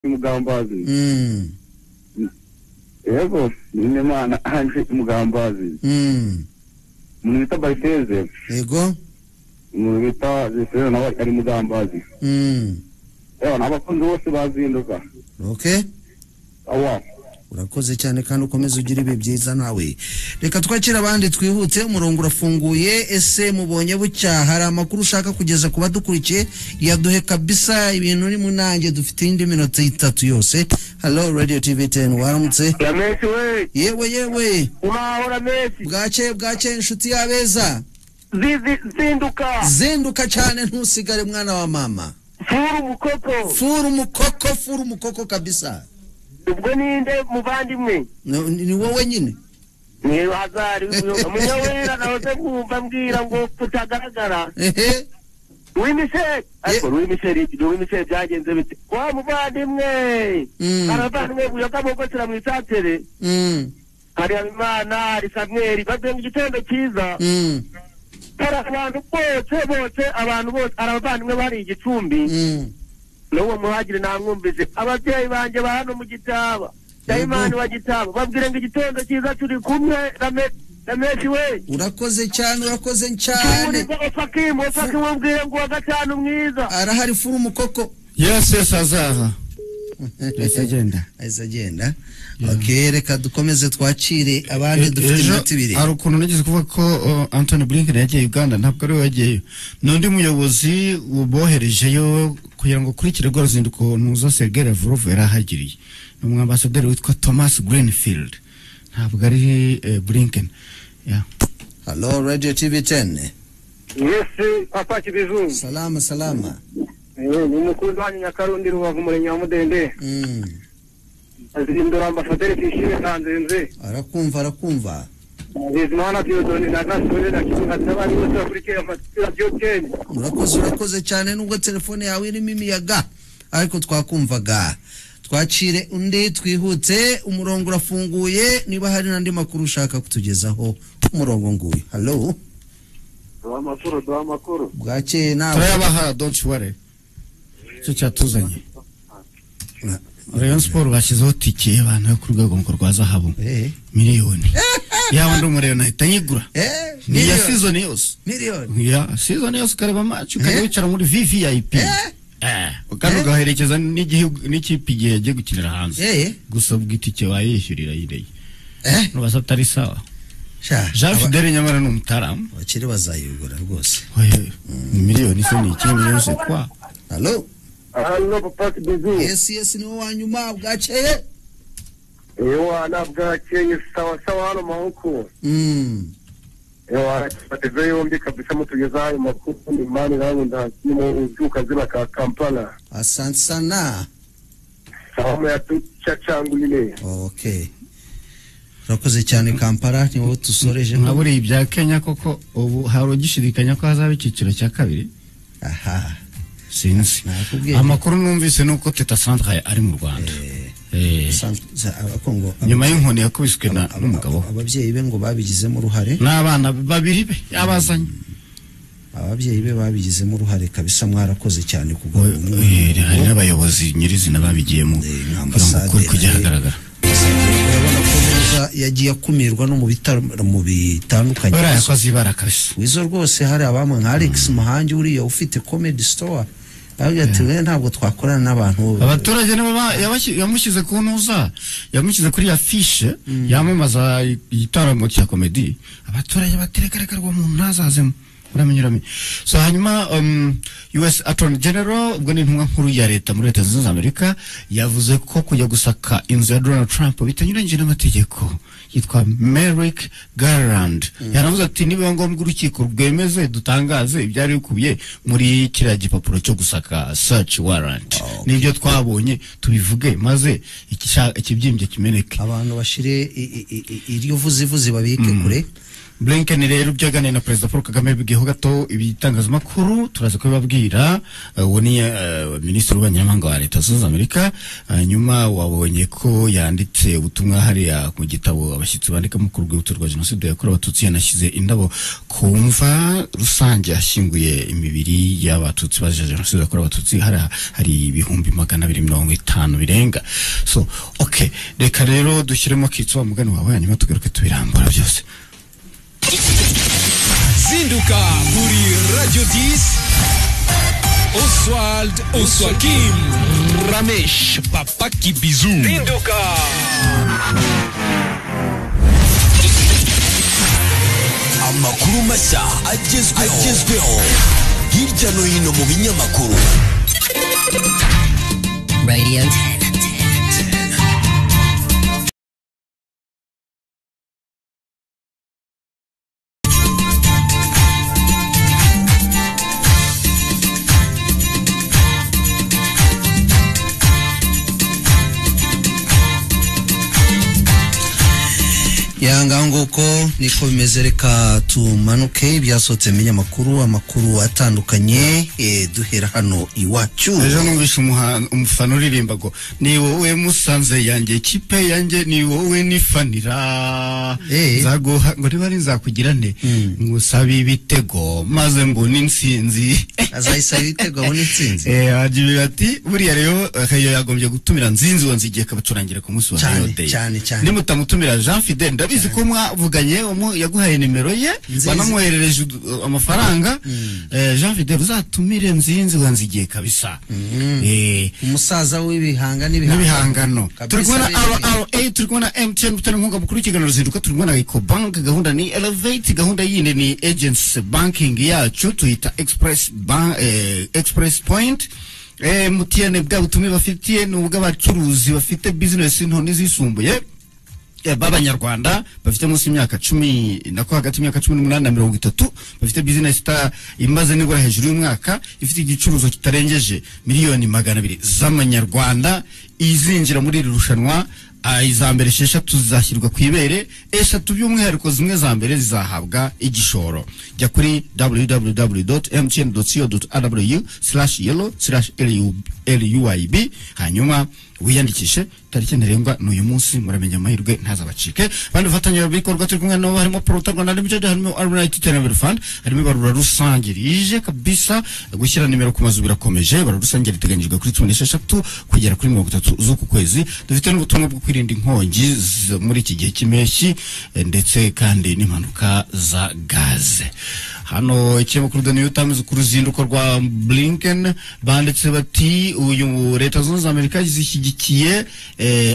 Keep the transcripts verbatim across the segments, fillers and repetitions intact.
Mugambazi. Mm. Yego, ni mana anje Mugambazi. Mm. Mwita Baiteze. Yego. Mwita zisero nawe ari Mugambazi. Mm. Ewa nabakunzi bose bazinduka. Okay. Awa. Urakoze cyane kandi ukomeze ugira ibi byiza nawe. Reka twakira abandi twihutse, umurongo urafunguye. Ese mubonye bucya hari amakuru ushaka kugeza kuba dukurikiye? Yaduhe kabisa ibintu uri munange, dufite indi minota itatu yose. Hello Radio T V ten, waramutse? Ya Messi we. Yewe yewe. Urahora Messi. Bwace bwace inshuti yabeza. Zizi zinduka. Zinduka cyane ntusigare mwana wa mama. Furu mukoko. Furu mukoko, furu mukoko kabisa. Ubwo ninde muvandimwe? Ni wowe nyine. Ni Hazari umunyawera nawe kumva mbwira ngo kutagaragara. Ehe. Louis Michel. Ariko Louis Michel, Louis Michel byagenze bite? Wa muvandimwe. Arabandwe buyoka boko tira mu isantere. Mm. Hari Imana, hari Samuel, bagenga igitondo cyiza. Mm. Para abantu bose bose abantu bose arabandwe bari igicumbi. Mm. N'uwo muhagire namwumvise ababyeyi banje bahano mu gitaba Daimani wa gitaba babwire ngo igitondo cyiza turi kumwe na Messi we. Urakoze cyane urakoze cyane. Fakimu Fakimu wabwire ngo wa gatanu mwiza arahari furu mukoko. Yes yes azaha. Yes agenda. Yes agenda. Okay, reka dukomeze twakire abandi dufite iminota ibiri. Ari ukuntu nageze kuvuga ko Anthony Blinken yagiye Uganda, ntabwo ari we yagiye. N'undi muyobozi uboherejeyo kugira ngo kurikire rwa ruzinduko nuzo Sergei Lavrov yarahagiriye. N'umwambasaderi witwa Thomas Greenfield. Ntabwo ari Blinken. Yeah. Hello Radio T V ten. Yes, papa Kibizu. Salama salama. Eh, ni mukuru wa Nyakarundi Rubavu Murenge wa Mudende. Mm. Azindura ambasaderi Tishime Tanzenze. Arakumva arakumva. Bizimana Theodore na Gasore na Kinga tabari bose Afrika yafatira byo Kenya. Urakoze urakoze cyane nubwo telefone yawe irimo imiyaga ariko twakumvaga. Twakire undi twihutse, umurongo urafunguye. Niba hari nandi makuru ushaka kutugezaho umurongo nguyu. Hello. Dwa makuru dwa makuru. Bwace nawe. Turabaha, don't worry. Cyo cyatuzanye. Rayon Sport bashyizeho tike abantu yo ku rwego rwa zahabu. Eh. Miliyoni. Yawe ndo mureo nahita nyigura. Eh. Ni ya season yose. Miliyoni. Ya season yose kareba match ukajya wicara muri V V I P. Eh. Ukano gaherekeza n'igihugu n'ikipe igihe yagiye gukinira hanze. Eh. Gusa bw'itike wayishyurira yireye. Eh. Nubasa tari sawa. Sha. Jean Fidele nyamara n'umutaramu. Bakiri bazayigura rwose. Oye. Miliyoni se ni kimwe yose kwa. Hello. Hello papa Kibizu. Yes yes ni wanyuma bwaceye. Ewa na bwaceye sawa sawa hano mahuko. Mm. Ewa bateze yombi kabisa mutugeza ayo makuru ni mani rangu ndakimo uzuka zina ka Kampala. Asante sana. Salamu ya tuchachangulile. Okay. Urakoze cyane Kampala ni wowe tusoreje. Nkaburi ibya Kenya koko ubu harogishidikanya ko hazaba ikiciro cya kabiri. Aha. Sinzi. Amakuru numvise nuko Teta Centre ari mu Rwanda. Eh. Kongo. Nyuma y'inkoni yakubiswe na n'umugabo. Ababyeyi be ngo babigizemo uruhare. N'abana babiri be yabazanye. Ababyeyi be babigizemo uruhare kabisa, mwarakoze cyane kugo. Eh, hari n'abayobozi nyirizina babigiyemo. Nk'ambasade kujya hagaragara. Urabona ko neza yagiye akumirwa no mu bitaro mu bitandukanye. Bara yakoze ibara kabisa. Wizo rwose hari abamwe nka Alex Muhangi uriya ufite comedy store. Ati we ntabwo twakorana n'abantu. Abaturage nabo yamushyize ku ntuza, yamushyize kuri ya fiche yamamaza igitaramo cya comedy. Abaturage baterekareka rwo mu ntazazemo. Uramenyerame. So hanyuma um, U S Attorney General ubwo ni intumwa nkuru ya leta muri Leta Zunze Ubumwe za Amerika yavuze ko kujya gusaka inzu ya Donald Trump bitanyuranyije n'amategeko. Yitwa Merrick Garland. Mm. Yaravuze ati niba ngombwa urukiko rwemeze dutangaze ibyari bikubiye muri kiriya gipapuro cyo gusaka search warrant. Oh, okay. Nibyo twabonye tubivuge maze ikibyimbye kimeneke. Abantu bashire iryo vuzi vuzi babike mm. kure. Blinken rero byaganira na Perezida Paul Kagame bigiho gato ibitangazamakuru turaza kubabwira uwo ni Minisitiri w'Abanyamahanga wa Leta Zunze Amerika nyuma wabonye ko yanditse ubutumwa hariya ku gitabo abashyitsi bandika mu kurwibutso rwa Jenoside yakorewe Abatutsi yanashyize indabo kumva rusange ashyinguye imibiri y'Abatutsi bazize Jenoside yakorewe Abatutsi hari hari ibihumbi magana abiri mirongo itanu birenga. So okay, reka rero dushyiremo kitso mugani wawe hanyuma tugaruke tubirambura byose. Zinduka kuri Radio dix. Oswald Oswakim Ramesh Papa Kibizu. Zinduka amakuru mashya agezweho agezweho hirya no hino mu binyamakuru. Radio ten. Yanga nguko niko bimeze reka tumanuke byasotse menya makuru amakuru atandukanye e, duhera hano iwacu. Ejo numvisha umufano uririmba ngo ni wowe Musanze yanjye kipe yanjye ni wowe nifanira e. Zago ngo riba rinzakugira nte mm. Ngusabe ibitego maze ngo n'insinzi azayisaba ibitego ngo n'insinzi eh agiye ati buriya rero kayo yagombye gutumira nzinzi wanzigiye kabacurangira ku munsi wa Day cyane cyane nimutamutumira Jean Fidel bizi ko mwavuganye umu yaguhaye nimero ye banamwoherereje amafaranga mm. eh, Jean Fidel uzatumire nzinzi wanzigiye kabisa mm. eh umusaza w'ibihanga n'ibihangano turi kubona R R A turi kubona M T N butari nkunga mukuru ikiganiro zinduka turi kubona Ecobank gahunda ni Elevate gahunda yindi ni Agents Banking yacu tuhita Express Bank eh, Express Point eh mutiyane bwa butumwe bafitiye n'ubwo abacuruzi bafite business nto nizisumbuye b'Abanyarwanda bafite munsi y'imyaka cumi nako hagati y'imyaka cumi n'umunani na mirongo itatu bafite business ta imaze nibura hejuru y'umwaka ifite igicuruzo kitarengeje miliyoni magana abiri z'amanyarwanda izinjira muri iri rushanwa. Izambere esheshatu zizashyirwa ku ibere, eshatu by'umwihariko zimwe za mbere zizahabwa igishoro. Jya kuri w w w dot m t n dot co dot r w slash yellow slash l u i b hanyuma wiyandikishe. Tariki ntarengwa n'uyu munsi muramenya amahirwe ntazabacike. Bandi bafatanya bikorwa turi kumwe nabo harimo Prota Rwanda Limited, harimo Alright Tenable Fund, harimo barura rusange rije kabisa gushyira nimero ku mazu birakomeje. Barura rusange riteganyijwe kuri cumi n'esheshatu kugera kuri mirongo itatu z'uku kwezi. Dufite n'ubutumwa bwo kwirinda inkongi muri iki gihe cy'impeshyi ndetse kandi n'impanuka za gaze. Hano ikinyamakuru The New Times ku ruzinduko rwa Blinken banditse bati uyu Leta Zunze Amerika zishyigikiye eh,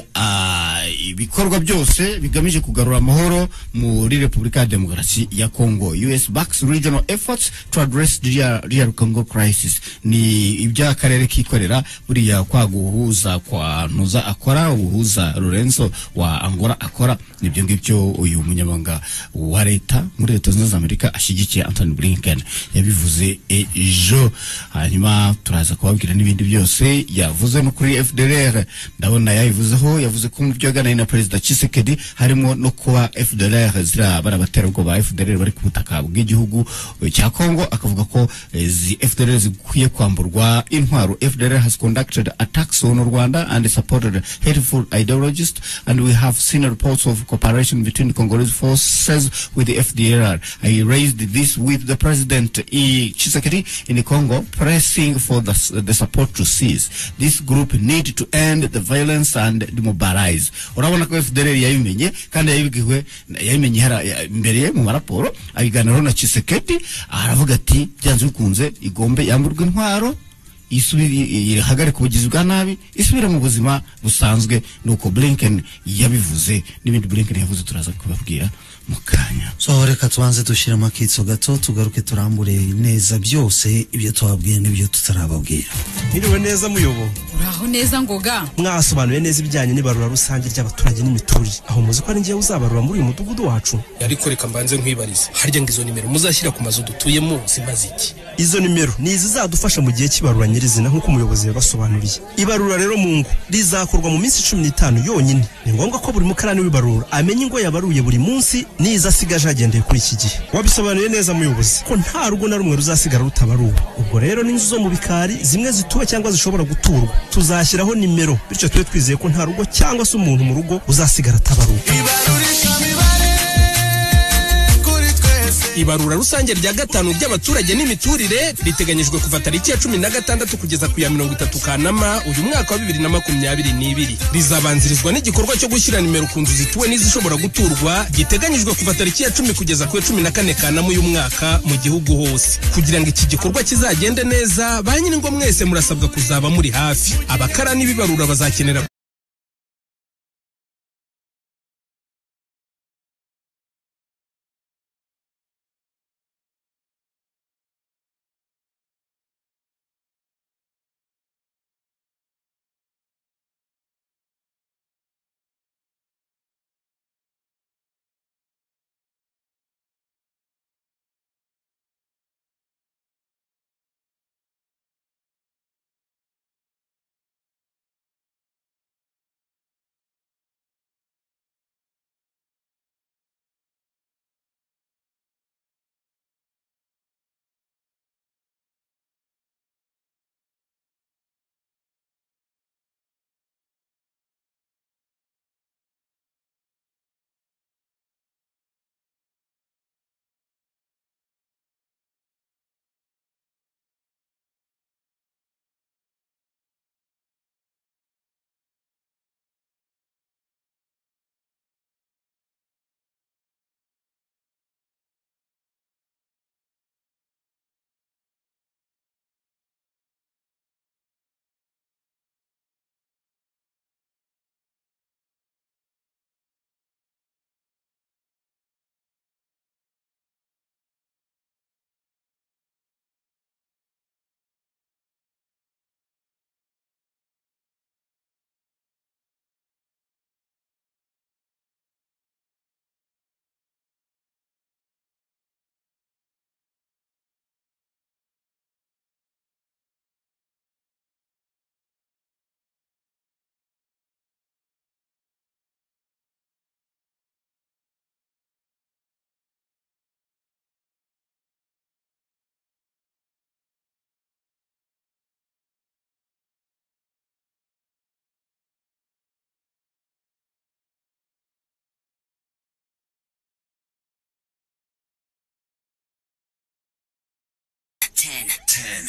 ibikorwa byose bigamije kugarura amahoro muri Repubulika ya Demokarasi ya Congo. U S backs regional efforts to address the real Congo crisis. Ni iby'akarere kikorera buriya kwa guhuza kwa ntuza akora uhuza Lorenzo wa Angola akora nibyo ngibyo uyu munyamanga wa leta muri Leta Zunze Amerika ashyigikiye Anthony Blinken yabivuze ejo. Hanyuma turaza kubabwira n'ibindi byose yavuze no kuri F D L R ndabona yayivuzeho. Yavuze ko mu byagana na Perezida Tshisekedi harimo no kuba F D L R zira barabatera ubwo ba F D L R bari ku butaka bw'igihugu cya Congo. Akavuga ko zi F D L R zikwiye kwamburwa intwaro. F D L R has conducted attacks on Rwanda and supported hateful ideologies, and we have seen reports of cooperation between Congolese forces with the F D L R. I raised this with the President E. Tshisekedi in the Congo, pressing for the, the support to cease. This group need to end the violence and demobilize. Urabona ko F D L R yayimenye kandi yabigwe yayimenye hara imbere mu maraporo abiganiro na Tshisekedi aravuga ati byanze bikunze igombe yamburwa intwaro isubiri hagare kubugizi bwa nabi isubira mu buzima busanzwe. Nuko Blinken yabivuze n'ibindi Blinken yavuze turaza kubabwira mukanya. So reka tubanze dushira amakitso gato tugaruke turambure neza byose ibyo twababwiye n'ibyo tutarababwira. Niriwe neza muyobo. Uraho neza ngoga. Mwasobanuye neza ibijyanye n'ibarura rusange ry'abaturage n'imiturire. Aho muzi ko ari ngiye uzabarura muri uyu mudugudu wacu. Yariko reka mbanze nkwibariza. Harya ngizo nimero muzashyira ku mazu dutuyemo zimaze iki? Izo nimero ni izizadufasha mu gihe cy'ibarura nyirizina nk'uko umuyobozi yabasobanuriye. Ibarura rero mu ngo rizakorwa mu minsi cumi n'itanu yonyine. Ni ngombwa ko buri mukarani w'ibarura amenya ingo yabaruye buri munsi niza asigaje agendeye kuri iki gihe. Wabisobanuye neza muyobozi ko nta rugo na rumwe ruzasigara rutabaruwe. Ubwo rero n'inzu zo mu bikari zimwe zituwe cyangwa zishobora guturwa tuzashyiraho nimero, bityo twe twizeye ko nta rugo cyangwa se umuntu mu rugo uzasigara atabaruwe. Ibarura rusange rya gatanu ry'abaturage n'imiturire riteganyijwe kuva tariki ya cumi na gatandatu kugeza ku ya mirongo itatu Kanama uyu mwaka wa bibiri na makumyabiri n'ibiri. Rizabanzirizwa n'igikorwa cyo gushyira nimero ku nzu zituwe n'izishobora guturwa giteganyijwe kuva tariki ya cumi kugeza ku ya cumi na kane Kanama uyu mwaka mu gihugu hose. Kugira ngo iki gikorwa kizagende neza, ba nyir'ingo mwese murasabwa kuzaba muri hafi. Abakarani b'ibarura bazakenera ten. ten.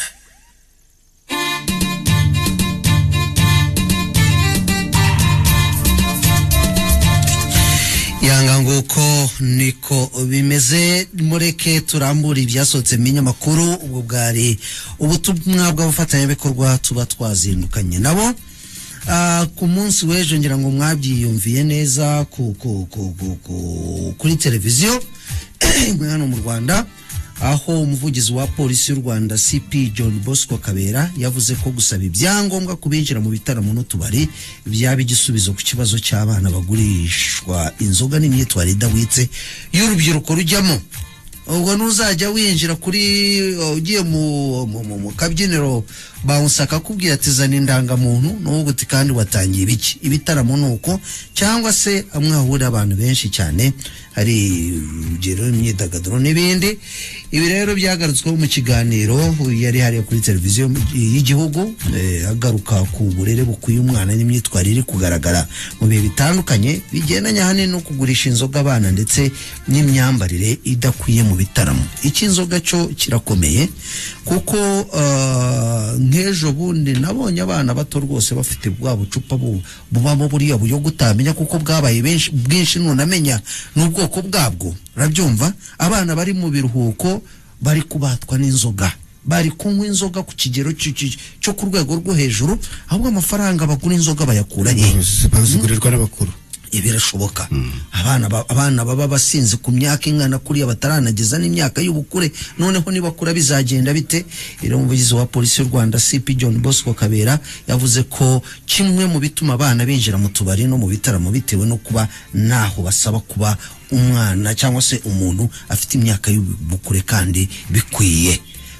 Yanga nguko niko bimeze, mureke turambura ibyasohotse mu binyamakuru. Ubwo bwari ubutumwa bw'abafatanyabikorwa tuba twazindukanye nabo Uh, ku munsi w'ejo ngira ngo mwabyiyumviye neza ku, ku, ku, ku, ku, kuri televiziyo hano mu Rwanda, aho umuvugizi wa polisi y'u Rwanda C P John Bosco Kabera yavuze ko gusaba ibyangombwa kubinjira mu bitaramo n'utubari byaba igisubizo ku kibazo cy'abana bagurishwa inzoga n'imyitwarire idahwitse y'urubyiruko rujyamo. Ubwo nuzajya winjira kuri ugiye mu mu kabyiniro bawusaka kubwira ati zana indangamuntu n'ubwo uti kandi watangiye ibiki ibitaramo nuko, cyangwa se amwahura abantu benshi cyane hari urugero imyidagaduro n'ibindi. Ibi rero byagarutsweho mu kiganiro yari hariya kuri televiziyo y'igihugu, eh, agaruka ku burere bukwiye umwana n'imyitwarire iri kugaragara mu bihe bitandukanye bigendanye hanini no kugurisha inzoga abana ndetse n'imyambarire idakwiye mu bitaramo. Iki inzoga cyo kirakomeye kuko uh, nk'ejo bundi nabonye abana bato rwose bafite bwa bucupa bubamo buriya buyo gutamenya kuko bwabaye benshi bwinshi nunamenya n'ubwoko bwabwo. Urabyumva, abana bari mu biruhuko bari kubatwa n'inzoga, bari kunywa inzoga ku kigero cyo ku rwego rwo hejuru, ahubwo amafaranga bagura inzoga bayakura he? Bazigurirwa n'abakuru. Ibirashoboka mm. abana ba, abana baba basinze ku myaka ingana kuri abataranageza n'imyaka y'ubukure, noneho niba kura bizagenda bite? Rero umuvugizi wa polisi y'u Rwanda C P John Bosco Kabera yavuze ko kimwe mu bituma abana binjira mu tubari no mu bitaramo bitewe no kuba naho basaba kuba umwana cyangwa se umuntu afite imyaka y'ubukure kandi bikwiye.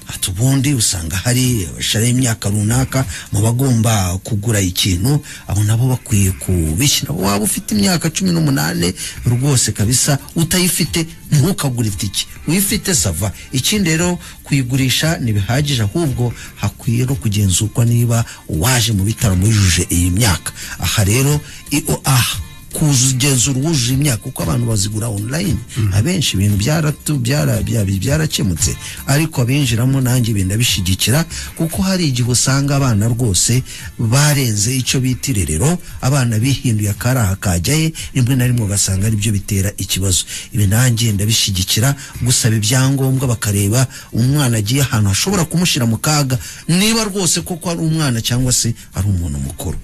ati ubundi usanga hari abashara imyaka runaka mu bagomba kugura ikintu abo nabo bakwiye kubishyira waba ufite imyaka cumi n'umunane rwose kabisa utayifite ntukagure itiki uyifite sava ikindi rero kuyigurisha nibihagije ahubwo hakwiye no kugenzurwa niba waje mu bitaro mujuje iyi myaka aha rero io ah kugenzura wujuje imyaka kuko abantu bazigura online mm. abenshi ibintu byaratu byara byarakemutse ariko abinjiramo nanjye ibinda bishigikira kuko hari igihe usanga abana rwose barenze ico bitirerero abana bihinduye akaraha kajyaye rimwe na rimwe ugasanga ari byo bitera ikibazo ibi nanjye ndabishigikira gusaba ibyangombwa bakareba umwana agiye ahantu hashobora kumushira mu kaga niba rwose koko ari umwana cyangwa se ari umuntu mukuru.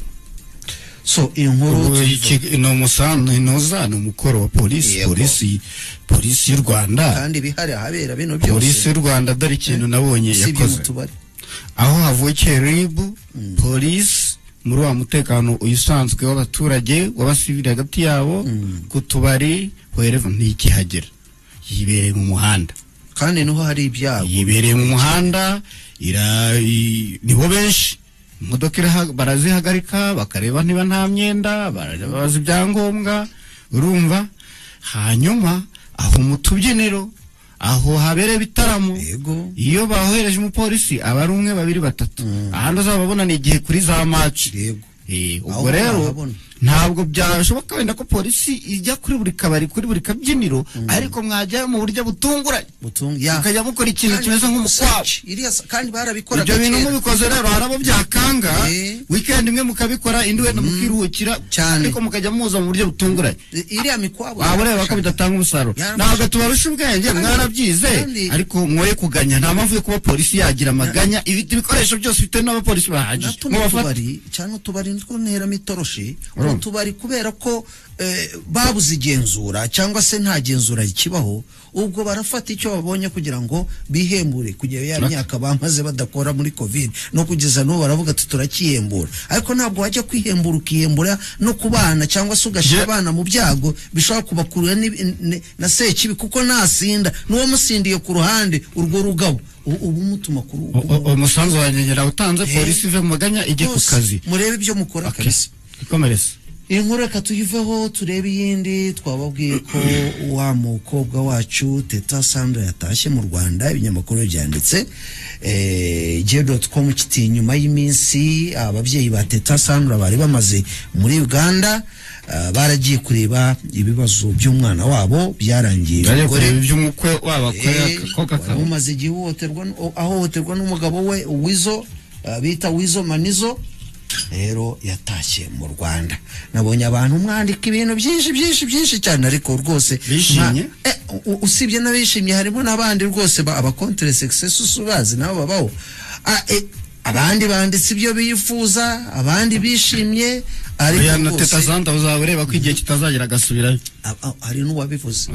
So inkuru no musano inoza no mukoro wa polisi polisi polisi y'u Rwanda kandi bihari habera bino byose polisi y'u Rwanda dare ikintu nabonye yakoze aho havuye rib mm. polisi muri wa mutekano uyisanzwe w'abaturage w'abasivili hagati yabo mm. kutubari wherever ntikihagera yibereye mu muhanda kandi niho hari ibyago yibereye mu muhanda ira nibo benshi imodoka barazihagarika bakareba niba nta myenda barabaza ibyangombwa urumva hanyuma aho mu tubyiniro aho habere bitaramo iyo bahohereje umupolisi aba ari umwe babiri batatu mm. ahandi azababona ni igihe kuri za match eh ubwo rero ntabwo byashoboka wenda ko polisi ijya kuri buri kabari kuri buri kabyiniro mm. ariko mwajya mu buryo butunguranye butunga ukajya mukora ikintu kimeze nk'umukwabo kandi barabikora ibyo bintu mubikoze rero harabo byakanga e. weekend imwe mukabikora indi wenda mm. mukiruhukira ariko mukajya muza mu buryo butunguranye iriya mikwabo abareba ko bidatanga umusaruro ntabwo tubarusha ubwenge mwarabyize ariko mwoye kuganya nta mpamvu yo kuba polisi yagira amaganya ibiti bikoresho byose bite n'abapolisi bahagije mu bafari cyane tubari ndiko ntera mitoroshi tubari kubera ko eh, babuze igenzura cyangwa se nta genzura ikibaho ubwo barafata icyo babonye kugira ngo bihembure kugera ya myaka bamaze badakora muri covid no kugeza no baravuga ati turakiyembura ariko ntabwo wajya kwihembura ukihembura no kubana cyangwa se ugashira abana mu byago bishobora kubakurura na sekibi kuko nasinda nuwo musindiye ku ruhande urwo rugabo ubu mutuma kuri umusanzu wanyegera utanze polisi ive mu maganya ijye ku kazi murebe ibyo mukora kabisa ikomereza inkuru reka tuyiveho turebe iyindi twababwiye ko wa mukobwa wacu Teta Sandra yatashye mu Rwanda ibinyamakuru byanditse eh j dot com kiti nyuma y'iminsi ababyeyi ba Teta Sandra bari bamaze muri Uganda uh, baragiye kureba ibibazo by'umwana wabo byarangiye gore by'umukwe wabakora koka ka umaze igihoterwa aho hoterwa n'umugabo we Wizo uh, bita Wizo Manizo rero yatashye mu Rwanda nabonye abantu mwandika ibintu byinshi byinshi byinshi cyane ariko rwose bishimye eh, usibye n'abishimye harimo n'abandi rwose aba contre success usubazi nabo babaho eh, abandi banditse ibyo bifuza abandi bishimye ariko na Teta Sandra uzabireba ko igihe kitazagera gasubirayo hari n'uwabivuze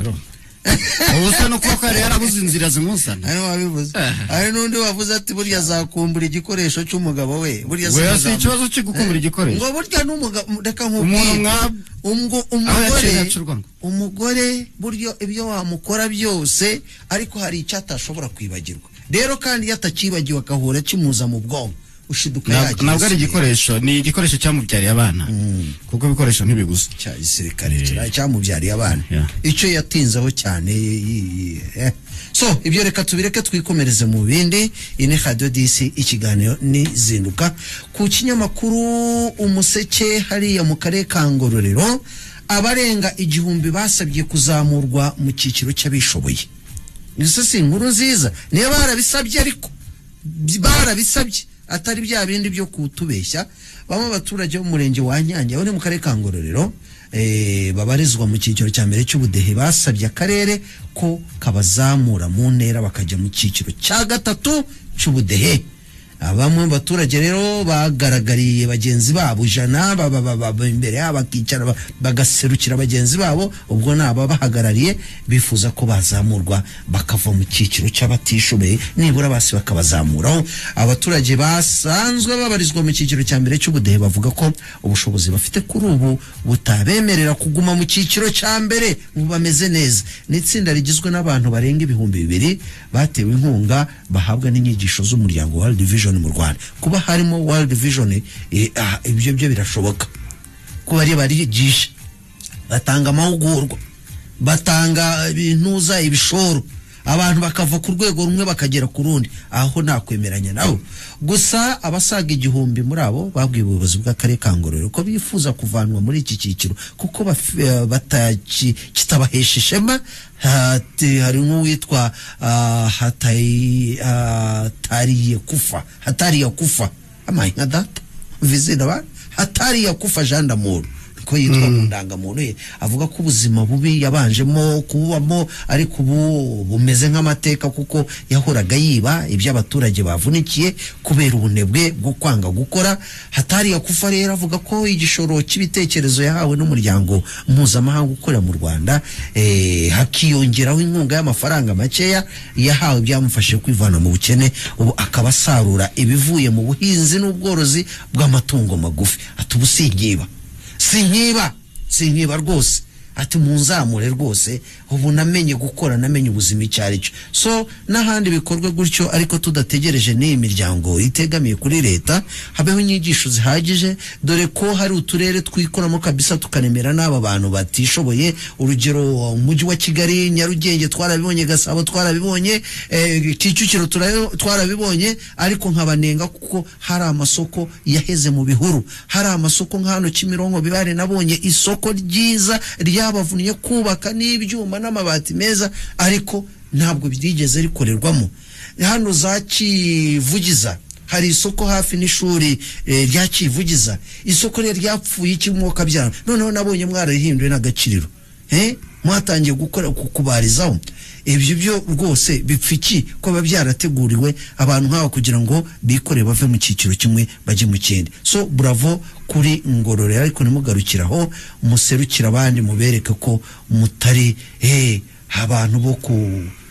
ubusa no kuko ari yarabuze inzira zimusana ari wabivuze ari nundi wavuze ati burya zakumbura igikoresho cy'umugabo we burya si ikibazo cyo gukumbura igikoresho ngo burya n'umugabo reka nk'umuntu umgo umugore umugore buryo ibyo wamukora byose ariko hari icyatashobora kwibagirwa rero kandi yatakibagiwe akahora kimuza mu bwonko ushiduka yaje nabwo ari igikoresho ni igikoresho cyamubyariye abana mm. kuko ibikoresho ntibigusa cya gisirikare yeah. cyamubyariye abana yeah. icyo yatinzaho cyane eh. So ibyo reka tubireke twikomereze mu bindi ine Radio D C ikiganiro ni zinduka ku kinyamakuru Umuseke hariya mu karere ka Ngororero abarenga igihumbi basabye kuzamurwa mu cyiciro cy'abishoboye nise si inkuru nziza niba barabisabye ariko barabisabye atari bya bindi byo kutubeshya bamwe abaturage bo murenge wa Nyange bari mu karere ka Ngororero eh babarizwa mu cyiciro cya mbere cy'ubudehe basabye akarere ko kabazamura mu ntera bakajya mu cyiciro cya gatatu cy'ubudehe abamwe mu baturage rero bagaragariye bagenzi babo ijana baba imbere y'abakicara bagaserukira bagenzi babo ubwo naba bahagarariye bifuza ko bazamurwa bakava mu cyiciro cy'abatishoboye nibura basi bakabazamuraho. Abaturage basanzwe babarizwa mu cyiciro cya mbere cy'ubudehe bavuga ko ubushobozi bafite kuri ubu butabemerera kuguma mu cyiciro cya mbere ubu bameze neza. N'itsinda rigizwe n'abantu barenga ibihumbi bibiri batewe inkunga bahabwa n'inyigisho z'umuryango World Vision mu Rwanda. Kuba harimo World Vision e, ah, ibyo byo birashoboka kuba ari barigisha batanga amahugurwa batanga ibintuza ibishoro abantu bakava ku rwego rumwe bakagera ku rundi aho nakwemeranya nabo. Gusa abasaga igihumbi muri abo babwiye ubuyobozi bw'akarere ka Ngororero ko bifuza kuvanwa muri iki cyiciro kuko bataki kitabahesha ishema. Hari nk'uwitwa uh, hatayi hatari uh, kufa hatari ya kufa amayi nka data vizina ba hatari ya kufa Jean d'Amour ko yitwa mu ndangamuntu ye avuga ko ubuzima bubi yabanjemo kubamo ariko ubu bumeze nk'amateka kuko yahoraga yiba ibyo abaturage bavunikiye kubera ubunebwe bwo kwanga gukora. Hatari ya kufa rero avuga ko igishoro cy'ibitekerezo yahawe n'umuryango mpuzamahanga ukorera mu Rwanda eh, hakiyongeraho inkunga y'amafaranga makeya yahawe byamufashe kwivana mu bukene ubu akaba asarura ibivuye mu buhinzi n'ubworozi bw'amatungo magufi. Atubusingiba sinkiba sinkiba rwose ati munzamure rwose ubu namenye gukora namenye ubuzima icyari cyo. So n'ahandi bikorwe gutyo ariko tudategereje n'iyi miryango itegamiye kuri leta habeho inyigisho zihagije dore ko hari uturere twikoramo kabisa tukanemera n'aba bantu batishoboye. Urugero umujyi wa Kigali, Nyarugenge twarabibonye, Gasabo twarabibonye, eh, Kicukiro twarabibonye ariko nkabanenga kuko hari amasoko yaheze mu bihuru. Hari amasoko nk'hano Kimironko Bibare nabonye isoko ryiza ryabavunye kubaka n'ibyuma n'amabati meza ariko ntabwo byigeze rikorerwamo. Hano za Kivugiza hari isoko hafi n'ishuri eh, rya Kivugiza isoko rye ryapfuye ikimwoka byana noneho nabonye mwarahinduye n'agaciro eh mwatangiye gukora kukubarizaho. Ibyo byo rwose bipfiki ko babyarateguriwe abantu nk'aba kugira ngo bikore bave mu cyiciro kimwe baje mu kindi. So bravo kuri Ngororero ariko nimugarukiraho muserukira abandi mubereke ko mutari eh abantu bo ku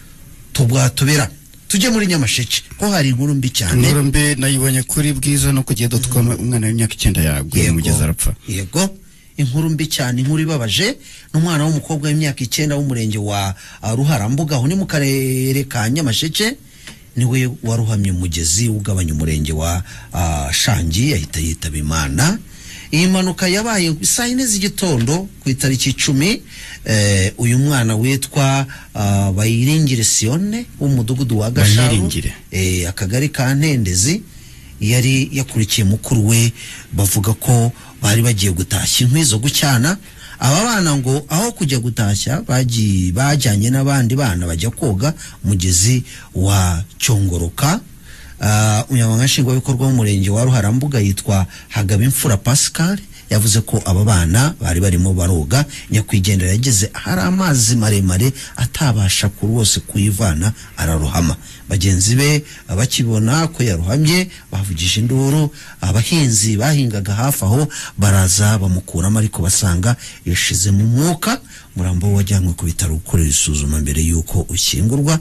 tubwatobera. Tujye muri Nyamasheke ko hari inkuru mbi cyane. Inkuru mbi nayibonye kuri Bwiza no kugiye dotcom umwana w'imyaka icyenda yaguye mugeza arapfa. Yego inkuru mbi cyane inkuru ibabaje n'umwana w'umukobwa w'imyaka icyenda w'umurenge wa uh, Ruharambuga aho ni mu karere ka Nyamasheke niwe waruhamye umugezi ugabanya umurenge wa uh, Shangi yahita yitaba Imana. Iyi mpanuka yabaye saa yine z'igitondo ku itariki icumi. Eh, uyu mwana witwa uh, Bayiringire Sione w'umudugudu wa Gasharu eh, akagari ka Ntendezi yari yakurikiye mukuru we bavuga ko bari bagiye gutashya inkwi zo gucyana. Aba bana ngo aho kujya gutashya bagiye bajyanye n'abandi bana bajya koga mugezi wa Cyongoroka. Uh, umunyamabanga nshingwabikorwa w'umurenge wa Ruharambuga yitwa Hagabimfura Pascal yavuze ko aba bana bari barimo baroga nyakwigendera yageze hari amazi maremare atabasha ku rwose kuyivana araruhama. Bagenzi be bakibona ko yaruhamye bavugije induru. Abahinzi bahingaga hafi aho baraza bamukuramo ariko basanga yashize mu mwuka. Murambo wajyanywe ku bitaro gukorera isuzuma mbere yuko ushyingurwa.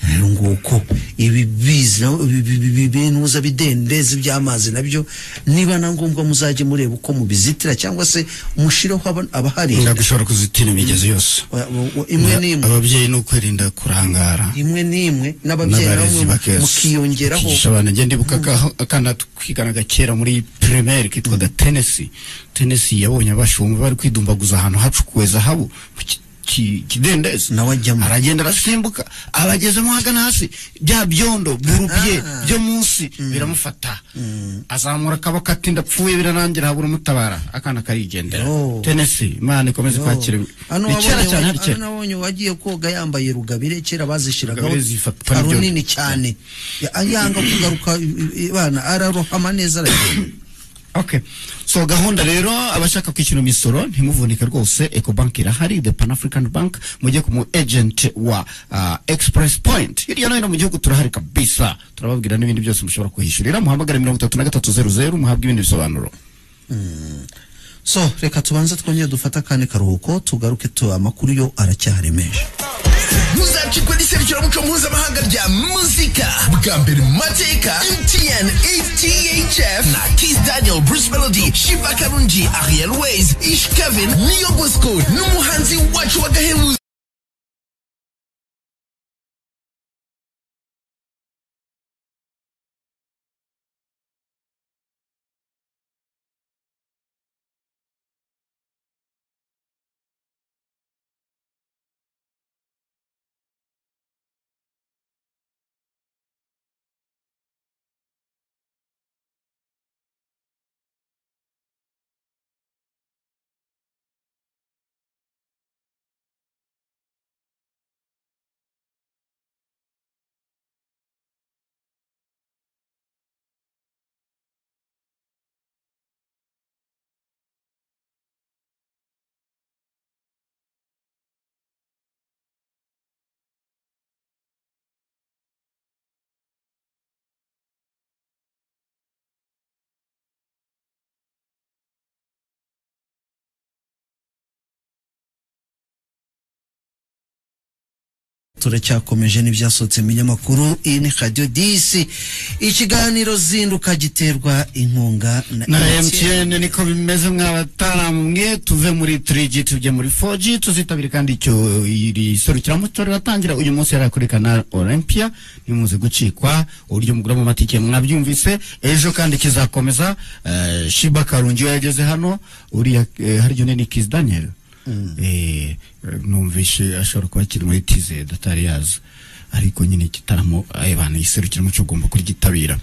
Nguko ibi bizi binuza bidendezi by'amazi nabyo niba na ngombwa muzaje mureba uko mubizitira cyangwa se mushiraho abahari ndagushobora kuzitira imigezi yose. Imwe n'imwe ababyeyi no kwirinda kurangara imwe n'imwe n'ababyeyi namwe mukiyongeraho. Abana ngende bukaka akana twiganaga kera muri primaire kitwaga Tennessee. Tennessee yabonye abashumba bari kwidumbaguza ahantu hacukuwe zahabu kidendezi nawe ajyamo aragenda arasimbuka abagezemo hagana hasi bya byondo burupye byo munsi biramufata azamura akaboko ati ndapfuye birarangira habura umutabara akana karigendera. Tennessee Imana ikomeze kwakira. Icyara cyane hari nabonye wagiye koga yambaye rugabire kera bazishiragaho runini cyane yanga kugaruka bana ararohama neza aragenda Okay. So gahunda rero abashaka kwishyura imisoro ntimuvunike rwose Ecobank irahari, the Pan African Bank, mujye ku mu agent wa uh, Express Point. Hirya no hino mu gihugu turahari kabisa. Turababwira n'ibindi byose mushobora kuhishurira, muhamagara mirongo itatu na gatatu zeru zeru muhabwe ibindi bisobanuro. Mm. So reka tubanze twongeye dufata kane karuhuko tugaruke tu amakuru yo aracyaremeje. Muzacikwa n'iserukiramuco mpuzamahanga rya muzika bwa mbere mu mateka. M T N A T H F na Kiss Daniel, Bruce Melody, Shiva Karungi, Ariel Ways, Ish Kevin, Neo Bosco n'umuhanzi wacu wa gahebuzo turacyakomeje n'ibyasohotse mu binyamakuru. iyi ni Radio disi, ikiganiro zinduka giterwa inkunga na, na M T N. Niko bimeze mw'abataramwe, tuve muri three G tujye muri four G. tuzitabire kandi icyo iri serukiramuco riratangira uyu munsi yari Canal Olympia, nimuze gucikwa uburyo mugura mu matike mwabyumvise. Ejo kandi kizakomeza. uh, Shiba Karungi yageze hano, uri uh, hari ni Kiss Daniel. Mm. Eh numvishe ashobora kuba kiri muri tize datari yazo, ariko nyine kitaramo ayebana yiserukira mu cyo ugomba kurigitabira.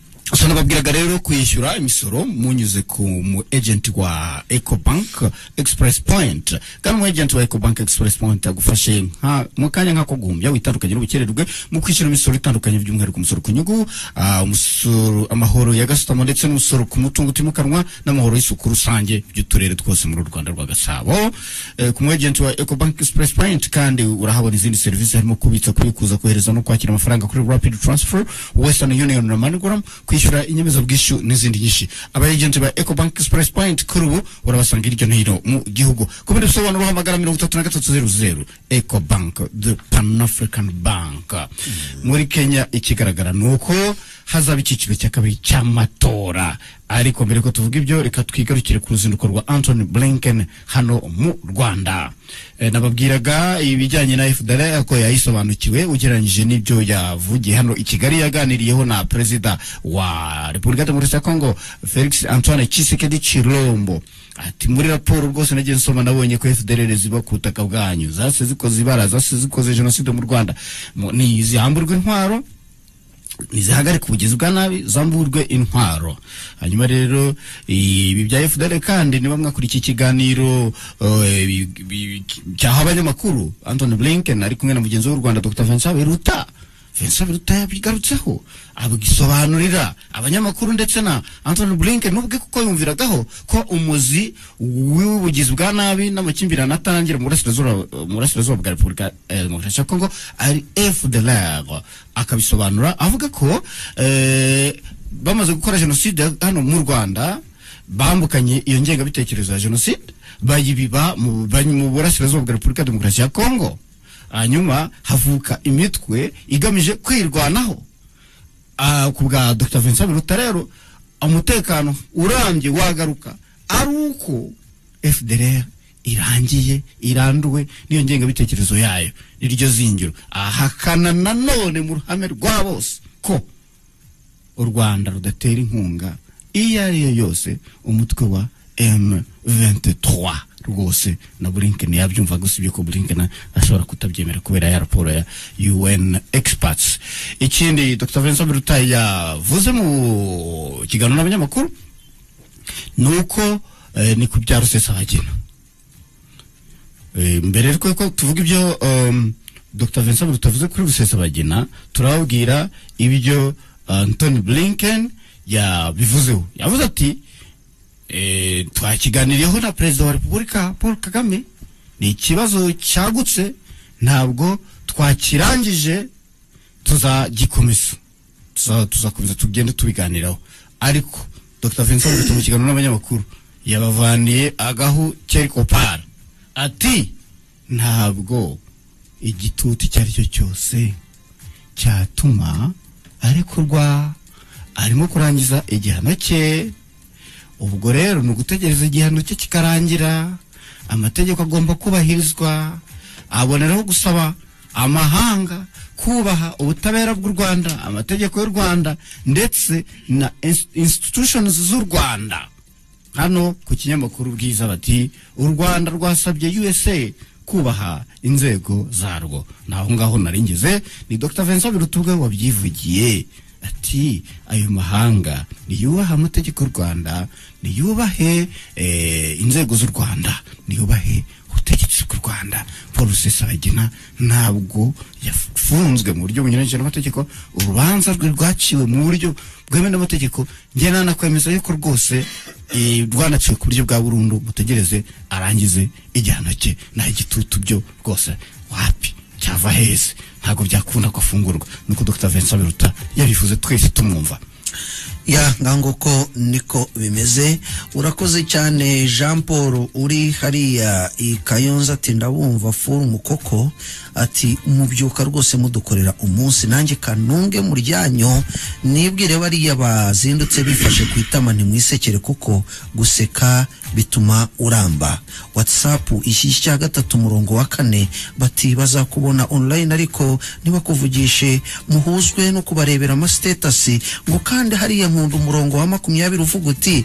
So nababwiraga rero kwishyura imisoro munyuze ku mu agent wa Ecobank Express Point. Kandi mu agent wa Ecobank Express Point agufashe nka mukanya nka kogumbya witandukanye n'ubukererwe mu kwishyura imisoro itandukanye by'umwihariko umusoro ku nyungu, uh, umusoro amahoro ya gasutamo ndetse n'umusoro ku mutungo utimukanwa n'amahoro y'isuku rusange by'uturere twose mu Rwanda rwa Gasabo. Uh, ku mu agent wa Ecobank Express Point kandi urahabona izindi services harimo kubitsa, kubikuza, kohereza no kwakira amafaranga kuri Rapid Transfer, Western Union na MoneyGram, kwishyura inyemezabwishyu n'izindi nyinshi. Aba agent ba Ecobank Express Point kuri ubu urabasanga hirya no hino mu gihugu. Ku bindi bisobanuro uhamagara mirongo itatu na gatatu zeru zeru. Ecobank, the Pan African Bank. Mm. Muri Kenya ikigaragara nuko hazaba icyiciro cya kabiri cy'amatora, ariko mbere ko tuvuga ibyo reka twigarukire ku ruzinduko rwa Anthony Blinken hano mu Rwanda. E, nababwiraga ibijyanye na F D L R ko yayisobanukiwe ugereranyije n'ibyo yavugiye hano i Kigali. Yaganiriyeho na Perezida wa Repubulika Demokarasi ya Kongo Felix Antoine Tshisekedi Chilombo. Ati muri raporo rwose nagiye nsoma nabonye ko F D L R ziba ku butaka bwanyu zase zikoze ibara, zase zikoze genocide mu Rwanda, ni zihamburwa intwaro, nizihagarika ubugizi bwa nabi, zamburwe intwaro. Hanyuma rero ibi bya F D L R kandi ni bamwe kuri iki kiganiro cyaha abanyamakuru Anthony Blinken ari kumwe na mugenzi w'u Rwanda Doctor Vincent Biruta. Vincent Biruta yabigarutseho abisobanurira abanyamakuru ndetse na Anthony Blinken nubwo kuko yumviragaho ko umuzi w'ubugizi bwa nabi n'amakimbirane atangira mu burasirazuba mu burasirazuba bwa Repubulika Demokarasi ya Kongo ari F D L R. Akabisobanura avuga ko eh, bamaze gukora genocide hano mu Rwanda, bambukanye iyo ngengabitekerezo ya genocide bayibiba mu mu burasirazuba bwa Repubulika Demokarasi ya Kongo. Hanyuma havuka imitwe igamije kwirwanaho. Uh, kubwa Doctor Vincent Biruta rero umutekano urambye wagaruka ari uko F D L R irangiye iranduwe niyo ngengabitekerezo yayo iryo zingiro. Ahakana nanone mu ruhame rwa bose ko u Rwanda rudatera inkunga iyo ariyo yose umutwe wa M vingt-trois. Rwose na Blinken yabyumva gusibye ko Blinken ashobora kutabyemera kubera ya raporo ya U N experts. Ikindi Doctor Vincent Biruta yavuze mu kiganiro n'abanyamakuru nuko eh, ni ku bya Rusesabagina. Eh, mbere riko ko tuvuga ibyo um, Doctor Vincent Biruta avuze kuri Rusesabagina, turababwira ibyo uh, Anthony Blinken ya bivuzeho. Yavuze ati eh twakiganiriyeho na Perezida wa Repubulika Paul Kagame. Ni ikibazo cyagutse, ntabwo twakirangije, tuzagikomeza tuza tuzakomeza tugende tubiganiraho. Ariko Dr Vincent Biruta mu kiganiro n'abanyamakuru yabavaniye agahu cyerikopara ati ntabwo igituti cyari cyo cyose cyatuma arekurwa, arimo kurangiza igihano cye. Ubwo rero ni ugutegereza igihano cye kikarangira, amategeko agomba kubahirizwa. Aboneraho gusaba amahanga kubaha ubutabera bw'u Rwanda, amategeko y'u Rwanda ndetse na institutions z'u Rwanda. Hano ku kinyamakuru Bwiza bati u Rwanda rwasabye U S A kubaha inzego zarwo. Naho ngaho naringeze ni Dr Vincent Biruta wabyivugiye ati ayo mahanga niyubaha amategeko y'u Rwanda, niyubahe eh, inzego z'u Rwanda, niyubahe ubutegetsi bw'u Rwanda. Paul Rusesabagina ntabwo yafunzwe mu buryo bunyuranyije n'amategeko, urubanza rwe rwaciwe mu buryo bwemewe n'amategeko. Njye nanakwemeza yuko rwose rwanaciwe ku buryo bwa burundu, mutegereze arangize igihano cye. Naho igitutu byo rwose wapi cyava heze, ntabwo byakunda ko afungurwa. Nuko Dr Vincent Biruta yabivuze, twese tumwumva. Ya ngango ko niko bimeze. Urakoze cyane Jean Paul uri hariya i Kayonza ati ndabumva furu mukoko ati umubyuka rwose mudukorera umunsi, nanjye kanunge muryanyo nibwire bariya bazindutse bifashe kwitama ntimwisekere kuko guseka bituma uramba. WhatsApp ishyishya gatatu murongo wa kane bati bazakubona online ariko nibakuvugishe muhuzwe no kubarebera ama status ngo kandi hariya nkundu umurongo wa makumyabiri uvuga uti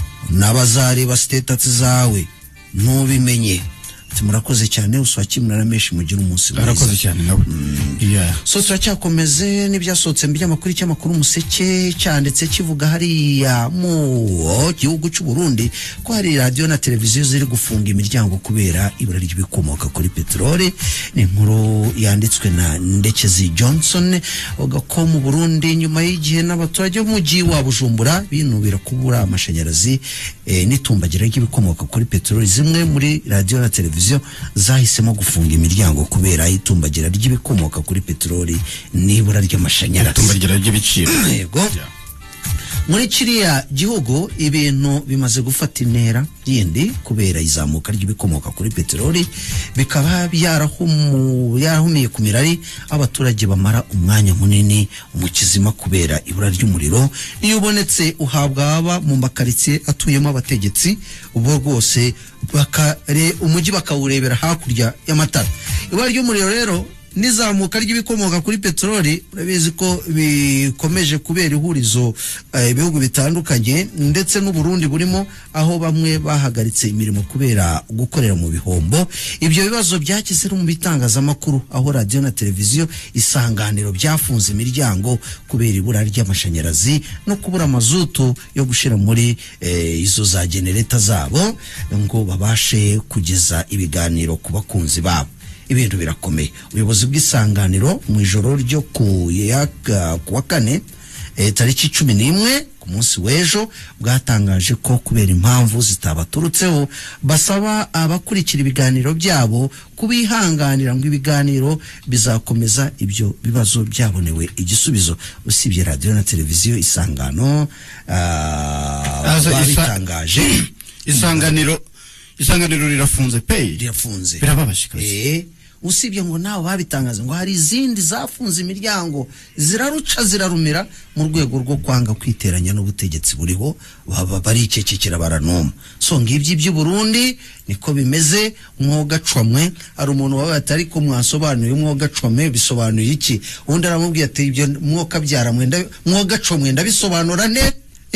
nabazareba status zawe ntubimenye. Murakoze cyane uswaki murarameshi mugira umunsi mwiza. Arakoze cyane nawe. Yeah. So turacyakomeze n'ibyasotse mbyamakuru cy'amakuru Museke cyanditse kivuga hariya mu gihugu cy'u Burundi ko hari radio na televiziyo ziri gufunga imiryango kubera ibura ry'ibikomoka kuri petrole. Ni inkuru yanditswe na Ndekezi Johnson oga ko mu Burundi nyuma y'igihe n'abaturage b'umujyi wa Bujumbura binubira kubura amashanyarazi e, nitumbagira ry'ibikomoka kuri petrole, zimwe muri radio na televiziyo zahisemo gufunga imiryango kubera itumbagira ry'ibikomoka kuri petroli nibura ry'amashanyarazi, itumbagira ry'ibiciro. Yego. Muri kiriya gihugu ibintu bimaze gufata intera yindi kubera izamuka ry'ibikomoka kuri petroli, bikaba byarahumu yarahumiye ku mirari, abaturage bamara umwanya munini mu kizima kubera ibura ry'umuriro. Iyo ubonetse uhabwa aba mu makaritsiye atuyemo abategetsi, ubwo rwose bakare umujyi bakawurebera hakurya y'amatara. Ibura ry'umuriro rero nizamuka ry'ibikomoka kuri petroli urabizi ko bikomeje kubera ihurizo ibihugu uh, bitandukanye ndetse n'u Burundi burimo, aho bamwe bahagaritse imirimo kubera gukorera mu bihombo. Ibyo bibazo byakize mu bitangazamakuru, aho radio na televiziyo Isanganiro byafunze imiryango kubera ibura ry'amashanyarazi no kubura mazutu yo gushira muri eh, izo za genereta zabo ngo babashe kugeza ibiganiro ku bakunzi babo. Ibintu birakomeye. Ubuyobozi bw'Isanganiro mu ijoro ryo ku yaka kuwa kane e, tariki cumi n'imwe ku munsi w'ejo bwatangaje ko kubera impamvu zitabaturutseho basaba abakurikira ibiganiro byabo kubihanganira ngo ibiganiro bizakomeza ibyo bibazo byabonewe igisubizo. Usibye radio na televiziyo Isangano babitangaje Isanganiro Isanganiro rirafunze pe rirafunze birababaje kazi. Eh usibye ngo nawe babitangaza ngo hari izindi zafunze imiryango ziraruca zirarumira mu rwego rwo kwanga kwiteranya n'ubutegetsi buriho, baba baricecekera baranoma. So ngibyi by'u Burundi niko bimeze. Mwogacwamwe hari umuntu wawe atari ko mwasobanuye mwogacwamwe bisobanuye iki, undi aramubwiye ati ibyo mwoka byara mwenda mwogacwamwe ndabisobanura ne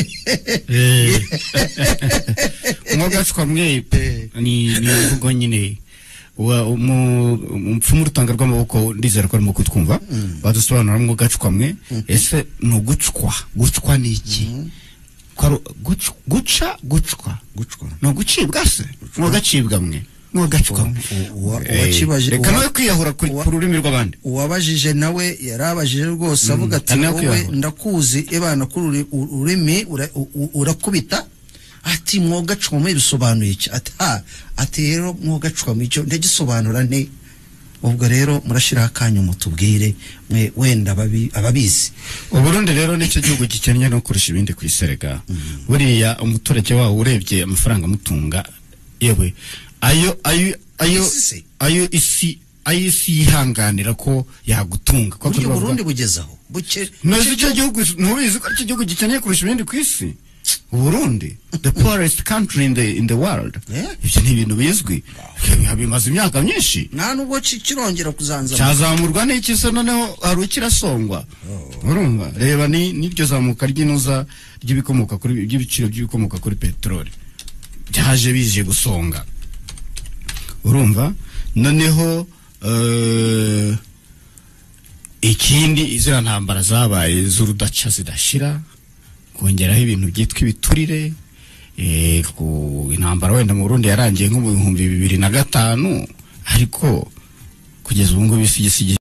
mwogacwamwe ni ni uvugo nyine wa umupfumu rutanga rw'amaboko ndizera ko arimo kutwumva badusobanura mu gacwamwe. Ese no gucwa gucwa niki kwaro guca gucwa gucwa no gucibwa se no gacibwa mwe no gacwa wakibaje reka no kwiyahura ku rurimi rw'abandi. Uwabajije nawe yarabajije rwose avuga ati wowe ndakuzi ebana kuri ururimi urakubita ati mwogacwamo bisobanuye iki ati ha ati rero mwogacwamo icyo ndagisobanura nte ubwo rero murashiraho akanyu mutubwire mwe wenda babi ababizi Uburundi rero nicyo gihugu gikennye no kurusha ibindi kwiserega buriya umuturage wawo urebye amafaranga mutunga yewe ayo ayo ayo ayo isi ayo isi yihanganira ko yagutunga kwa Burundi bugezaho buke Nozi icyo gihugu ntubizi ko icyo gihugu gikennye kurusha ibindi kwisi Burundi the poorest country in the in the world ibyo ni ibintu bizwi bimaze imyaka myinshi nta nubwo kirongera kuzanza cyazamurwa n'iki se noneho harukira songwa urumva reba ni niryo zamuka ry'inuza ry'ibikomoka kuri by'ibiciro by'ibikomoka kuri petrol byaje bije gusonga urumva noneho uh, ikindi izira ntambara zabaye z'urudaca zidashira kongeraho ibintu byitwa ibiturire eh ku intambara wenda mu Burundi yarangiye nko mu bihumbi bibiri na gatanu ariko kugeza ubu ngo bisigisigi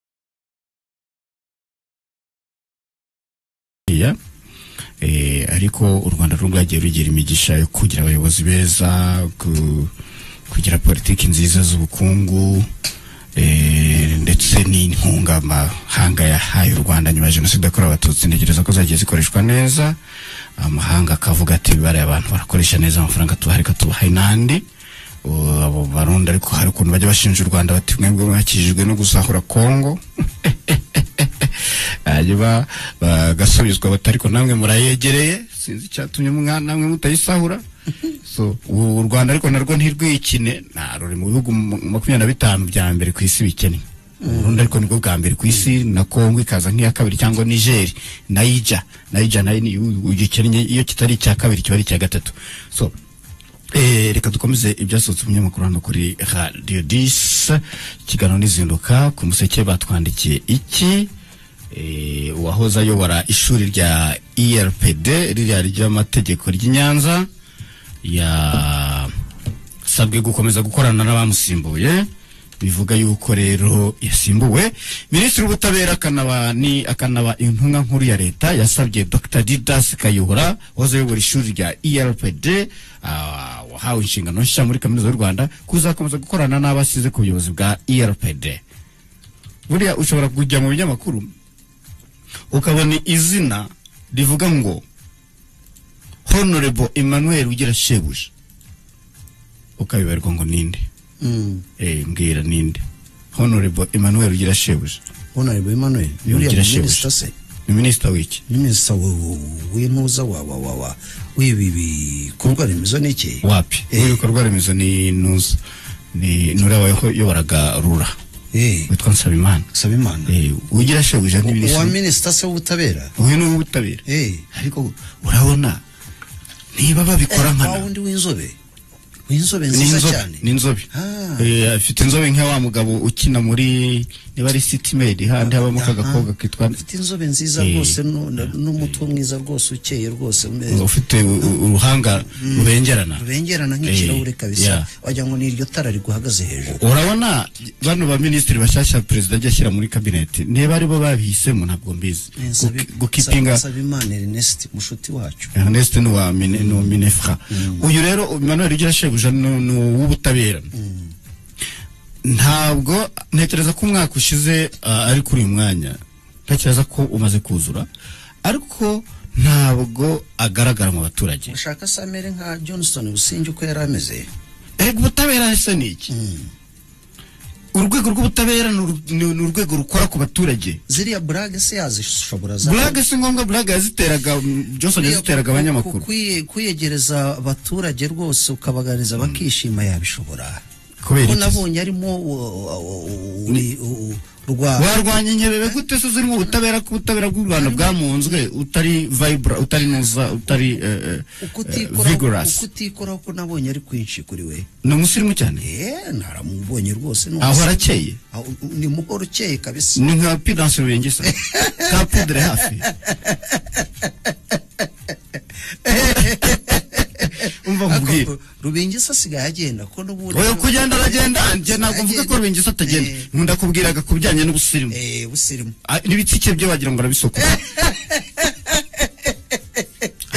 ya eh ariko u Rwanda rwagiye rugira imigisha yo kugira abayobozi beza kugira politiki nziza z'ubukungu eh ndetse n'inkunga amahanga yahaye u Rwanda nyuma ya jenoside yakorewe abatutsi ntegereza ko zagiye zikoreshwa neza amahanga akavuga ati bare abantu barakoresha neza amafaranga tuharika tubahaye nandi abo Barundi ariko hari ukuntu bajya bashinja u Rwanda bati mwebwe mwakijijwe no gusahura Kongo ajiba bagasubizwa batariko namwe murayegereye sinzi cyatumye mwana namwe mutayisahura so u Rwanda ariko narwo ntirwikine na ruri mu bihugu makumyabiri na bitanu bya mbere ku isi bikene Burundi ariko nibwo bwa mbere ku isi na Kongo ikaza nk'iya kabiri cyangwa Niger Niger Niger nayo ni ugikennye iyo kitari cya kabiri kiba ari cya gatatu so eh reka dukomeze ibyasotse umunyamakuru hano kuri Radio dix kigano nizinduka ku museke batwandikiye iki eh uwahoza ayobora ishuri rya E R P D ririya ry'amategeko ry'Inyanza ya sabwe gukomeza gukorana n'abamusimbuye bivuga yuko rero yasimbuwe Minisitiri w'Ubutabera kanaba ni akanaba intumwa nkuru ya leta yasabye Doctor Didas Kayihura wazo yobora ishuri rya E R P D wahawe inshingano nshya muri kaminuza y'u Rwanda kuzakomeza gukorana n'abasize ku buyobozi bwa E R P D buriya ushobora kujya mu binyamakuru ukabona izina rivuga ngo Honorable Emmanuel ugira shebuja ukabibarwa ngo ninde mm. eh mbwira ninde Honorable Emmanuel ugira shebuja Honorable Emmanuel ugira shebuja se ni minister wiki ni minister w'impuza wa wa wa wa wibibi kurwa remezo niki wapi uyu kurwa remezo ni nuza ni nurabayeho yoboraga rura eh witwa Nsabimana Nsabimana eh ugira shebuja ni minister wa minister se w'ubutabera uyu ni w'ubutabera eh ariko urabona niba babikora nkana wundi w'inzobe w'inzobe nziza cyane ni inzobe eh afite inzobe nka wa mugabo ukina muri niba ari City Maid handi haba mu kagakobwa kitwa afite inzobe nziza rwose n'umutwe mwiza rwose ukeye rwose ufite uruhanga rubengerana rubengerana nk'ikirahure kabisa wajya ngo ni iryo tara riguhagaze hejuru urabona bano ba ministeri bashyashya president ajya muri cabinet niba ari bo babihisemo ntabwo mbizi gukipinga Sabimana Ernest mushuti wacu Ernest no wa no Minefra uyu rero Emmanuel ugira shebuja no w'ubutabera ntabwo ntekereza ko umwaka ushize ari kuri uyu mwanya ntekereza ko umaze kuzura ariko ntabwo agaragara mu baturage ushaka samere nka Johnson Businge uko yari ameze ego ubutabera ese niki urwego rw'ubutabera ni urwego rukora ku baturage ziriya brag se yazishobora za brag se ngombwa brag yaziteraga Johnson yaziteraga abanyamakuru kuyegereza abaturage rwose ukabaganiza bakishima yabishobora kubera nabonye arimo warwanya inkebebe gute se zirimo ubutabera ku butabera bw'u Rwanda bwamunzwe utari vibra utari nuza utari vigorous ukutikora ko nabonye ari kwinshi kuri we ni umusirimu cyane eh naramubonye rwose no aho arakeye ni muhoro ukeye kabisa ni nka pidanse rubengesa ka pudre hafi umva mbwira Rubengesa sigaye agenda ko n'ubundi oyo kugenda aragenda nje ntabwo mvuga ko Rubengesa atagenda nkunda kubwiraga kubijyanye n'ubusirimu eh busirimu nibitsike byo wagira ngo arabisoko ariko niba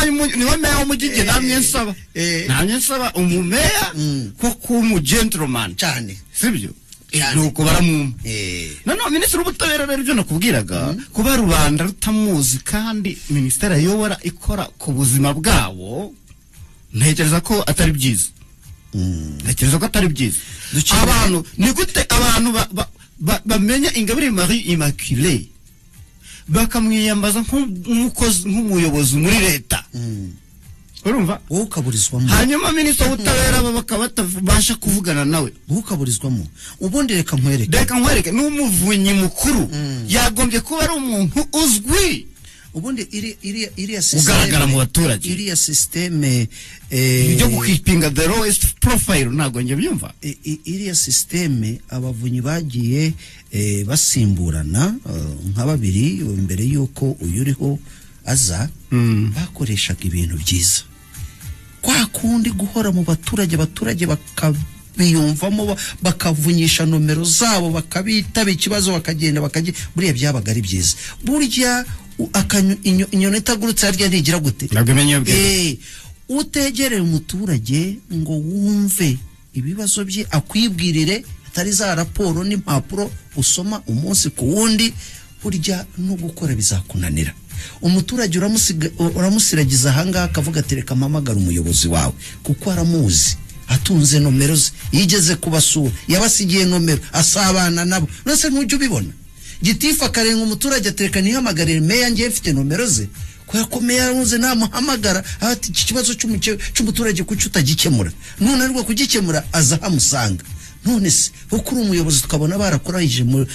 wabaye niwe meya w'umujyi namye nsaba namye nsaba umumeya ko kumu gentleman cyane sibyo nuko baramu nano minisitiri w'ubutabera rero byo nakubwiraga kuba rubanda rutamuzi kandi minisiteri ayobora ikora ku buzima bwabo ntekereza ko atari byiza ntekereza ko atari byiza abantu ni gute abantu bamenya Ingabire Marie Immaculée bakamwiyambaza nk'umukozi nk'umuyobozi muri leta urumva wowe ukaburizwamo hanyuma minisitiri w'ubutabera bakaba batabasha kuvugana nawe wowe ukaburizwamo ubundi reka nkwereke reka nkwereke n'umuvunyi mukuru yagombye kuba ari umuntu uzwi ubundi iri iri iri ugaragara mu baturage iriya systeme byo gukipinga the lowest profile ntago nge byumva iriya systeme abavunyi bagiye basimburana nka babiri mbere yuko uyuriho aza bakoreshaga ibintu byiza kwa kundi guhora mu baturage abaturage bakabiyumvamo bakavunyisha nomero zabo bakabitaba ikibazo bakagenda bakaje buriya byabaga ari byiza burya akanyo inyoni itagurutse harya ntigira gute eh utegereye umuturage ngo wumve ibibazo bye akwibwirire atari za raporo n'impapuro usoma umunsi ku wundi burya no gukora bizakunanira umuturage uramusiragiza hanga akavuga atereka mamagara umuyobozi wawe kuko aramuzi atunze nomero ze yigeze kubasura yabasigiye nomero asabana nabo nose ntujye ubibona gitifa karenga umuturage atereka nihamagarire meya ngiye mfite nomero ze ko yakomeye yaruze namuhamagara ati iki kibazo cy'umuturage kuki utagikemura none ariko kugikemura aza hamusanga none se ukuri umuyobozi tukabona barakurahije mu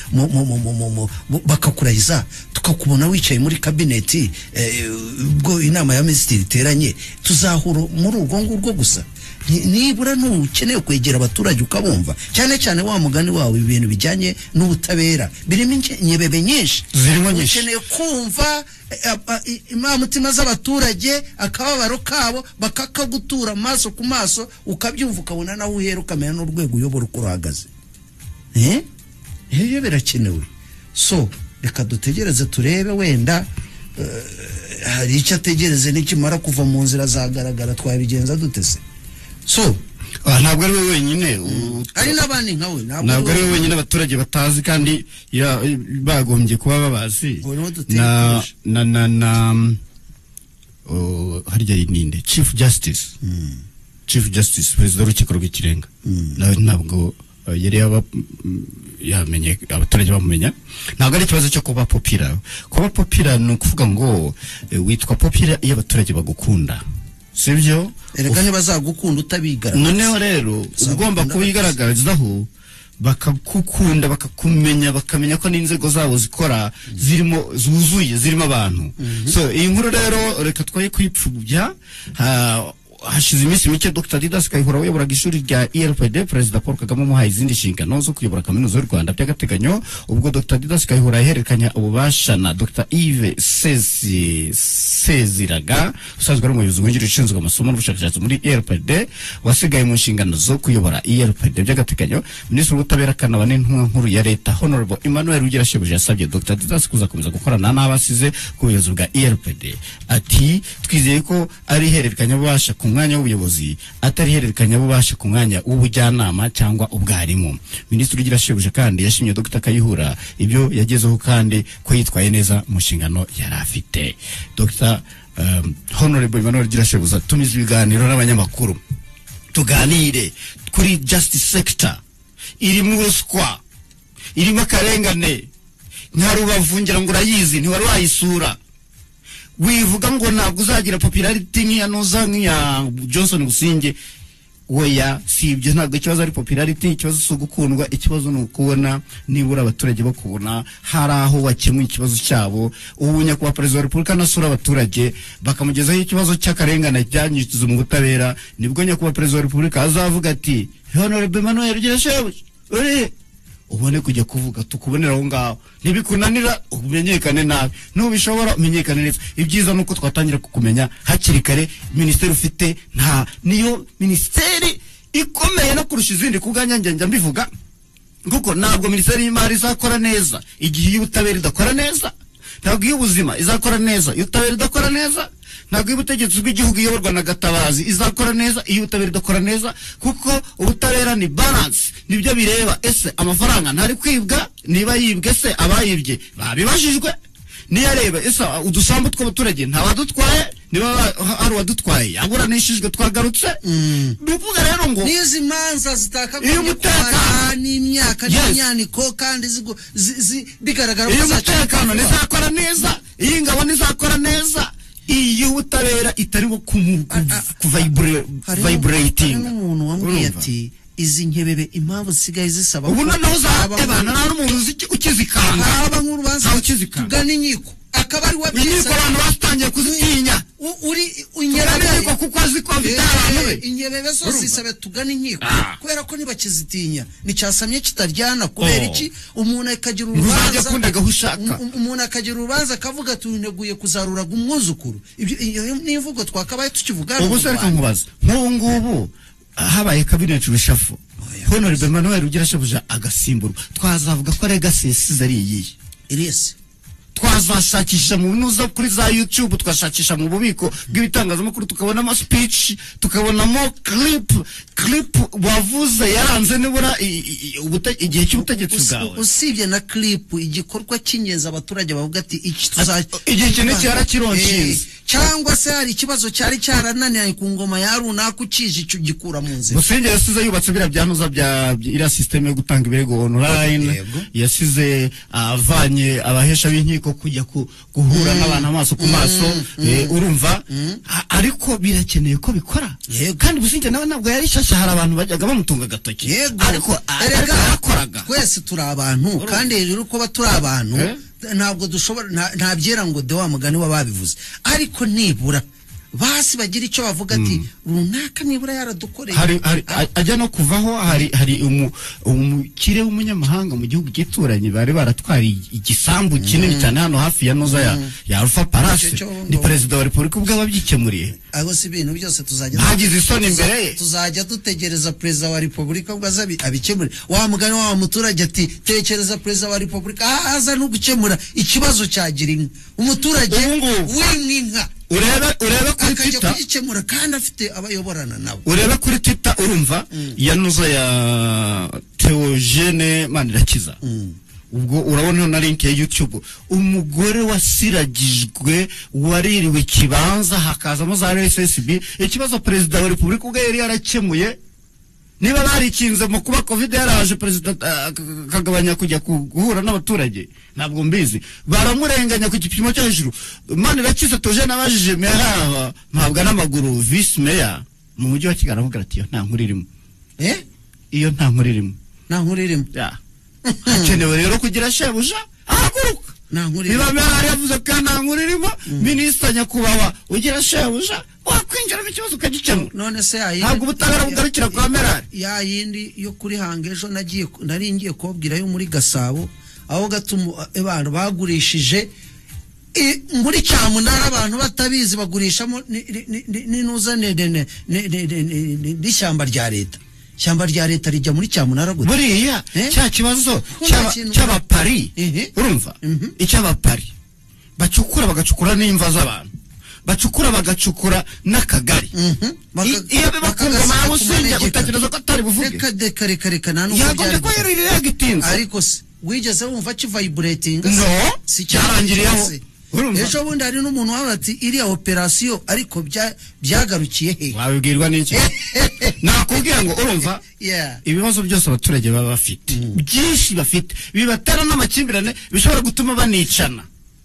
bakakurahiza tukakubona wicaye muri kabineti ubwo inama ya minisitiri iteranye tuzahura muri urwo ngurwo gusa nibura n'ukeneye kwegera abaturage ukabumva cyane cyane wa mugani wawe ibintu bijyanye n'ubutabera birimo nyebebe nyinshi zirimo nyinshi ukeneye kumva imamutima z'abaturage akababaro kabo bakakagutura amaso ku maso ukabyumva ukabona nawe uhera ukamenya n'urwego uyobora uko ruhagaze eh iyo birakenewe so reka dutegereze turebe wenda hari icyo ategereze n'ikimara kuva mu nzira zagaragara twabigenza dutese so ntabwo ari we wenyine ari n'abandi nkawe ntabwo ari we wenyine abaturage batazi kandi bagombye kuba babazi na na na na harya ninde chief justice chief justice perezida w'urukiko rw'ikirenga nawe ntabwo yari yaba yamenye abaturage bamumenya ntabwo ari ikibazo cyo kuba popular kuba popular ni ukuvuga ngo witwa popular iyo abaturage bagukunda sibyo erega ntibazagukunda utabigaragaza noneho rero ugomba kubigaragarizaho bakakukunda bakakumenya bakamenya ko n'inzego zabo zikora zirimo zuzuye zirimo abantu so iyi nkuru rero reka twaye kwipfubya hashize iminsi mike Dr Didas Kayihura uyoboraga ishuri rya I R P D Perezida Paul Kagame umuhaye izindi nshingano zo kuyobora kaminuza y'u Rwanda by'agateganyo ubwo Dr Didas Kayihura yahererekanya ububasha na Dr Yves Sezi Seziraga usanzwe ari umuyobozi w'ingiro ushinzwe amasomo n'ubushakashatsi muri I R P D wasigaye mu nshingano zo kuyobora I R P D by'agateganyo Minisitiri w'ubutabera kanaba n'intumwa nkuru ya leta Honorable Emmanuel Ugirashebuje yasabye Dr Didas kuzakomeza gukorana n'abasize ku buyobozi bwa I R P D ati twizeye ko ari ihererekanya ububasha umwanya w'ubuyobozi atari hererekanya bubasha ku mwanya w'ubujyanama cyangwa ubwarimu Minisitiri Ugirashebuje kandi yashimye Dr Kayihura ibyo yagezeho kandi ko yitwaye neza mu nshingano yari afite Dr um, Honorable Emmanuel Ugirashebuje tumize ibiganiro n'abanyamakuru tuganire kuri justice sector irimo ruswa irimo akarengane nta rubavungira ngo urayizi ntiwari wayisura wivuga ngo ntabwo uzagira popularity nk'iya noza nk'iya Johnson Businge weya si ibyo ntabwo ikibazo ari popularity ikibazo si ugukundwa ikibazo ni ukubona nibura abaturage bakubona hari aho wakemuye ikibazo cyabo ubu nyakubahwa perezida wa repubulika nasura abaturage bakamugezaho ikibazo cy'akarengane byanyuze mu butabera nibwo nyakubahwa perezida wa repubulika azavuga ati Honorable Emmanuel Ugirashebuje uri ubone kujya kuvuga tukubonera aho ngaho ntibikunanira umenyekane nabi nubishobora umenyekane neza ibyiza nuko twatangira kukumenya hakiri kare ministeri ufite nta niyo ministeri ikomeye no kurusha izindi kuganyange njya mbivuga kuko ntabwo ministeri y'imari izakora neza igihe y'ubutabera idakora neza ntabwo y'ubuzima izakora neza y'ubutabera idakora neza ntabwo ubutegetsi bw'igihugu iyoborwa na Gatabazi izakora neza iyo ubutabera idakora neza, kuko ubutabera ni balance, nibyo bireba ese amafaranga ntari kwibwa, niba yibwe se abayibye babibajijwe, niyo areba ese udusambu tw'abaturage ntabadutwaye, niba ari wadutwaye yaburanishijwe twagarutse. Bivuga rero ngo nizi manza zitakagombye kubara n'imyaka n'imyaniko kandi bigaragara ko umutekano nizakora neza, iyi ngabo nizakora neza, iyo ubutabera itariho kuvibrating. Umuntu wambwiye ati izi nkebebe impamvu zisigaye zisaba ubu noneho zabana nta n'umuntu ukizikanga, aba nk'urubanza tugana inkiko akaba ari wa inkiko abantu batangiye kuzitinya, uri inyebebe kuko azi ko bitarabe inyebebe zo zisaba tugana inkiko kubera ko nibakizitinya nicyasamye kitaryana kubera iki umuntu akagira urubanza umuntu akagira urubanza akavuga tuneguye kuzaruraga umwuzukuru. Ibyo nivugo twakabaye tukivuga. Ubu se reka nkubaza nk'ubu ngubu habaye cabinet reshuffle, Honorable Emmanuel Rugira shabuja agasimburu, twazavuga ko legacy ari iyi irese, twazashakisha mu binuza kuri za YouTube, twashakisha mu bubiko bw'ibitangazamakuru tukabonamo speech, tukabonamo clip clip wavuze yaranze nibura igihe cy'ubutegetsi bwawe. Usibye na clip igikorwa cy'ingenzi abaturage bavuga ati iki tuzaje igihe kintu cyarakironkiye cyangwa se hari ikibazo cyari cyarananiye ku ngoma ya runaka ukije icyo gikura mu nzira. Musenge yasize yubatse bira byanuza bya ira system yo gutanga ibirego online, yasize avanye abahesha b'inkiko kujya guhura n'abantu amaso ku maso, urumva, ariko birakeneye ko bikora. Kandi Busingye nawe ntabwo yari shasha, hari abantu bajyaga bamutunga gatoki, ariko arakoraga. Twese turi abantu kandi hejuru ko baturi abantu ntabwo dushobora nta byera ngo de wa mugani wababivuze, ariko nibura basi bagira icyo bavuga ati runaka nibura yaradukoreye. Hari ajya no kuvaho, hari hari umukire w'umunyamahanga mu gihugu gituranye bari baratwari igisambu kinini cyane hano hafi ya noza ya ya Alpha Palace, ni president wa Republika ubwo babyikemuriye. Aho si ibintu byose tuzajya hagize isoni imbere, tuzajya dutegereza president wa Republika ubwo azabi abikemure. Wa mugani wa muturage ati tekereza president wa Republika aza no gukemura ikibazo cyagira inka, umuturage w'inka urebe urebe kuri Twitter akajya kandi afite abayoborana nabo. Urebe kuri Twitter urumva yanuza ya Theogene Manirakiza, ubwo urabona na link ya YouTube, umugore wasiragijwe waririwe kibanza hakazamo za R S S B, ikibazo president wa Republika ubwo yari yarakemuye. Niba barikinze mu kuba covid yaraje president kagabanya kujya guhura n'abaturage ntabwo mbizi, baramurenganya ku gipimo cyo hejuru. Manirakiza toje nabajije mera ntabwo n'amaguru vice mayor mu mujyi wa Kigali avuga ati nta nkuru irimo. Eh iyo nta nkuru irimo, nta nkuru irimo ya hakenewe rero kugira shebuja ahaguruka. Niba mera yavuze ko nta nkuru irimo, minisita nyakubahwa ugira shebuja wakwinjira mu kibazo ukagikemura. None se ayi ntabwo ubutabera bugarukira kwa Merari ya yindi yo kuri hange ejo nagiye nari ngiye kubwira yo muri Gasabo, aho gatuma abantu bagurishije muri cyamunara abantu batabizi bagurishamo ninuza ne n'ishyamba rya leta. Ishyamba rya leta rijya muri cyamunara gute buriya cya kibazo cy'abapari, urumva icy'abapari bacukura bagacukura n'imva z'abantu, bacukura bagacukura n'akagari. Iyo bibakunga mawe Busingye utatekereza ko atari buvuge reka reka reka reka nanu yagombye ko yari yagitinze, ariko se wigeze wumva ki vibrating? No, si cyarangiriyeho. Ejo bundi hari n'umuntu wawe ati iriya operasiyo ariko byagarukiye he? Wabibwirwa n'iki? Nakubwira ngo urumva ibibazo byose abaturage baba bafite byinshi bafite bibatera n'amakimbirane bishobora gutuma banicana,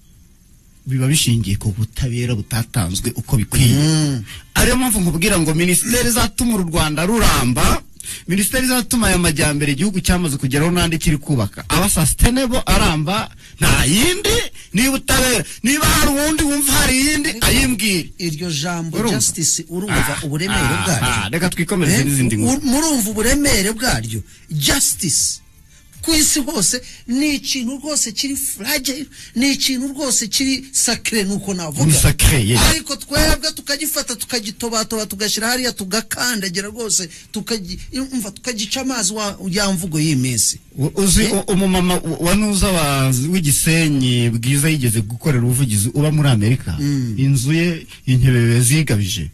biba bishingiye ku butabera butatanzwe uko bikwiye. Ariyo mpamvu nkubwira ngo minisiteri zatuma u Rwanda ruramba, minisiteri zatuma aya majyambere igihugu cyamaze kugeraho n'andi kiri kubaka aba sustainable aramba, nta yindi niba utabera. Niba hari uwundi wumva hari yindi ayimbwire. Iryo jambo justice urumva uburemere bwaryo. Reka twikomereze n'izindi nkuru. Murumva uburemere bwaryo justice ku isi hose ni ikintu rwose kiri fragile, ni ikintu rwose kiri sacré nuko navuga. Ni sacré, yes. Ariko twebwe tukagifata tukagitobatoba tugashira hariya tugakandagira rwose tukaji umva tukagica amazi wa yamvugo y'imisi. Uzi umumama wanuza w'igisenyi bwiza yigeze gukorera ubuvugizi uba muri Amerika, inzu ye intebe zigabije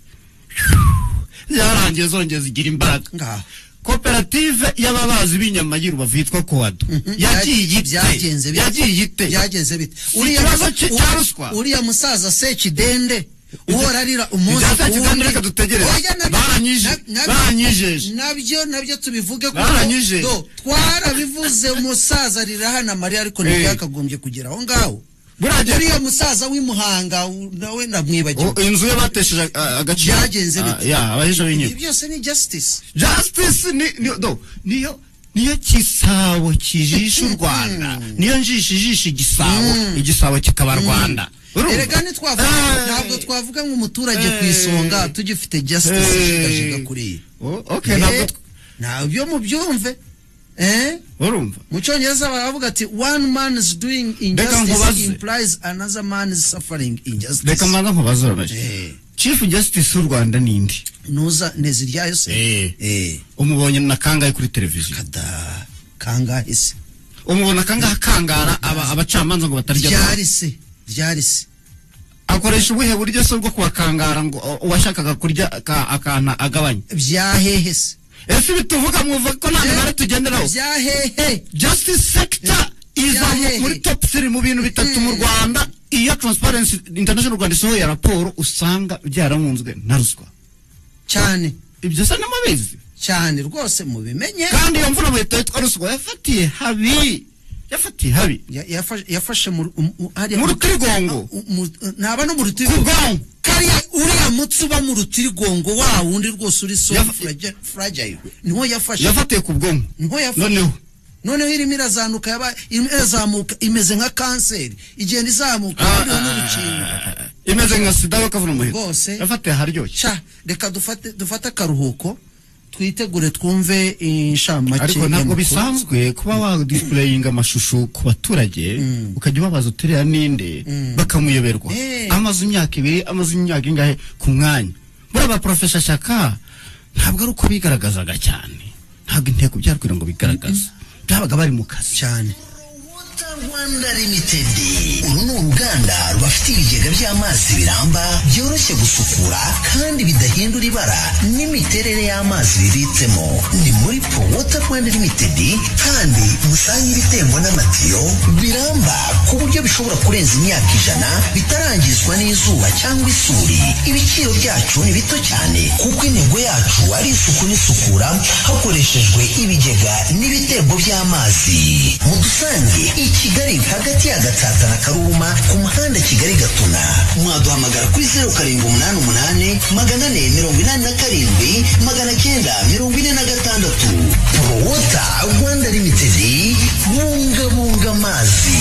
yarangiye zongeza igira imbaraga ngaho. Koperative y'ababazi b'inyama y'Urubavu yitwa Koado yagiye byagenze yagiye ite byagenze bite uriya cyaruswa uriya musaza Sekidende uhora arira umunsi kuwundi reka dutegereze baranyije baranyijeje nabyo nabyo tubivuge ko twarabivuze umusaza arira hana Maria ariko ntiyakagombye kugera aho ngaho. Uriya musaza w'imuhanga nawe ndamwibagiwe inzu ye batesheje agaciro byagenze bite ya abaje b'inyuma byose ni justice justice ni do niyo niyo kisabo kijisha u Rwanda niyo njishijisha igisabo igisabo kikaba Rwanda. Erega ni twavuga ntabwo twavuga nk'umuturage ku isonga tugifite justice shigashiga kuri okay ntabwo nabyo mu byumve eh urumva mu cyongereza baravuga ati one man is doing injustice implies another man is suffering injustice. Reka mbanza nkubaza urabaje Chief Justice w'u Rwanda nindi nuza neziryayo se eh eh umubonye na kangahe kuri televiziyo kada kangahe se umubona kangahe kangara abacamanza ngo batarya byari se byari se akoresha ubuhe buryo so bwo kuwakangara ngo uwashakaga kurya akana agabanya byahehe se ese bituvuga muvuga ko nta mara tugenderaho byahehe justice sector iza muri top three mu bintu bitatu mu Rwanda iyo Transparency International Rwanda isohoye raporo usanga byaramunzwe na ruswa cyane. Ibyo se namabizi cyane rwose mubimenye kandi iyo mvura muhita yitwa ruswa yafatiye habi yafatiye habi yafashe mu rutirigongo ntaba no mu rutirigongo kariya uriya mutsi uba mu rutirigongo wa wundi rwose uri so fragile niho yafashe yafatiye ku bwonko niho yafashe noneho noneho irimo irazanuka yaba irazamuka imeze nka kanseri igenda izamuka n'urukingo imeze nka sida bakavuna umuheto yafatiye haryoshye. Reka dufate dufate akaruhuko twitegure twumve inshamake. Ariko ntabwo bisanzwe kuba wa displaying amashusho ku baturage ukajya babaza uturera ninde bakamuyoberwa amazu imyaka ibiri amazu imyaka ingahe ku mwanya baba professor Shaka ntabwo ari uko bigaragazaga cyane ntabwo intego byarkwira ngo bigaragaza byabaga bari mu kazi cyane. Rwanda Limited uru ni uruganda rubafite ibigega by'amazi biramba byoroshye gusukura kandi bidahindura ibara n'imiterere y'amazi bibitsemo. Ni muri Pro Water Rwanda Limited kandi musange ibitembo n'amatiyo biramba ku buryo bishobora kurenza imyaka ijana bitarangizwa n'izuba cyangwa isuri. Ibiciro byacu ni bito cyane kuko intego yacu ari isuku n'isukura hakoreshejwe ibigega n'ibitembo by'amazi. Mudusange Kigali hagati ya Gatsata na Karuma ku muhanda Kigali Gatuna. Mwaduhamagara kuri zero karindwi umunani umunani magana ane mirongo inani na karindwi magana cyenda mirongo ine na gatandatu. Pro Water Rwanda Limited, bungabunga amazi.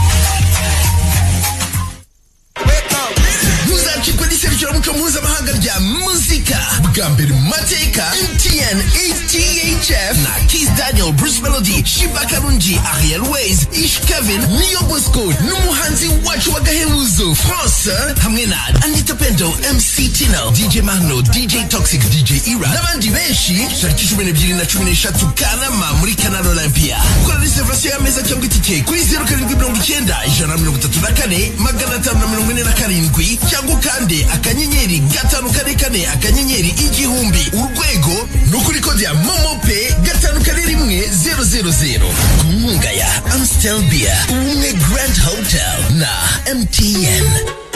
Muzacikwa n'iserukiramuco mpuzamahanga rya muzika bwa mbere mu mateka. M T N A T H F na Kiss Daniel, Bruce Melody, Shiba Karungi, Ariel Ways, Ish Kevin, Neo Bosco n'umuhanzi wacu w'agahebuzo France hamwe na Anita Pendo, M C Tino, D J Mano, D J Toxic, D J Ira n'abandi benshi. Tariki cumi n'ebyiri na cumi n'eshatu Kanama muri Canal Olympia. Kora reservation y'ameza cyangwa itike kuri zero karindwi mirongo icyenda ijana na mirongo itatu na kane magana atanu na mirongo ine na karindwi cyangwa kandi akanyenyeri gatanu kane kane akanyenyeri igihumbi urwego no kuri kode ya Momo Pay gatanu kane rimwe zero zero zero. Ku nkunga ya Amstel Beer, Umwe Grand Hotel na M T N.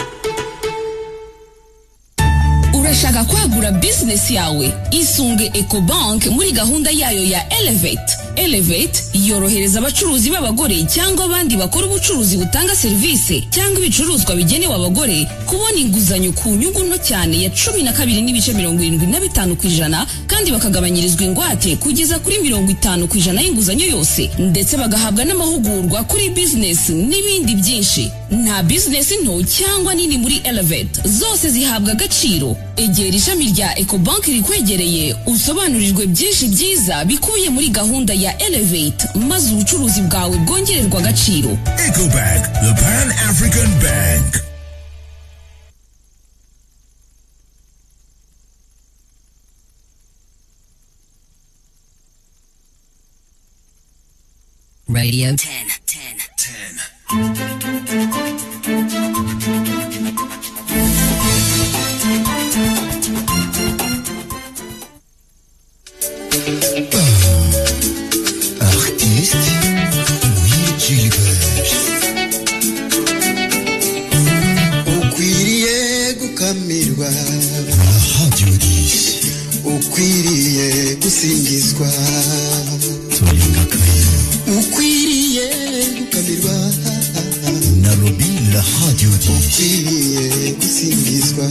Urashaka kwagura business yawe? Isunge Ecobank muri gahunda yayo ya Elevate. Elevate yorohereza abacuruzi b'abagore cyangwa abandi bakora ubucuruzi butanga serivisi cyangwa ibicuruzwa bigenewe abagore kubona inguzanyo ku nyungu nto cyane ya cumi na kabiri n'ibice mirongo irindwi na bitanu ku ijana kandi bakagabanyirizwa ingwate kugeza kuri mirongo itanu ku ijana y'inguzanyo yose ndetse bagahabwa n'amahugurwa kuri business n'ibindi byinshi. nta business nto cyangwa nini muri Elevate, zose zihabwa agaciro. Egera ishami rya Ecobank rikwegereye usobanurirwe byinshi byiza bikubiye muri gahunda ya Elevate, maze ubucuruzi bwawe bwongererwa agaciro. Ecobank, the Pan-African Bank. Radio ten, ten, ten. Artiste, oui, Gilbert. Ukwiriye gukamirwa, Radio dix. ukwiriye gusingizwa, Solinga Kaya. ukwiriye gukamirwa, Nairobi, la Radio dix. ukwiriye gusingizwa.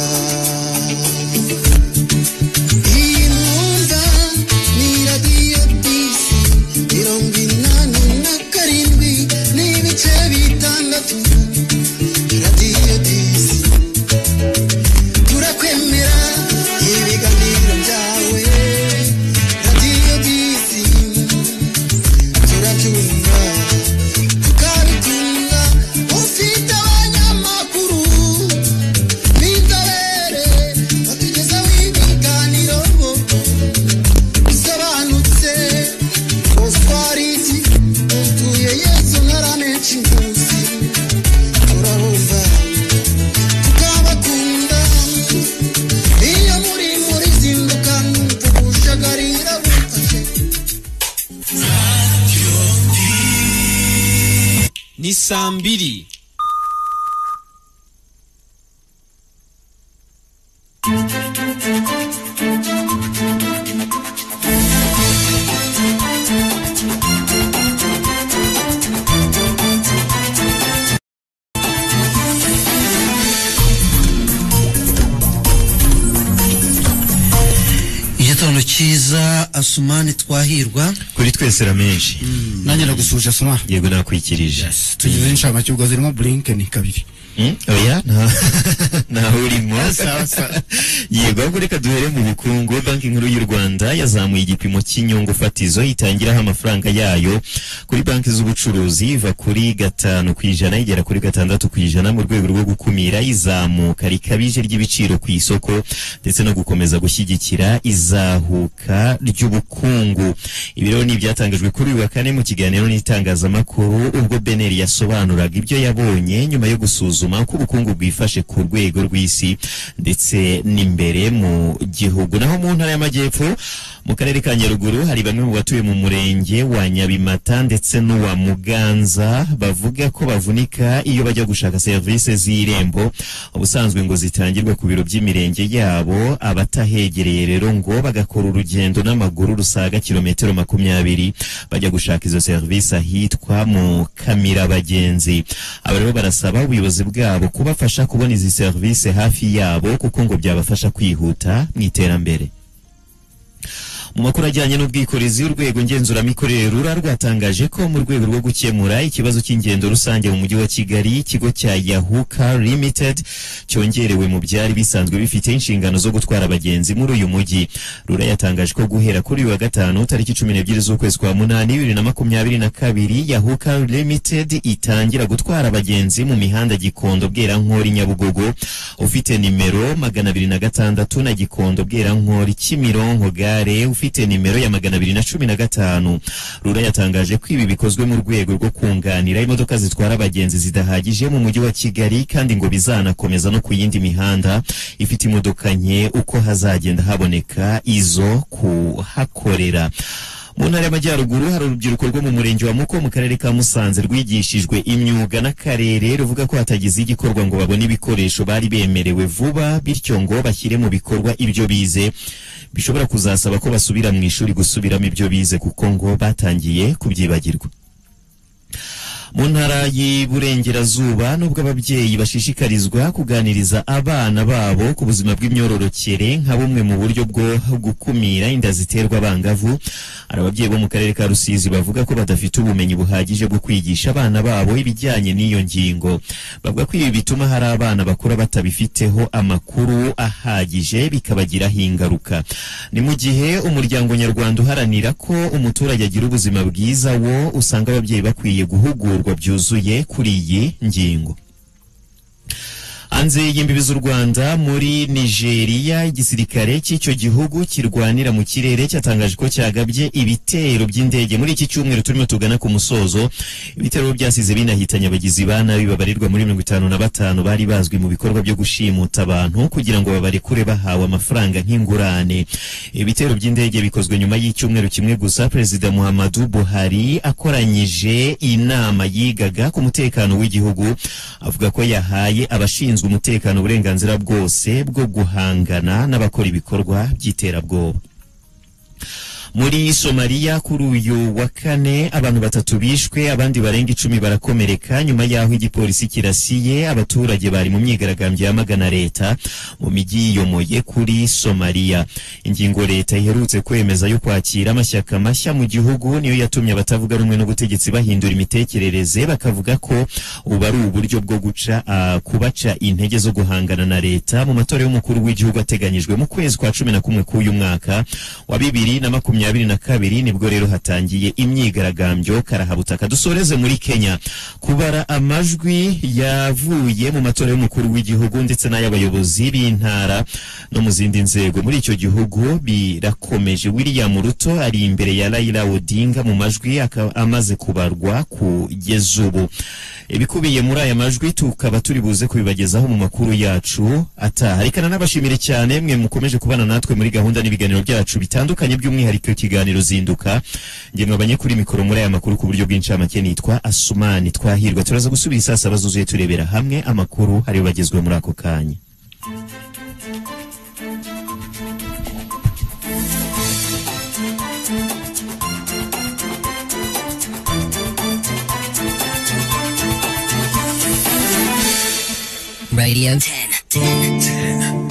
Iyi mwumva ni Radio dix, mirongo inani na karindwi n'ibice bitandatu. Radio dix, turakwemera ibiganiro byawe. Radio dix, turabyumva tukabitunga. Ufite abanyamakuru b'inzobere batugezaho ibiganiro bisobanutse. Oswariti utuye Yesu ntaramenshi munsi, turabumva tukabakunda. Iyo muri muri zinduka numva ubushagarira bufashe. ni saa mbiri. igitondo cyiza Asumani Twahirwa kuri twese ramenshi. Nanjye nagusuje Soma. Yego nakwikirije. Tugize inshamake cyubwo zirimo Blinken kabiri. Mm, oya na na urimo sasa. Yego ahubwo reka duhere mu bukungu. Banki Nkuru y'u Rwanda yazamuye igipimo cy'inyungu fatizo itangiraho amafaranga yayo kuri banki z'ubucuruzi iva kuri gatanu ku ijana igera kuri gatandatu ku ijana mu rwego rwo gukumira izamuka rikabije ry'ibiciro ku isoko ndetse no gukomeza gushyigikira izahuka ry'ubukungu. Ibiro ni byatangajwe kuri uyu wa kane mu kiganiro n'itangazamakuru ubwo Beneri yasobanuraga ibyo yabonye nyuma yo gusuzuma uko ubukungu bwifashe ku rwego rw'isi ndetse n'imbere mu gihugu. Naho mu ntara y'Amajyepfo mu karere ka Nyaruguru hari bamwe mu batuye mu murenge wa Nyabimata ndetse n'uwa Muganza bavuga ko bavunika iyo bajya gushaka serivisi z'irembo ubusanzwe ngo zitangirwa ku biro by'imirenge yabo. Abatahegereye rero ngo bagakora urugendo n'amaguru rusaga kilometero makumyabiri bajya gushaka izo serivisi ahitwa mu Kamira Bagenzi. Aba rero barasaba ubuyobozi bwabo kubafasha kubona izi serivisi hafi yabo kuko ngo byabafasha kwihuta mu iterambere. Mu makuru ajyanye n'ubwikorezi urwego ngenzuramikorere rura rwatangaje ko mu rwego rwo gukemura ikibazo cy'ingendo rusange mu mujyi wa Kigali ikigo cya Yahoo Car Limited cyongerewe mu byari bisanzwe bifite inshingano zo gutwara abagenzi muri uyu mujyi. Rura yatangaje ko guhera kuri uyu wa gatanu tariki cumi n'ebyiri z'ukwezi kwa munani bibiri na makumyabiri na kabiri Yahoo Car Limited itangira gutwara abagenzi mu mihanda Gikondo Bwerankori Nyabugogo ufite nimero magana abiri na gatandatu na Gikondo Bwerankori Kimironko Gare ufite nimero ya magana abiri na cumi na gatanu. Rura yatangaje ko ibi bikozwe mu rwego rwo kunganira imodoka zitwara abagenzi zidahagije mu mujyi wa Kigali kandi ngo bizanakomeza no ku yindi mihanda ifite imodoka nke uko hazagenda haboneka izo kuhakorera. Mu ntara y'Amajyaruguru hari urubyiruko rwo mu murenge wa Muko mu karere ka Musanze rwigishijwe imyuga n'akarere ruvuga ko hatagize igikorwa ngo babone ibikoresho bari bemerewe vuba bityo ngo bashyire mu bikorwa ibyo bize bishobora kuzasaba ko basubira mu ishuri gusubiramo ibyo bize kuko ngo batangiye kubyibagirwa. mu ntara y'Iburengerazuba nubwo ababyeyi bashishikarizwa kuganiriza abana babo ku buzima bw'imyororokere nka bumwe mu buryo bwo gukumira inda ziterwa abangavu, hari ababyeyi bo mu karere ka Rusizi bavuga ko badafite ubumenyi buhagije bwo kwigisha abana babo ibijyanye n'iyo ngingo. Bavuga ko ibi bituma hari abana bakura batabifiteho amakuru ahagije bikabagiraho ingaruka. Ni mu gihe umuryango nyarwanda uharanira ko umuturage agira ubuzima bwiza wo usanga ababyeyi bakwiye guhugurwa byuzuye kuri iyi ngingo. Anze y'imbibi z'u Rwanda muri Nigeria, igisirikare cy'icyo gihugu kirwanira mu kirere cyatangaje ko cyagabye ibitero by'indege muri iki cyumweru turimo tugana ku musozo. Ibitero byasize binahitanye abagizi ba nabi babarirwa muri mirongo itanu na batanu bari bazwi mu bikorwa byo gushimuta abantu kugira ngo babarekure bahawe amafaranga nk'ingurane. Ibitero by'indege bikozwe nyuma y'icyumweru kimwe gusa Perezida Muhammadu Buhari akoranyije inama yigaga ku mutekano w'igihugu, avuga ko yahaye abashinzwe umutekano uburenganzira bwose bwo guhangana n'abakora ibikorwa by'iterabwoba. Muri Somalia kuri uyu wa kane abantu batatu bishwe abandi barenga icumi barakomereka nyuma yaho igipolisi kirasiye abaturage bari mu myigaragambyo yamagana leta mu mijyi yomoye kuri Somalia. Ingingo leta iherutse kwemeza yo kwakira amashyaka mashya mu gihugu niyo yatumye abatavuga rumwe n'ubutegetsi bahindura imitekerereze, bakavuga ko ubu ari uburyo bwo guca uh, kubaca intege zo guhangana na leta mu matora y'umukuru w'igihugu ateganyijwe mu kwezi kwa cumi na kumwe k'uyu mwaka wa bibiri na makumyabiri na kabiri. Nibwo rero hatangiye imyigaragambyo karahabutaka. Dusoreze muri Kenya. Kubara amajwi yavuye mu matora y'umukuru w'igihugu ndetse n'ay'abayobozi b'intara no mu zindi nzego muri icyo gihugu birakomeje. William Ruto ari imbere ya Raila Odinga mu majwi amaze kubarwa kugeza ubu. Ibikubiye muri aya majwi tukaba turi buze kubibagezaho mu makuru yacu ataha. Reka nabashimire cyane mwe mukomeje kubana natwe muri gahunda n'ibiganiro byacu bitandukanye, by'umwihariko ikiganiro Zinduka. Nge mwabanye kuri mikoro muri aya makuru ku buryo bw'incamake nitwa Asumani Twahirwa. Turaza gusubira isasa bazuzuye turebera hamwe amakuru hari bagezwe muri ako kanya. Radio ten. ten. ten.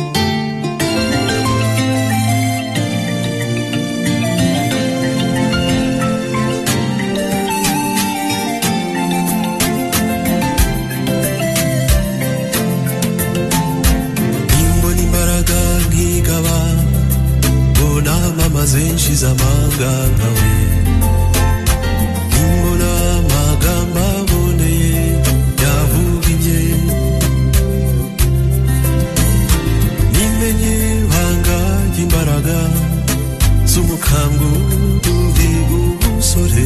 Mazenshi zamanga nkawe imbona magamba boneye yavuginye nimenye banga imbaraga z'umukango ndi ubusore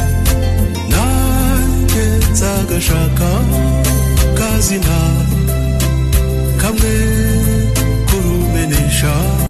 nanjye nzagashaka kazina kamwe kurumenesha.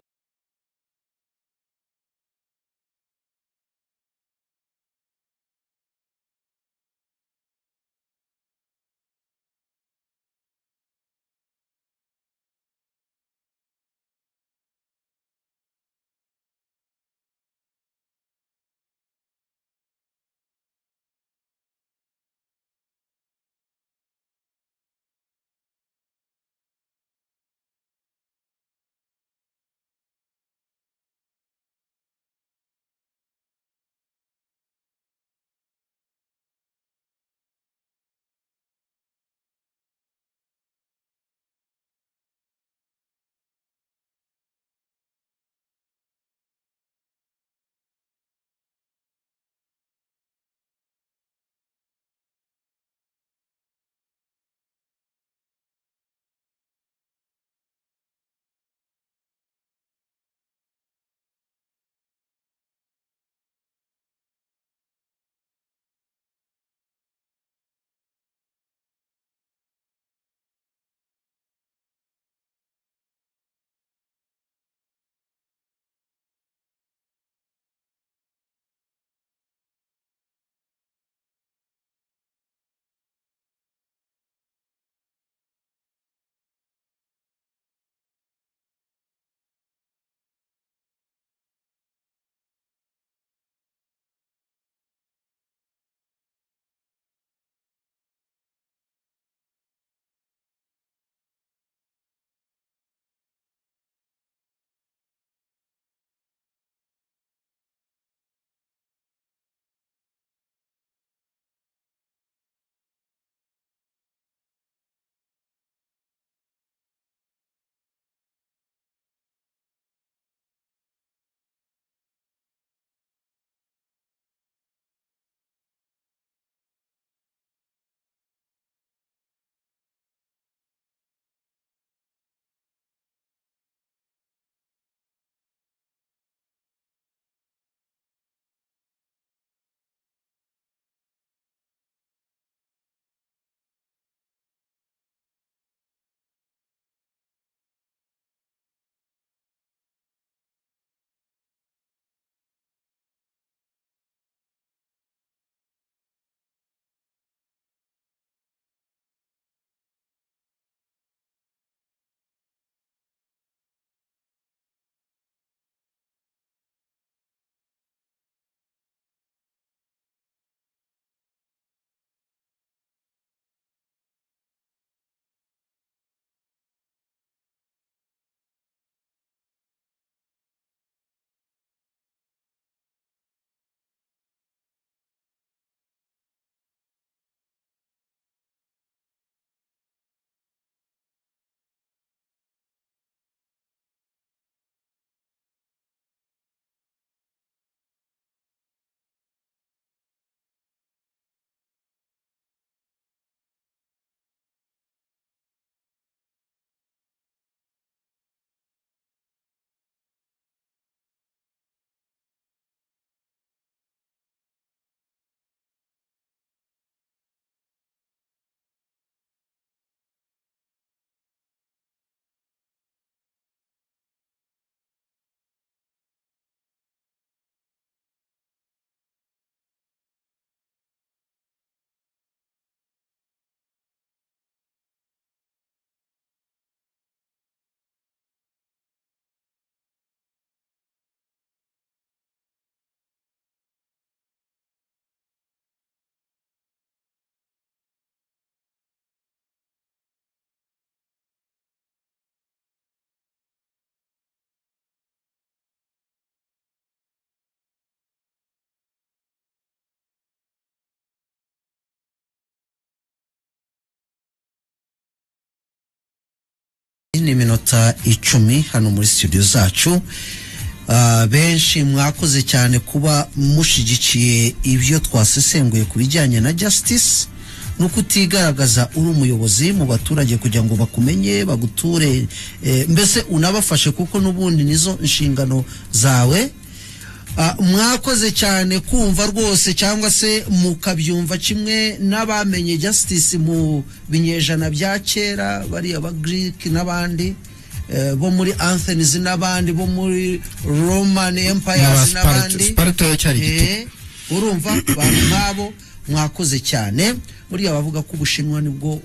n'iminota icumi hano muri studio zacu. Uh, benshi mwakoze cyane kuba mushigikiye ibyo twasesenguye ku bijyanye na justice no kutigaragaza uri umuyobozi mu baturage kugira ngo bakumenye baguture, eh, mbese unabafashe kuko nubundi nizo inshingano zawe. Uh, mwakoze cyane kumva rwose cyangwa se mukabyumva kimwe n'abamenye justice mu binyejana bya kera bari aba Greek n'abandi uh, bo muri Athens n'abandi bo muri Roman Empire n'abandi Sparta cyari gito. Urumva abantu nkabo mwakoze cyane. Muri abavuga ko Ubushinwa nibwo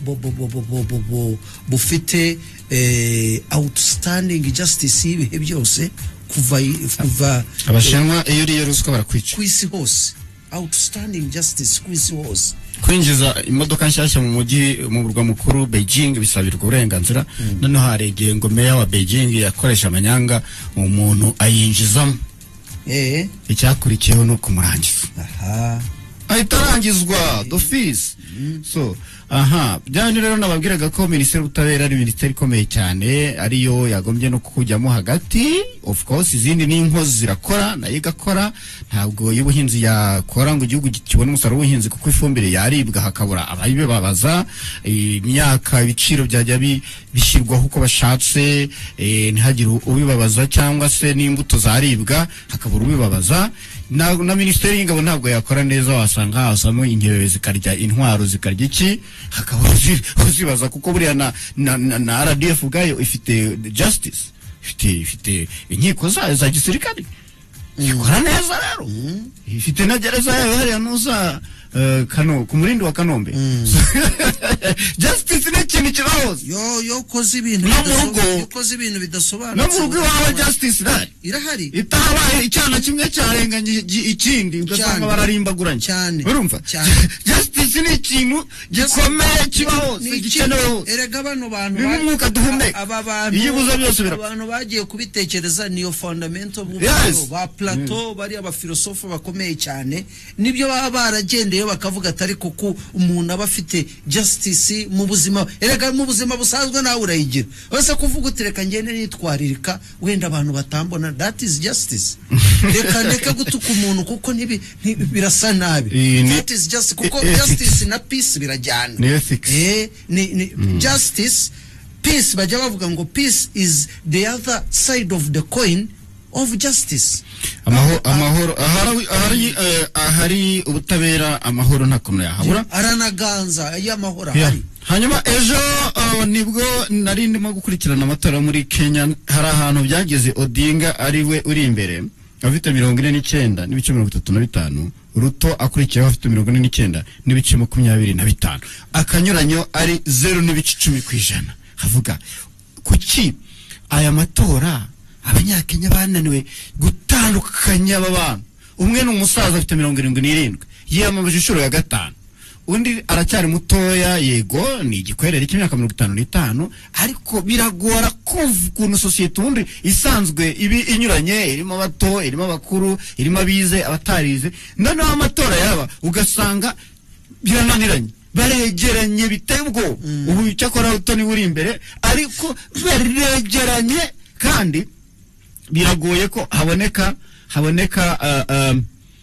bufite outstanding justice y'ibihe byose kuva kuva Abashinwa iyo uri ruswa barakwica kwisi hose. Outstanding justice kwisi hose. Kwinjiza imodoka nshyashya mu mujyi mu burwa mukuru Beijing bisabirwa uburenganzira. mm. None haregeye ngo meya wa Beijing yakoresha amanyanga umuntu ayinjizamo. eh Icyakurikiyeho no kumurangiza. aha Aitarangizwa d'office. mm. So aha byane rero nababwiraga ko Minisiteri y'Ubutabera ari minisiteri ikomeye cyane, ariyo yagombye no kujyamo hagati. Of course izindi ni inkozi zirakora nayo igakora, ntabwo y'ubuhinzi yakora ngo igihugu kibone umusaruro w'ubuhinzi kuko ifumbire yaribwa hakabura abayibe babaza imyaka ibiciro byajya bishyirwaho uko bashatse, e, ntihagire ubibabaza cyangwa se n'imbuto zaribwa hakabura ubibabaza. Na, na Minisiteri y'Ingabo ntabwo yakora neza, wasanga hasamo inkebe zikarya intwaro zikarya iki hakaba uzibaza kuko buriya na, na, na, na R D F ubwayo ifite justice, ifite ifite inkiko zayo za gisirikare ikora neza rero. mm. Ifite na gereza yayo hariya nuza uh, kano ku murindi wa Kanombe. mm. Justice ni ikintu kibaho yo yo koze ibintu bidasobanutse, koze ibintu bidasobanutse no mu rugo iwawe justice irahari irahari itabaye icyana kimwe cyarenganye ikindi ugasanga bararimbaguranye cyane. urumva justice ni ikintu gikomeye kibaho gikenewe. Erega bano bantu n'umwuka duhumeka aba bantu iyo buza byose birapfa. Abantu bagiye kubitekereza niyo fundamental bwo yes. ba Plato. mm. bari abafilosofa bakomeye cyane nibyo baba baragendeye bakavuga atari kuko umuntu aba afite justice mu buzima. Erega mu buzima busanzwe nawe urayigira wese kuvuga utereka ngende nitwaririka wenda abantu batambona, that is justice. Reka reka gutuka umuntu kuko nibi birasa nabi. That is justice kuko justice na peace birajyana. eh ni, ni mm. justice peace bajya bavuga ngo peace is the other side of the coin of justice. Amahoro amahoro ahari ahari ahari ubutabera amahoro ntakomwe yahabura aranaganza y'amahoro ahari. Hanyuma ejo uh, nibwo nari ndimo gukurikirana amatora muri Kenya, hari ahantu byageze Odinga ari we uri imbere afite mirongo ine n'icyenda n'ibice mirongo itatu na bitanu, Ruto akurikiyeho afite mirongo ine n'icyenda n'ibice makumyabiri na bitanu, akanyuranyo ari zero n'ibice icumi ku ijana. Havuga kuki aya matora Abanyakenya bananiwe gutandukanya aba bantu. Umwe ni umusaza afite mirongo irindwi n'irindwi yiyamamaje inshuro ya gatanu, undi aracyari mutoya yego ni igikwerere cy'imyaka mirongo itanu n'itanu, ariko biragora kumva ukuntu sosiyete ubundi isanzwe ibi inyuranye, irimo abato irimo abakuru irimo abize abatarize. Noneho amatora yaba ugasanga birananiranye baregeranye biteye ubwo. mm. Ubu cyakora utoni uri imbere ariko baregeranye kandi biragoye ko haboneka haboneka uh, um,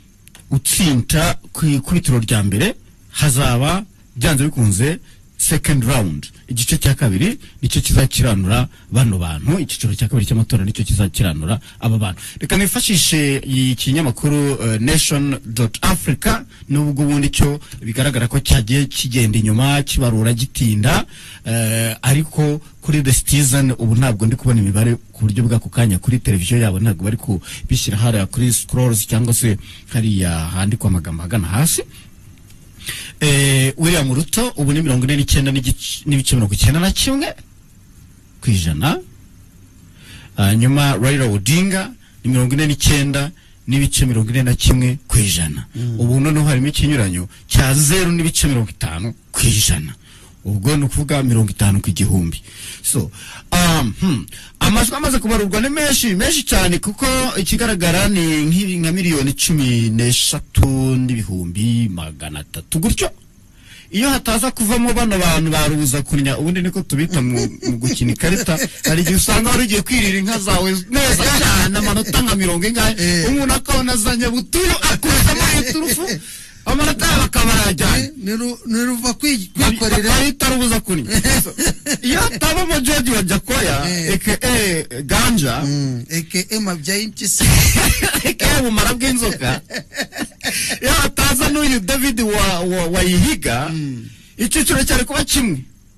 utsinta ku kubitiro rya mbere. Hazaba byanze bikunze second round, igice cya kabiri nicyo kizakiranura bano bantu, ikiciro cya kabiri cy'amatora nicyo kizakiranura aba bantu. Reka nifashishe ikinyamakuru uh, nation dot africa nubwo ubundi cyo bigaragara ko cyagiye kigenda inyuma kibarura gitinda, uh, ariko kuri The Citizen ubu ntabwo ndi kubona imibare ku buryo bw'ako kanya kuri televiziyo yabo, ntabwo bari ku bishyira hariya kuri scrolls cyangwa se hariya handikwa amagambo hagana hasi. Eh, William Ruto ubu ni mirongo ine n'icyenda n'ibice mirongo icyenda na kimwe ku ijana. Hanyuma Raila Odinga ni mirongo ine n'icyenda n'ibice mirongo ine na kimwe ku ijana. mm. Ubu noneho harimo ikinyuranyo cya zero n'ibice mirongo itanu ku ijana. Ubwo ni ukuvuga mirongo itanu ku igihumbi. So um, hmm. amajwi amaze kubarurwa ni menshi menshi cyane kuko ikigaragara ni nk'ibi nka miliyoni cumi n'eshatu n'ibihumbi magana atatu gutyo. iyo hataza kuvamo bano bantu barubuza kunya ubundi niko tubita mu mu gukina ikarita hari igihe usanga wari ugiye kwirira inka zawe neza cyane amanota nka mirongo ingahe umuntu akabona azanye butuyo akuramo iturufu amanota bakaba yajyanye niruva kwikorera ahita arubuza kunya iyo atabamo George wa Jakoya aka Ganja aka mabyaye impyisi aka bumara bw'inzoka iyo ataza n'uyu David wa wayihiga icyiciro cyari kuba kimwe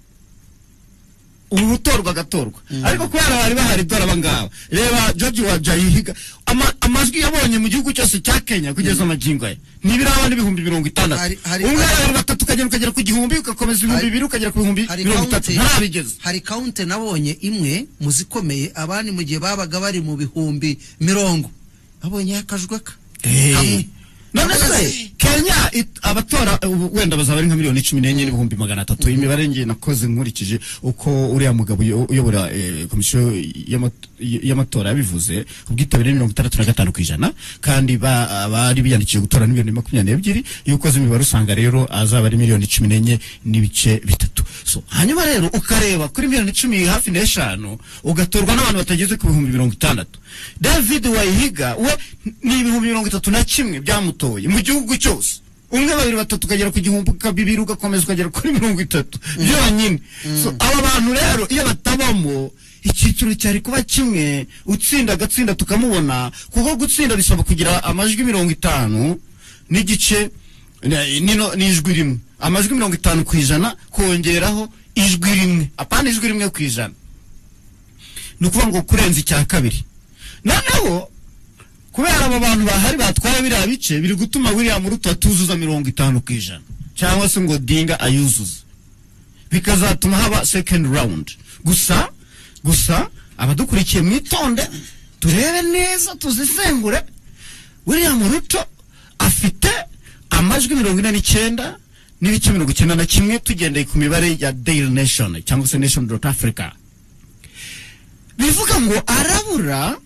urutorwa gatorwa ariko kubera bari bahari dora abangaba reba George wa Jayihiga amajwi yabonye mu gihugu cyose cya Kenya kugeza amagingo ye nibiraba n'ibihumbi mirongo itandatu umwe ari batatu kagera kagera ku gihumbi ukakomeza ibihumbi bibiri ukagera ku bihumbi mirongo itatu ntarabigeze hari count nabonye imwe muzikomeye abandi mu gihe babaga bari mu bihumbi mirongo abonye yakajwe ka hamwe none se Kenya abatora wenda bazaba ari nka miliyoni cumi n'enye n'ibihumbi magana atatu imibare ngiye nakoze nkurikije uko uriya mugabo uyobora komisiyo y'amatora yabivuze ubwitabire mirongo itandatu na gatanu ku ijana kandi bari biyandikije gutora miliyoni makumyabiri n'ebyiri iyo ukoze imibare usanga rero azaba ari miliyoni cumi n'enye n'ibice bitatu so hanyuma rero ukareba kuri miliyoni cumi hafi n'eshanu ugatorwa n'abantu batageze ku bihumbi mirongo itandatu David Wayihiga we ni ibihumbi mirongo itatu na kimwe byamutoye mu gihugu cyose umwe babiri batatu kagera ku gihumbi kabibiri ugakomeza ukagera kuri mirongo itatu byonyine so aba bantu rero iyo batabamo icyiciro cyari kuba kimwe utsinda agatsinda tukamubona kuko gutsinda bisaba kugira amajwi mirongo itanu n'igice nino n'ijwi rimwe amajwi mirongo itanu ku ijana kongeraho ijwi rimwe apana ijwi rimwe ku ijana ni ukuvuga ngo kurenza icya kabiri noneho kubera aba bantu bahari batwara biriya bice biri gutuma William Ruto atuzuza mirongo itanu ku ijana cyangwa se ngo Dinga ayuzuza bikazatuma haba second round gusa gusa abadukurikiye mwitonde turebe neza tuzisengure William Ruto afite amajwi mirongo ine n'icyenda n'ibice mirongo icyenda na kimwe tugendeye ku mibare ya Daily Nation cyangwa se Nation dot Africa bivuga ngo arabura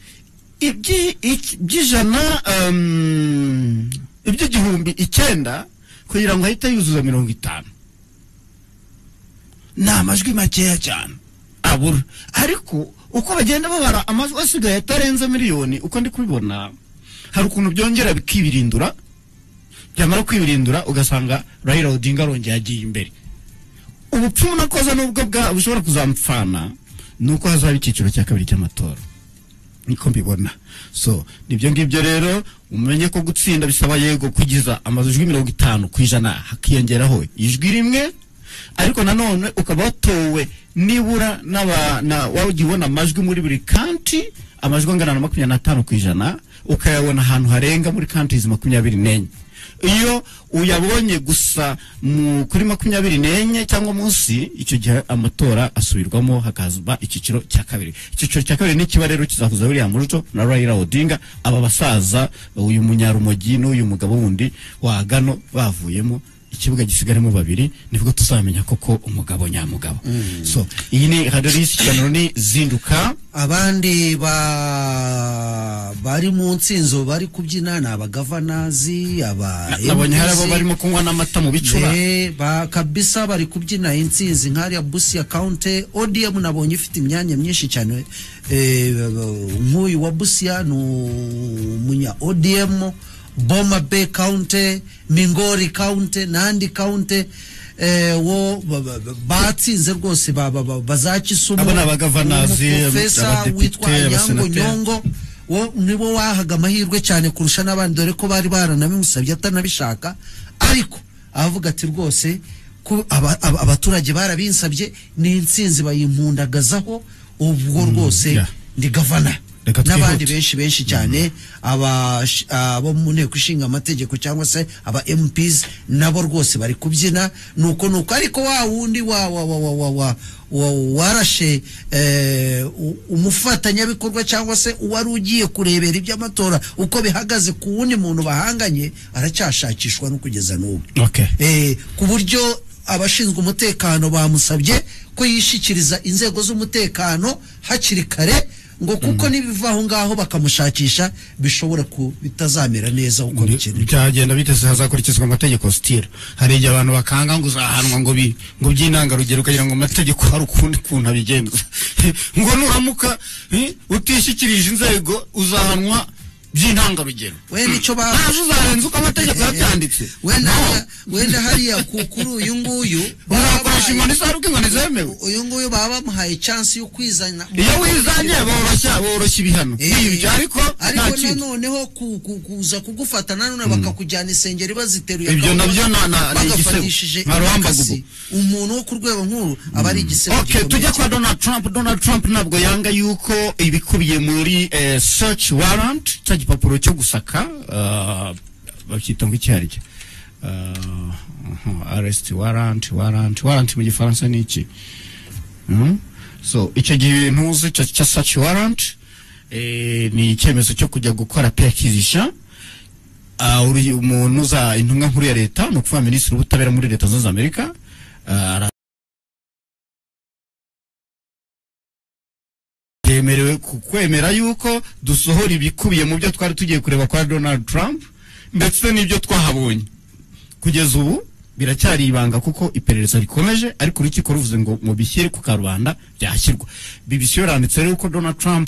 iby'ijana iby'igihumbi icyenda kugira ngo ahite yuzuza mirongo itanu ni amajwi makeya cyane abura ariko uko bagenda babara amajwi asigaye atarenze miliyoni uko ndi kubibona hari ukuntu byongera bikibirindura byamara kwibirindura ugasanga Raila Odinga arongeye agiye imbere ubupfumu nakoze n'ubwo bwa bushobora kuzamfana nuko hazaba icyiciro cya kabiri cy'amatora niko mbibona so nibyo ngibyo rero umenye ko gutsinda bisaba yego kugiza amajwi mirongo itanu ku ijana hakiyongeraho ijwi rimwe ariko nanone ukaba watowe nibura n'abana wawugibona amajwi muri buri county amajwi angana na makumyabiri n'atanu ku ijana ukayabona ahantu harenga muri counties makumyabiri n'enye iyo uyabonye gusa kuri makumyabiri n'enye cyangwa munsi icyo gihe amatora asubirwamo hakazuba icyiciro cya kabiri icyiciro cya kabiri n'ikiba rero kizahuza William Ruto na Raila Odinga aba basaza uyu munyarumogi n'uyu mugabo wundi wagano bavuyemo ikibuga gisigaremo babiri nibwo tuzamenya koko umugabo nyamugabo mm. so iyi ni hadisi kiganiro ni zinduka abandi ba bari mu nsinzo bari kubyina n'abagavanazi aba nabonye harabo barimo kunywa n'amata mu bicura eh ba kabisa bari kubyina insinzi nkari ya Busia County O D M nabonye ifite imyanya myinshi cyane eh nk'uyu wa Busia no munya O D M Boma Bay County, Mingori County, Nandi County, eh wo batsinze rwose bazakisumo abana bagavanazi professor witwa Nyango Nyongo wo nibo wahaga amahirwe cyane kurusha n'abandi dore ko bari baranabimusabye atanabishaka ariko avuga ati rwose abaturage barabinsabye ni insinzi bayimpundagazaho ubwo rwose ndi governor n'abandi benshi benshi cyane aba abo mu nteko ishinga amategeko cyangwa se aba M Ps nabo rwose bari kubyina nuko nuko ariko wa wundi wa wa wa wa warashe umufatanya bikorwa cyangwa se uwari ugiye kurebera iby'amatora uko bihagaze ku wundi muntu bahanganye aracyashakishwa no kugeza n'ubu okay eh ku buryo abashinzwe umutekano bamusabye ko yishikiriza inzego z'umutekano hakiri kare ngo kuko nibiva aho ngaho bakamushakisha bishobora ku bitazamera neza uko bikenewe byagenda bitese hazakurikizwa amategeko style hari igihe abantu bakanga ngo uzahanwa ngo bi ngo byinanga rugero kugira ngo amategeko hari ukundi kuntu abigenza ngo nuramuka utishyikirije inzego uzahanwa by'intanga rugero we nico ba uzarenza uko amategeko yabyanditse wenda wenda hariya kuri uyu nguyu barakoresha inkoni zaruke inkoni zemewe uyu nguyu baba bamuhaye chance yo kwizana iyo wizanye boroshya boroshya ibihano ibyo ariko ariko noneho kuza kugufata nanone bakakujyana isengeri baziteruye ibyo nabyo na na igisebo marwambagubo umuntu wo ku rwego nkuru aba ari igisebo okay tujya kwa Donald Trump Donald Trump nabwo yanga yuko ibikubiye muri search warrant igipapuro cyo gusaka bacyita ngo iki harya arrest warrant warrant warrant mu gifaransa ni iki so icyo gihe ntuzi cya search warrant ni icyemezo cyo kujya gukora perquisition umuntu za intumwa nkuru ya leta no kuva minisitiri w'ubutabera muri leta zunze Amerika yemerewe kukwemera yuko dusohora ibikubiye mu byo twari tugiye kureba kwa Donald Trump ndetse n'ibyo twahabonye kugeza ubu biracyari ibanga kuko iperereza rikomeje ariko urukiko ruvuze ngo mu bishyire ku karubanda byashyirwa B B C yaranditse rero ko Donald Trump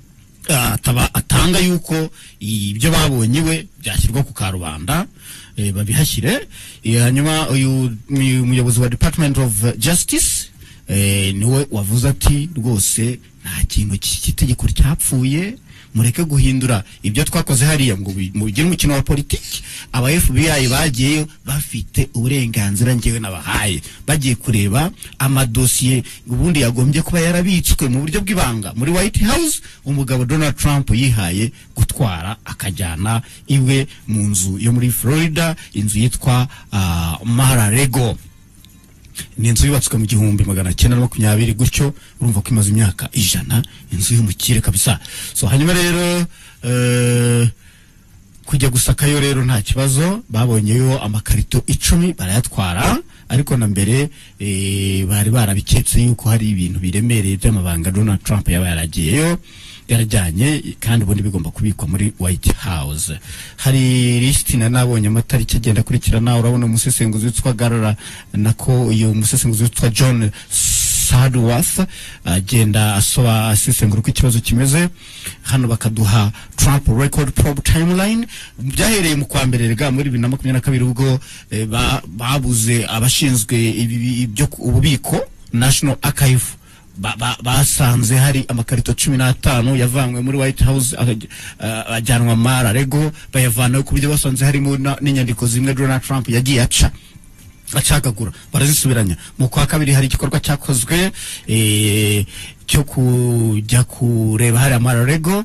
ataba atanga yuko ibyo babonye we byashyirwa ku karubanda babihashyire hanyuma uyu umuyobozi wa Department of Justice niwe wavuze ati rwose nta kintu cy'itegeko cyapfuye mureke guhindura ibyo twakoze hariya ngo mugire umukino wa politiki aba F B I bagiye bafite uburenganzira ngewe nabahaye bagiye kureba amadosiye ubundi yagombye kuba yarabitswe mu buryo bw'ibanga muri White House umugabo Donald Trump yihaye gutwara akajyana iwe mu nzu yo muri Florida inzu yitwa uh, Mar-a-Lago ni inzu yubatswe mu gihumbi magana cyenda na makumyabiri gutyo urumva ko imaze imyaka ijana inzu y'umukire kabisa so hanyuma rero uh, kujya gusakayo rero nta kibazo babonyeyo amakarito icumi barayatwara ariko na mbere e, bari barabiketse yuko hari ibintu biremereye by'amabanga Donald Trump yaba yaragiyeyo yarajyanye kandi ubundi bigomba kubikwa muri White House hari list na nabonye amatariki agenda kurikirana urabona umusesenguzi witwa Garara nako uyu umusesenguzi witwa John Sadworth agenda asoba asesengura uko ikibazo kimeze hano bakaduha Trump record probe timeline byahereye mu kwa mbere rega muri bibiri na makumyabiri na kabiri ubwo e, babuze abashinzwe ibyo ububiko National Archive basanze ba, hari amakarito cumi n'atanu yavanywe muri White House ajyanwa uh, Mar-a-Lago bayavanaho ku buryo basanze harimo n'inyandiko zimwe Donald Trump yagiye aca acakagura barazisubiranya mu kwa kabiri hari igikorwa cyakozwe eh cyo kujya kureba hari Mar-a-Lago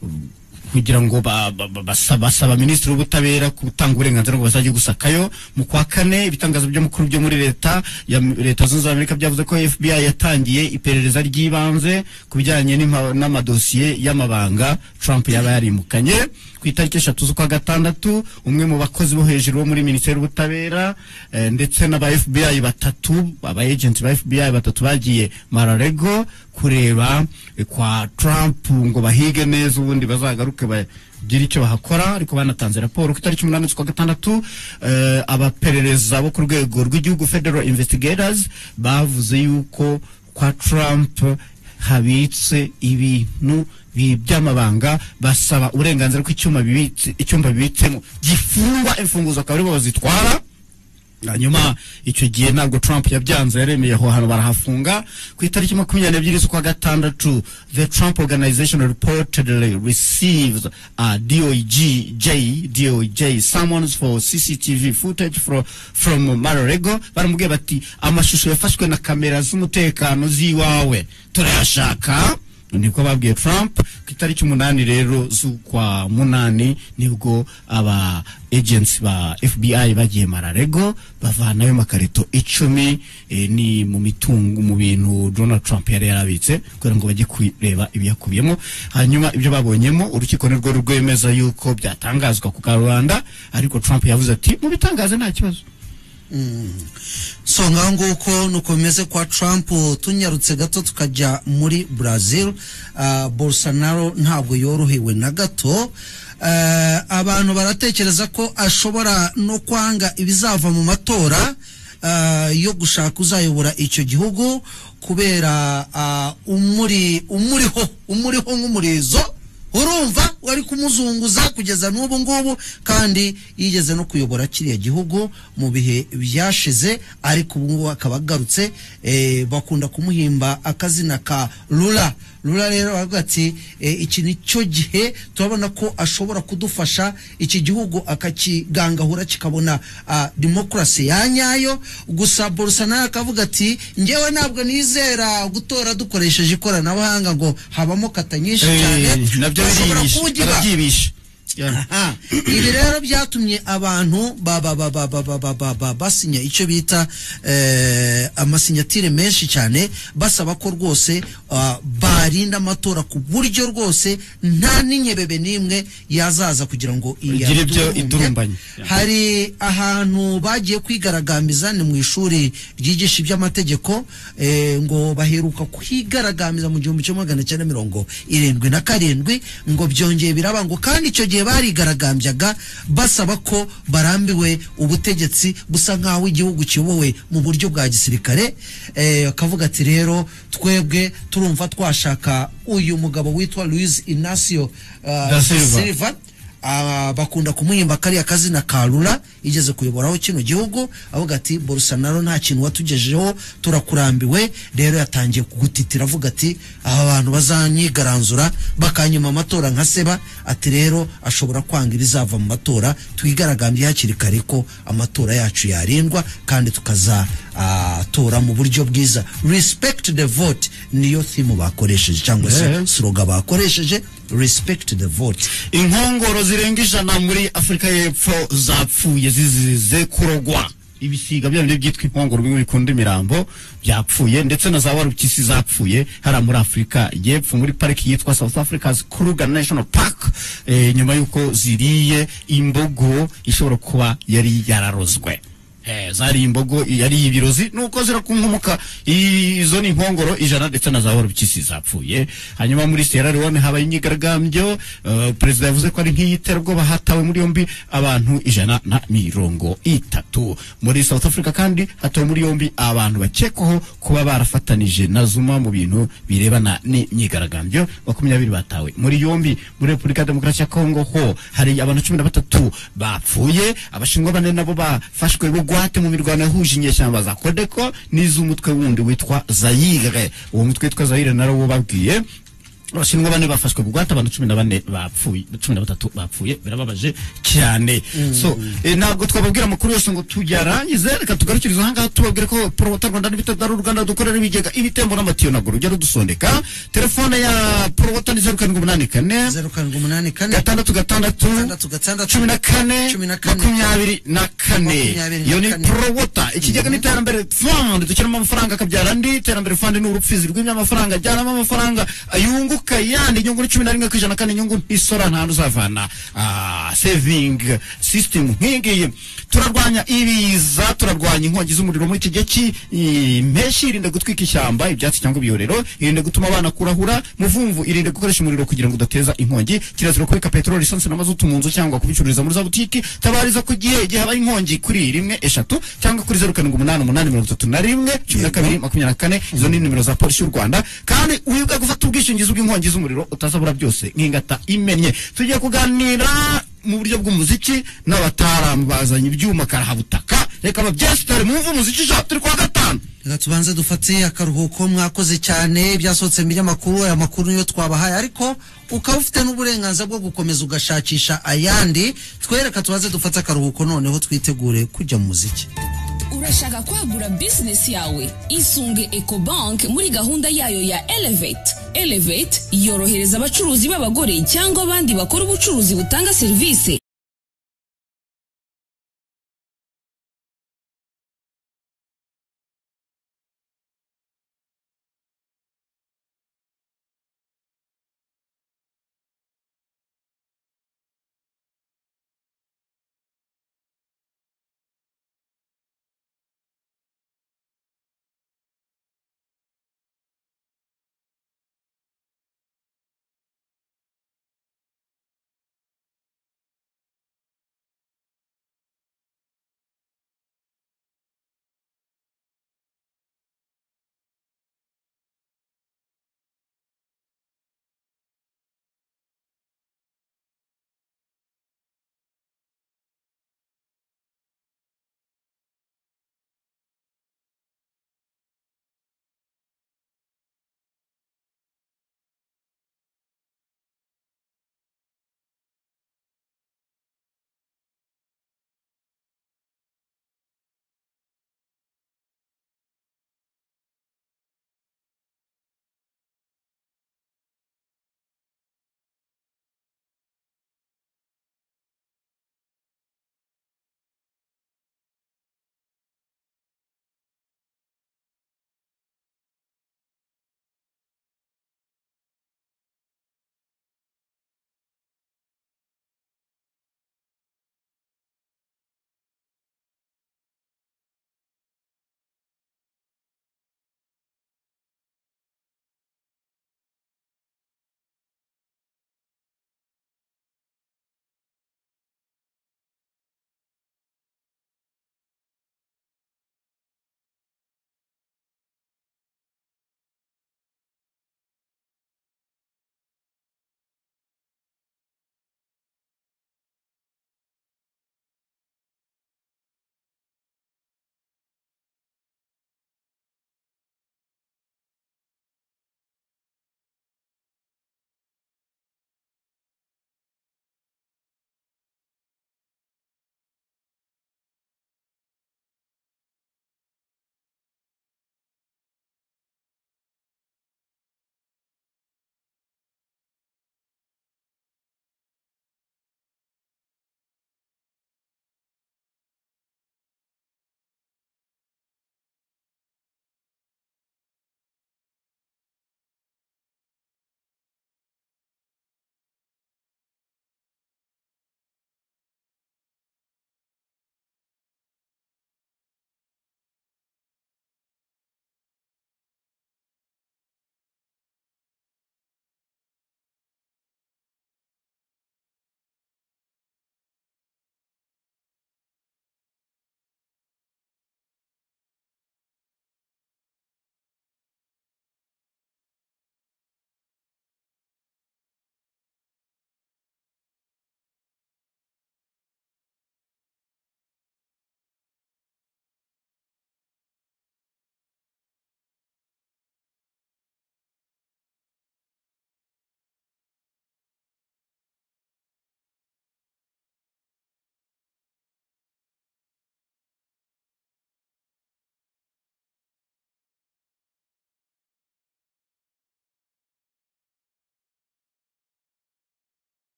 kugira ngo basaba ba, ba, ministri w'ubutabera gutanga uburenganzira ngo bazajye gusakayo mu kwa kane ibitangazo byo mukuru byo muri leta ya leta zunze Amerika byavuze ko F B I yatangiye iperereza ry'ibanze kubijyanye n'amadosiye y'amabanga Trump yaba yarimukanye ku itariki eshatu z'ukwa gatandatu umwe mu bakozi bo hejuru bo muri minisiteri y'ubutabera e, ndetse n'aba F B I batatu aba agent ba F B I batatu bagiye Mar-a-Lago kureba e, kwa Trump ngo bahige neza ubundi bazagaruke bagira icyo bahakora ariko banatanze raporo ku itariki umunani z'ukwa gatandatu e, abaperereza bo ku rwego rw'igihugu Federal Investigators bavuze yuko kwa Trump habitse ibintu by'amabanga basaba uburenganzira ko icyuma bibitse icyumba bibitsemo gifungwa imfunguzo akaba aribo bazitwara hanyuma icyo gihe ntabwo Trump yabyanze yaremeye aho hantu barahafunga ku itariki makumyabiri n'ebyiri z'ukwa gatandatu the Trump Organization reportedly receives a D O J D O J summons for C C T V footage from from Mar-a-Lago baramubwiye bati amashusho yafashwe na kamera z'umutekano ziwawe turayashaka niko babwiye Trump ku itariki umunani rero z'ukwa munani nibwo aba agents ba F B I bagiye Mar-a-Lago bavanayo makarito icumi e, ni mu mitungo mu bintu Donald Trump yari yarabitse kugira ngo bajye kureba ibyakubiyemo hanyuma ibyo babonyemo urukiko nirwo rwemeza yuko byatangazwa ku karubanda ariko Trump yavuze ati mu bitangaze nta kibazo so ngaho nguko nukomeze kwa Trump. Tunyarutse gato tukajya muri Brazil, uh, Bolsonaro ntabwo yorohewe na gato. Uh, abantu baratekereza ko ashobora no kwanga ibizava mu matora uh, yo gushaka uzayobora icyo gihugu kubera uh, umuri umuriho umuriho nk'umurizo, urumva wari kumuzunguza kugeza n'ubu ngubu, kandi yigeze no kuyobora kiriya gihugu mu bihe byashize, ariko ubu ngubu akaba agarutse. eh, bakunda kumuhimba akazina ka Lula. Lula rero baravuga ati e, iki ni cyo gihe turabona ko ashobora kudufasha iki gihugu akakigangahura kikabona uh, demokrasi ya nyayo. Gusa Bolsonaro akavuga ati ngewe ntabwo nizera gutora dukoresheje ikoranabuhanga ngo habamo kata nyinshi cyane, nabyo biribisha. Aha, ibi rero byatumye abantu baba baba baba baba basinya icyo bita eh, amasinyatire menshi cyane basaba ko rwose uh, barinda amatora ku buryo rwose nta n'inyebebe nimwe yazaza kugira ngo igire byo idurumbanye. Hari ahantu bagiye kwigaragamiza ni mu ishuri ryigisha iby'amategeko, eh, ngo baheruka kwigaragamiza mu gihumbi kimwe magana cyenda mirongo irindwi na karindwi, ngo byongeye biraba, ngo kandi icyo gihe barigaragambyaga basaba ko barambiwe ubutegetsi busa nkaho igihugu kiyobowe mu buryo bwa gisirikare. eh, akavuga ati rero twebwe turumva twashaka uyu mugabo witwa Luiz Inácio uh, da Silva, Silva. Uh, bakunda kumuhimba kariya kazina ka Lula, igeze kuyoboraho kino gihugu. Avuga ati Bolsonaro nta kintu watugejejeho, turakurambiwe. Rero yatangiye kugutitira avuga ati aba bantu bazanyigaranzura bakanyuma amatora nka seba. Ati rero ashobora kwanga ibizava mu matora, twigaragambye hakiri kare ko amatora yacu yarindwa kandi tukaza uh, tora mu buryo bwiza. Respect the vote niyo theme bakoresheje cyangwa se yeah, slogan bakoresheje, respect the vote. Inkongoro zirenga ijana muri Afrika y'Epfo zapfuye zizize kurogwa. Ibisiga byabindi byitwa inkongoro bimwe bikunda imirambo byapfuye, ndetse na za warupyisi zapfuye hara muri Afrika y'Epfo muri pariki yitwa South Africa's Kruger National Park, e, nyuma yuko ziriye imbogo ishobora kuba yari yararozwe. Eh, zari imbogo yari ibirozi nuko zirakunkomoka. Izo ni inkongoro ijana ndetse na za warupyisi zapfuye. Hanyuma muri Sierra Leone habaye imyigaragambyo, uh, perezida yavuze ko ari nk'iyiterabwoba, hatawe muri yombi abantu ijana na mirongo itatu. Muri South Africa kandi hatawe muri yombi abantu bakekwaho kuba barafatanije na Zuma mu bintu birebana n'imyigaragambyo. makumyabiri batawe muri yombi. Muri Repubulika ya Demokarasi ya Kongo ho hari abantu cumi na batatu bapfuye. Abashinwa bane nabo bafashwe bugwa hate mu mirwano yahuje inyeshyamba za Kodeko n'iz'umutwe wundi witwa Zaire. Uwo mutwe witwa Zaire naro wo babwiye abashinwa bane bafashwe bugwata, abantu cumi na bane bapfuye, cumi na batatu bapfuye. Birababaje cyane. mm. So e, ntabwo twababwira amakuru yose ngo tuyarangize, reka tugarukiriza ahangaha tubabwire ko Prowota Rwanda n'ibitaro Rwanda dukorera ibigega ibitembo n'amatiyo naguru ujya rudusondeka. Telefone ya Prowota ni zero karindwi umunani kane zero karindwi umunani kane gatandatu gatandatu cumi na kane makumyabiri na kane. Iyo ni Prowota. Ikigega n'iterambere fund dukiramo amafaranga akabyara andi. Iterambere fund ni urupfizi rw'amafaranga ajyanamo amafaranga ayungu kayandi inyungu cumi na rimwe kwijana kandi inyungu isora nta uzavana. ah saving system nk'ingiyi. Turarwanya ibiza, turarwanya inkongi z'umuriro muri iki gihe cy'impeshyi. Irinde gutwika ishyamba, ibyatsi cyangwa ibiyorero. Irinde gutuma abana kurahura. Muvumvu irinde gukoresha umuriro kugira ngo udateza inkongi. Kirazira kubika petrol, lisansi na mazutu mu nzu cyangwa kubicururiza muri za butiki. Tabariza ku gihe igihe habaye inkongi kuri rimwe eshatu cyangwa kuri zero karindwi umunani umunani mirongo itatu na rimwe cumi na kabiri makumyabiri na kane. Izo ni nimero za polisi y'u Rwanda. Kandi wibuka gufata ubwishingizi bw'inkongi z'umuriro utazabura byose nk'ingata imennye. Tugiye kuganira mu buryo bw'umuziki n'abataramu bazanye ibyuma karahabutaka. Reka babyesitare mwumva umuziki jo turi kwa gatanu. Reka tubanze dufate akaruhuko. Mwakoze cyane, byasohotse mu binyamakuru. Aya makuru niyo twabahaye, ariko ukaba ufite n'uburenganzira bwo gukomeza ugashakisha ayandi. Twereka tubanze dufate akaruhuko, noneho twitegure kujya mu muziki. Urashaka kwagura business yawe? Isunge Ecobank muri gahunda yayo ya Elevate. Elevate yorohereza abacuruzi b'abagore cyangwa abandi bakora ubucuruzi butanga serivisi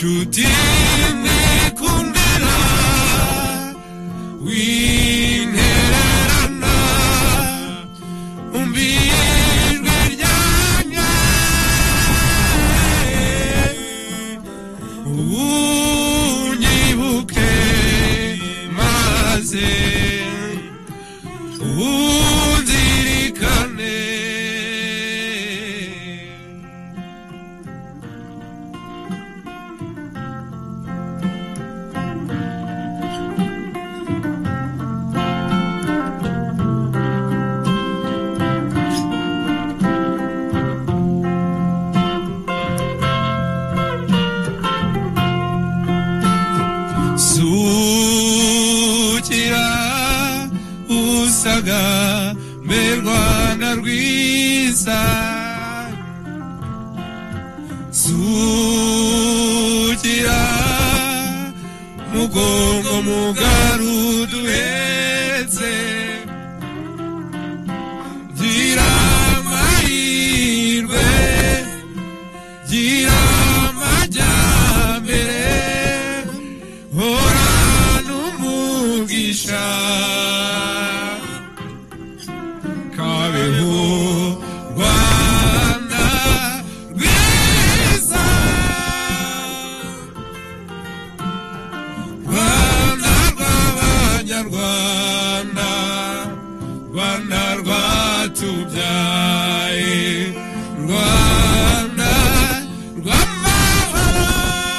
nshuti nikundira wintererana umbijwe ryanjye unyibuke maze unzirikane sukira usaga mbe Rwanda rwiza sukira mugongo mugaruduhetse gira amahirwe gira amajyambere horana umugisha kabeho Rwanda rwiza Rwanda rw'abanyarwanda Rwanda rwatubyaye Rwanda rw'amahoro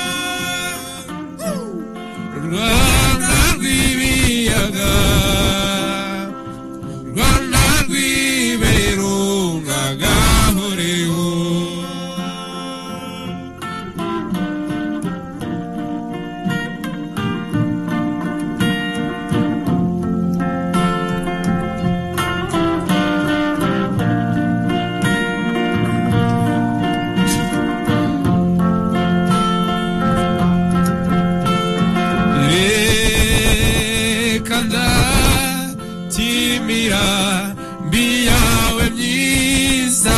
Rwanda rw'ibiyaga Rwanda rw'iberunga gahoreho timira mbiyawe myiza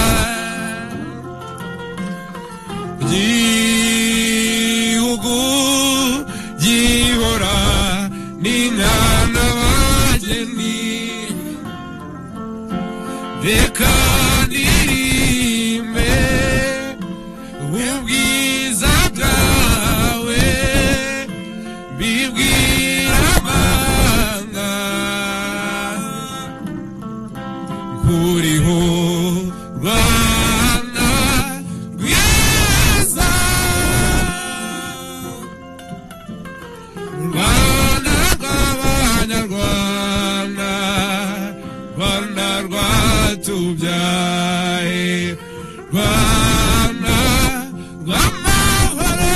gihugu gihora n'inkana bageni reka ndirimbe ubwiza bwawe bibwira amanga kuriho Rwanda rwiza Rwanda rw'abanyarwanda Rwanda rwatubyaye Rwanda rw'amahoro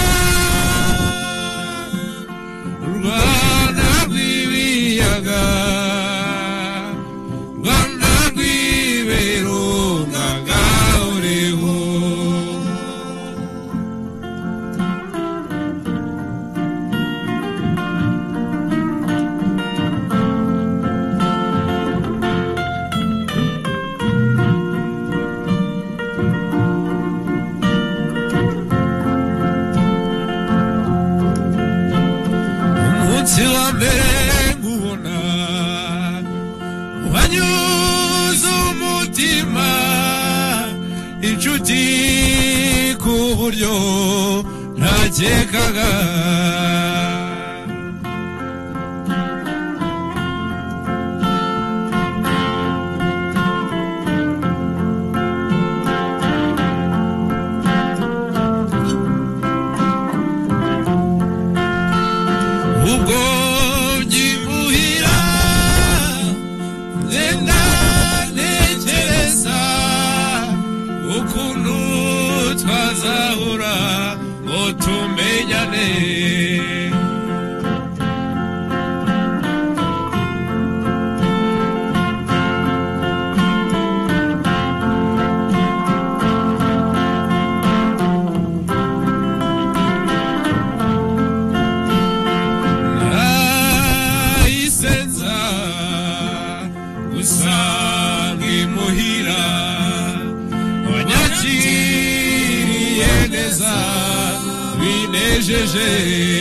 Rwanda rw'ibiyaga Rwanda rw'iberunga gahoreho umunsi wa mbere nkubona wanyuze umutima inshuti ku buryo ntakekaga ubwo ngimuhira ngenda ntekereza ukuntu twazahura ngo tumenyane twinejeje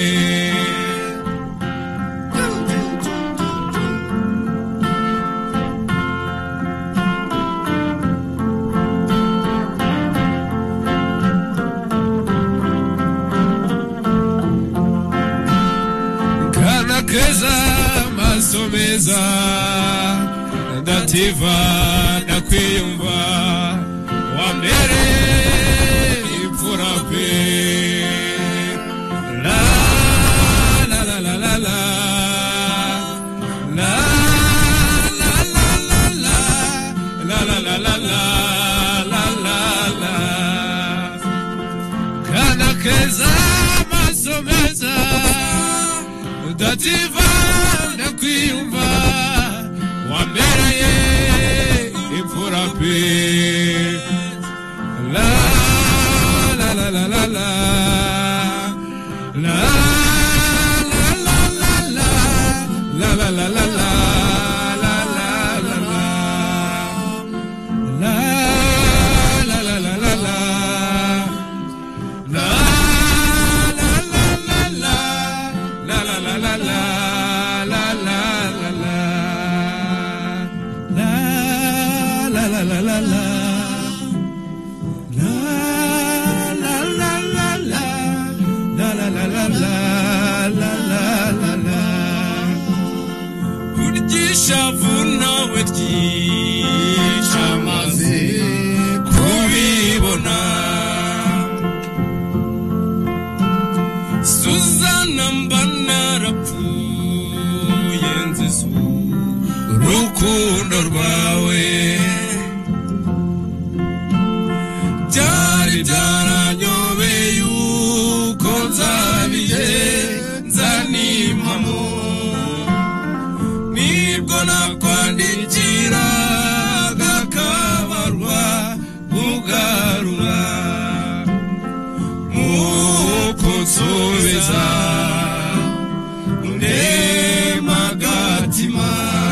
kana keza maso meza ndativa ndakwiyumva wa mbere imfura pe la la la la la la la la la la la la la la la kana keza maso meza ndativa ndakwiyumva wa mbere imfura pe la la la la la la la la la la la la la la Shavuna wetisha maze kubibona Suzana mbanarapfuye nzizu rukundo rwawe byari byaranyobeye yuko nzabiye nzanimamo nibwo nakwandikira gakabarwa ugarura muko nsubiza ndemagatima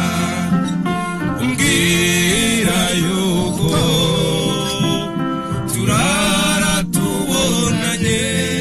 umbwira yuko turara tubonanye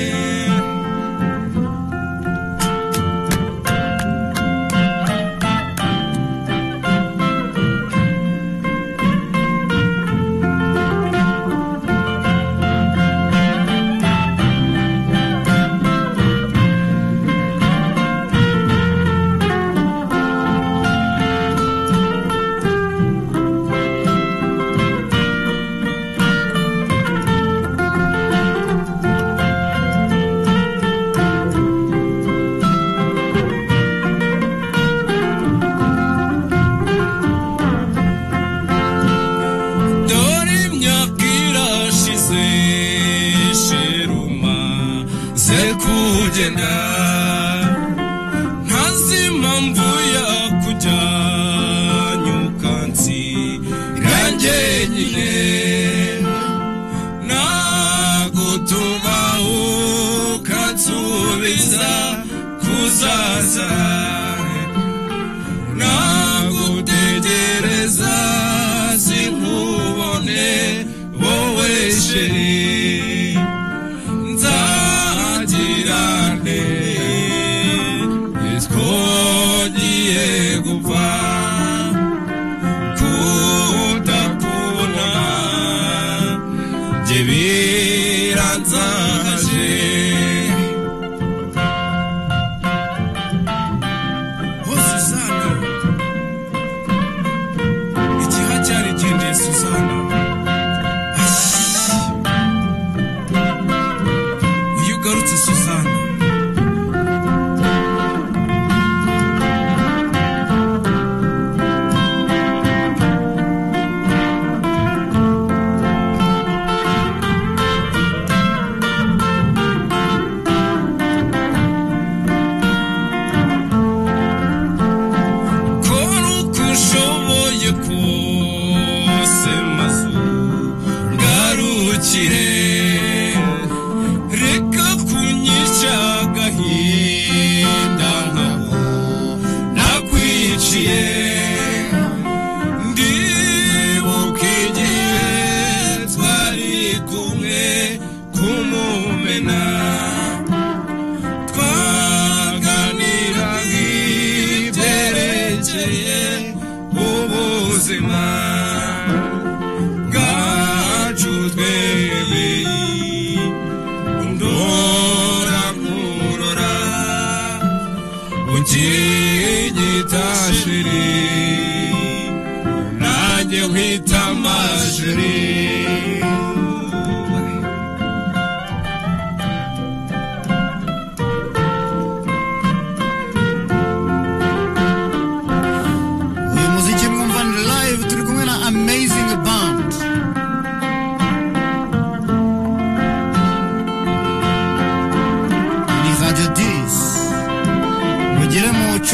kugenda ntazima mvuya kujya nyukansi irange nyine nagutuma ukatsubiza kuzaza nagutegereza sinkubone wowe sheri kumumena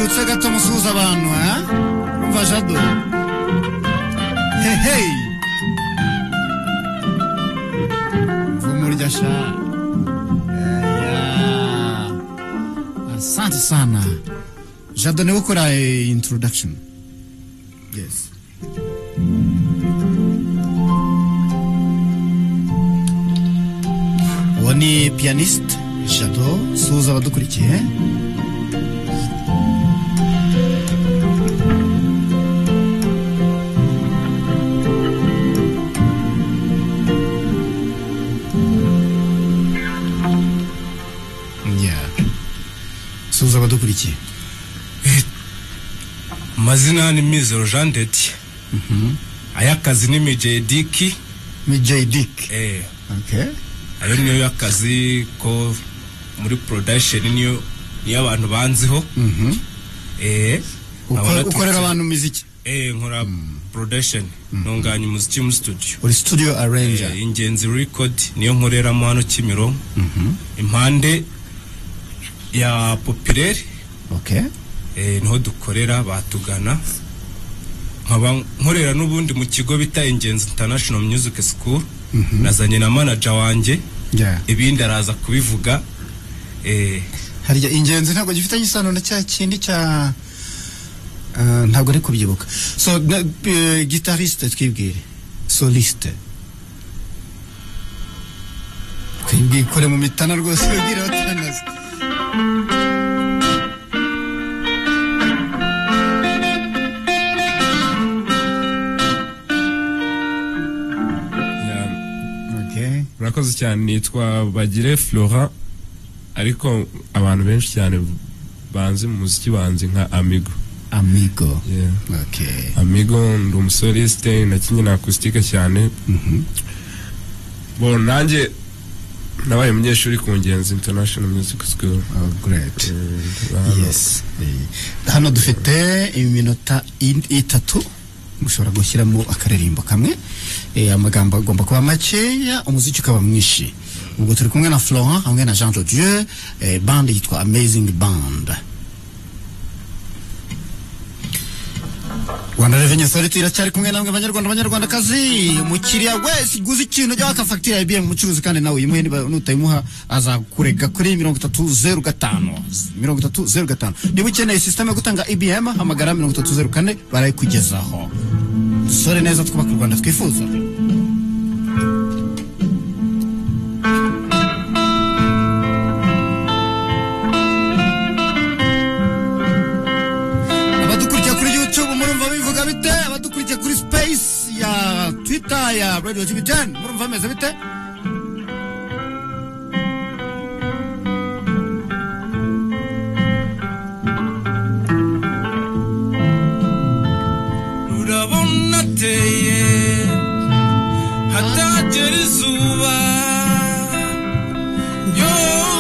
mushutse gato musuhuza abantu ha umva Jado hey hey vumurya sha asante sana Jado ne ukora introduction yes wani pianist Jado suhuza abadukurikiye suhuza abadukurikiye mazina ni Mizero Jean Deti mhm ayakazi ni Mijediki Mijediki eh okay ayo niyo yakazi ko muri production niyo niyo abantu banziho mhm eh ukorera abantu muziki eh nkora production ntunganya umuziki mu studio uri studio arranger eh, Ingenzi record niyo nkorera mu hano Kimiro mhm impande ya Populaire okay eh niho dukorera batugana nkaba nkorera n'ubundi mu kigo bita Ingenzi International Music School mm -hmm. nazanye na manager wanje yeah. ibindi araza kubivuga eh harya Ingenzi ntabwo gifitanye isano na cya kindi cya uh, ntabwo ari kubyibuka so uh, guitariste twibwire soliste kwibwire kore mu mitana rwose ubwire batanaza Murakoze cyane nitwa Bagire Florent ariko abantu benshi cyane banzi mu muziki banzi nka Amigo Amigo yeah. Okay Amigo ndi umusoliste nakinye na acoustique cyane mhm mm bon nanjye nabaye umunyeshuri ku Ngenzi International Music School. Oh great uh, yes uh, hano dufite iminota itatu mushobora gushyiramo akaririmbo kamwe eh amagambo agomba kuba makeya umuziki ukaba mwishi ubwo turi kumwe na Florent hamwe na Jean de Dieu eh band yitwa Amazing Band Rwanda Revenue Authority iracyari kumwe namwe banyarwanda banyarwanda kazi umukiriya wese guzi ikintu cyo aka facture ya I B M umucuruzi kandi nawe yimuhe nutayimuha azakurega kuri mirongo itatu zeru gatanu mirongo itatu zeru gatanu niba ukeneye system yo gutanga I B M hamagara mirongo itatu zeru kane barayikugezaho dusore neza twubaka u Rwanda twifuza abadukurikira kuri space ya Twitter ya Radio T V ten murumva meze bite urabona teye hatagera izuba yo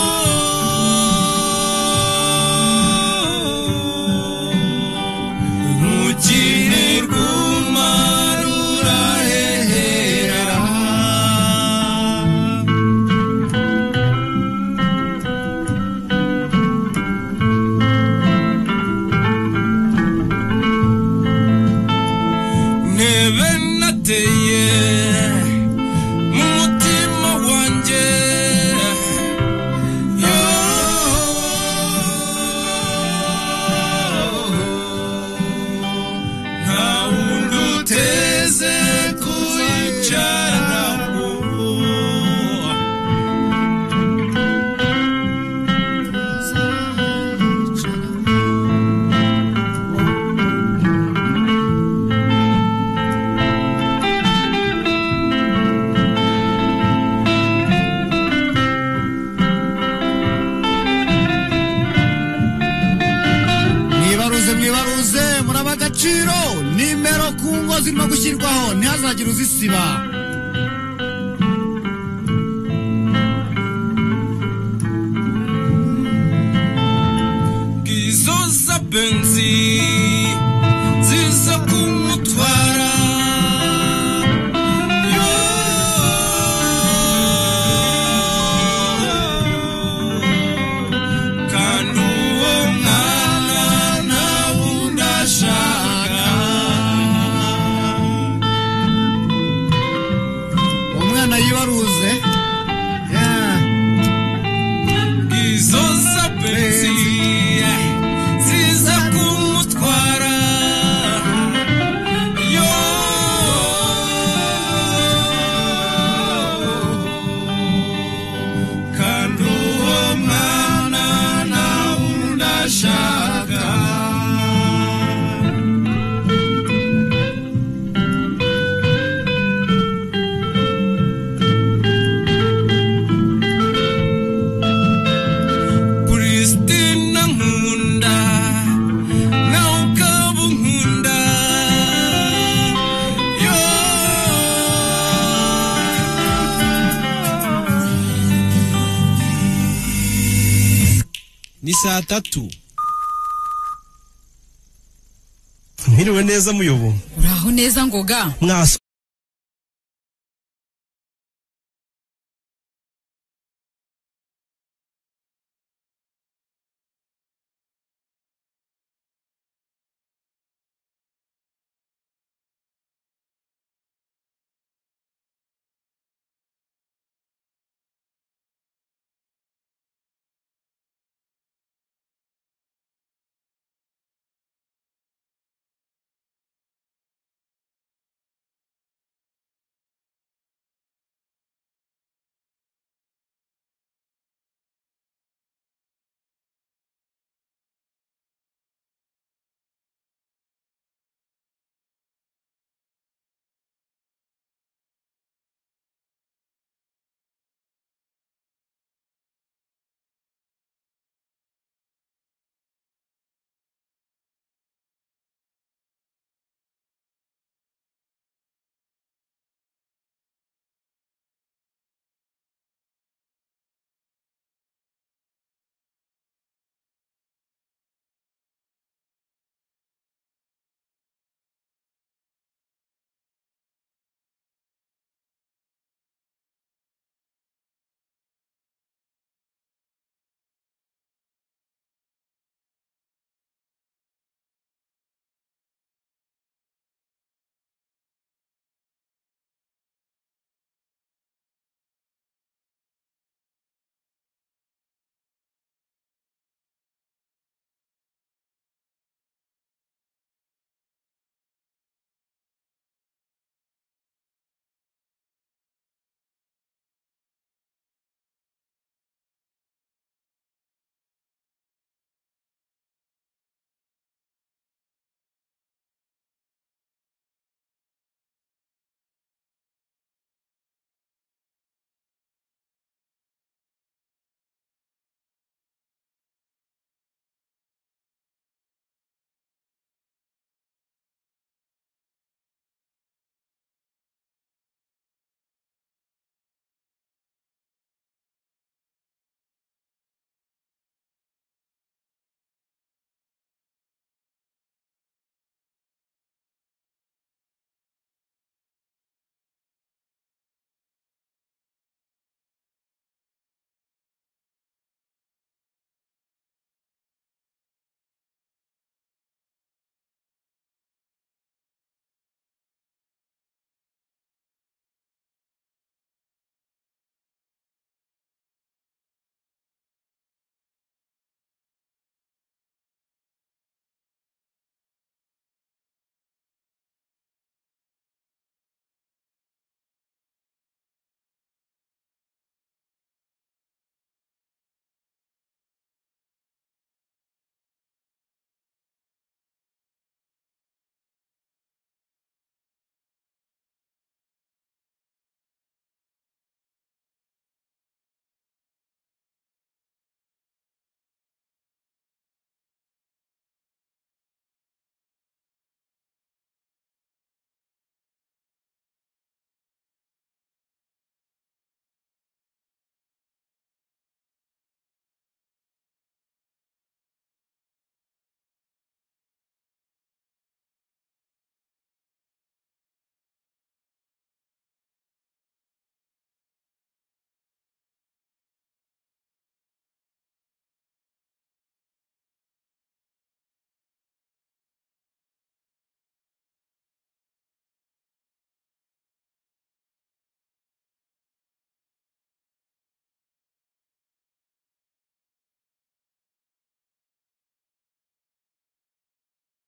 nimero kungo zirimo gushyirwaho ntihazagira uzisiba gizo za benzi ziza kumutwara kandi uwo mwana waruze Yeah. izo sapensi ziza kumutwara yo kandi uwo mwana nawe undashaka Christina nkunda nawe ukaba unkunda yo ni saa tatu Mwiriwe neza muyobo. uraho neza ngoga Mwaso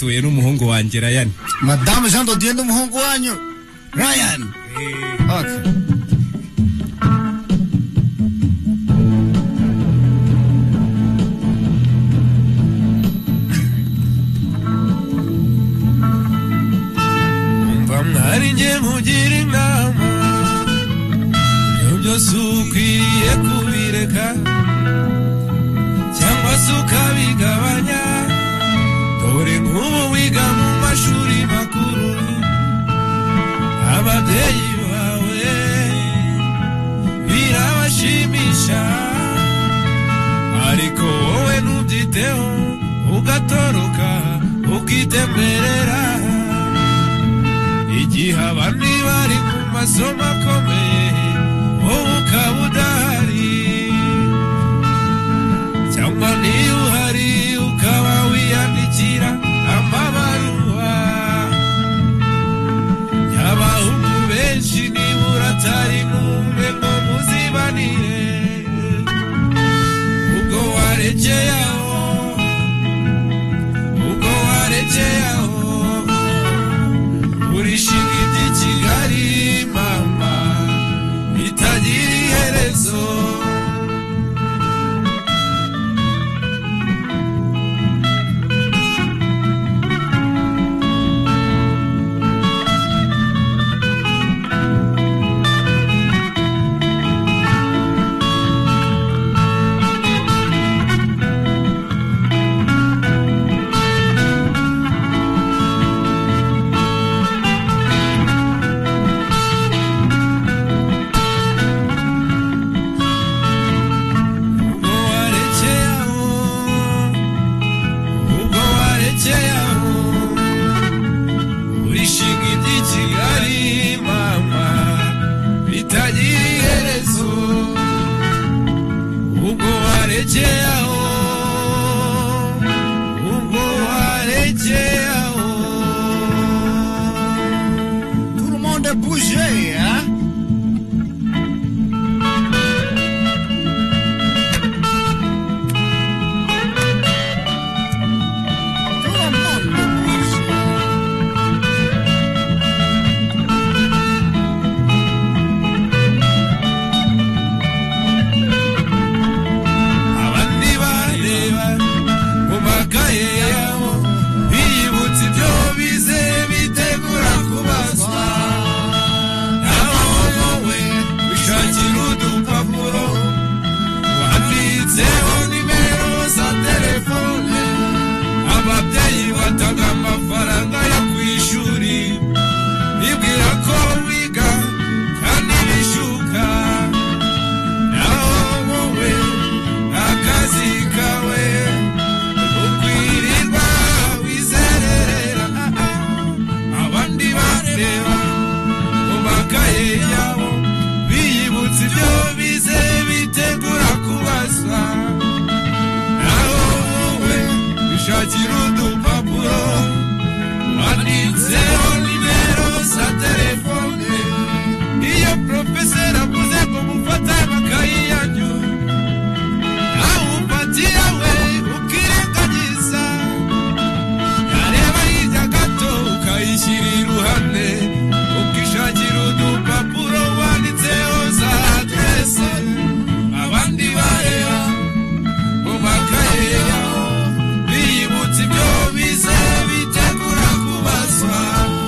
atuye n'umuhungu wanjye Ryan. Madame Jean Dodier n'umuhungu wanyu Ryan. Okay. Narinje mugira inama byose ukwiye kubireka cyangwa se ukabigabanya dore nk'ubu wiga mu mashuri makuru ababyeyi bawe birabashimisha ariko wowe ntubyiteho ugatoroka ukitemberera igihe abandi bari mu masomo akomeye wowe ukaba udahari cyangwa niyo uhari ukaba wiyandikira amabaruwa y'abahungu benshi nibura atari n'umwe ngo muzibanire ubwo warekeye aho ubwo warekeye aho urishinga iby'i Kigali mama bitagira iherezo Tout le monde a bougé, hein? Tout le monde a bougé. abandi bareba mu makaye yabo biyibutse ibyo bize bitegura kubazwa naho wowe wishakira udupapuro wanditseho nimero za telefone ababyeyi batanga amafaranga yo ku ishuri bibwira ko wiga kandi bishuka naho wowe akazi kawe ukwirirwa wizerera abandi bareba mu makaye yabo biyibutse ibyo bize bitegura kubazwa naho wowe bishakira udupapuro wanditseho nimero za telefone iyo profeseri avuze ngo mufate amakayi yanyu awufatira we ukirengagiza yareba hirya gato ukayishyira iruhande ukishakira udupapuro wanditseho za adrese abandi bareba mu makaye yabo biyibutse ibyo bize bitegura kubazwa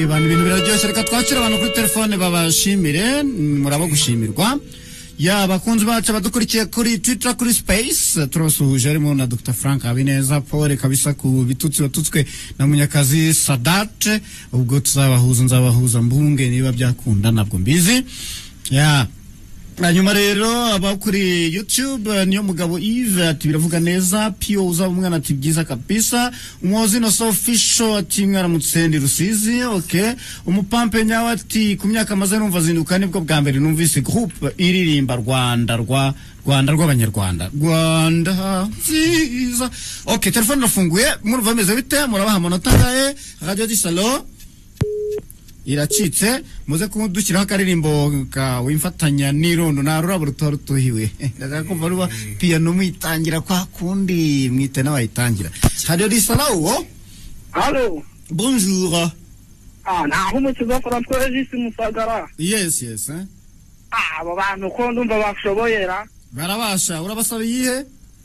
abantu ibintu biraryoshye reka twakira abantu kuri telefone babashimire murabo gushimirwa ya bakunzi bacu badukurikiye kuri Twitter kuri Space turabasuhuje harimo na Doctor Frank Habineza Paul kabisa ku bitutsi batutswe na Munyakazi Sadat ubwo tuzabahuza nzabahuza mbunge niba byakunda nabwo mbizi ya hanyuma rero aba kuri YouTube niyo mugabo Yves ati biravuga neza Pio uzaba umwana ati byiza kabisa umuhozi no so official ati mwaramutse ndi Rusizi okay umupampe nyawe ati ku myaka maze numva zinduka nibwo bwa mbere numvise groupe iririmba Rwanda rwa Rwanda rw'abanyarwanda Rwanda nziza okay telefone nafunguye murumva meze bite murabaha amanota ngahe Radio du Salon iracitse muze kudushyiraho akaririmbo ka wimfatanya n'irondo na rurabo rutorutuhiwe ndako baruba piano mwitangira kwa kundi mwite na wayitangira Radio du Salon. Allô. Bonjour. Ah naho mukiza François Regis Musagara. Yes yes eh. Ah abo bantu ko ndumva bashoboyera barabasha urabasaba yihe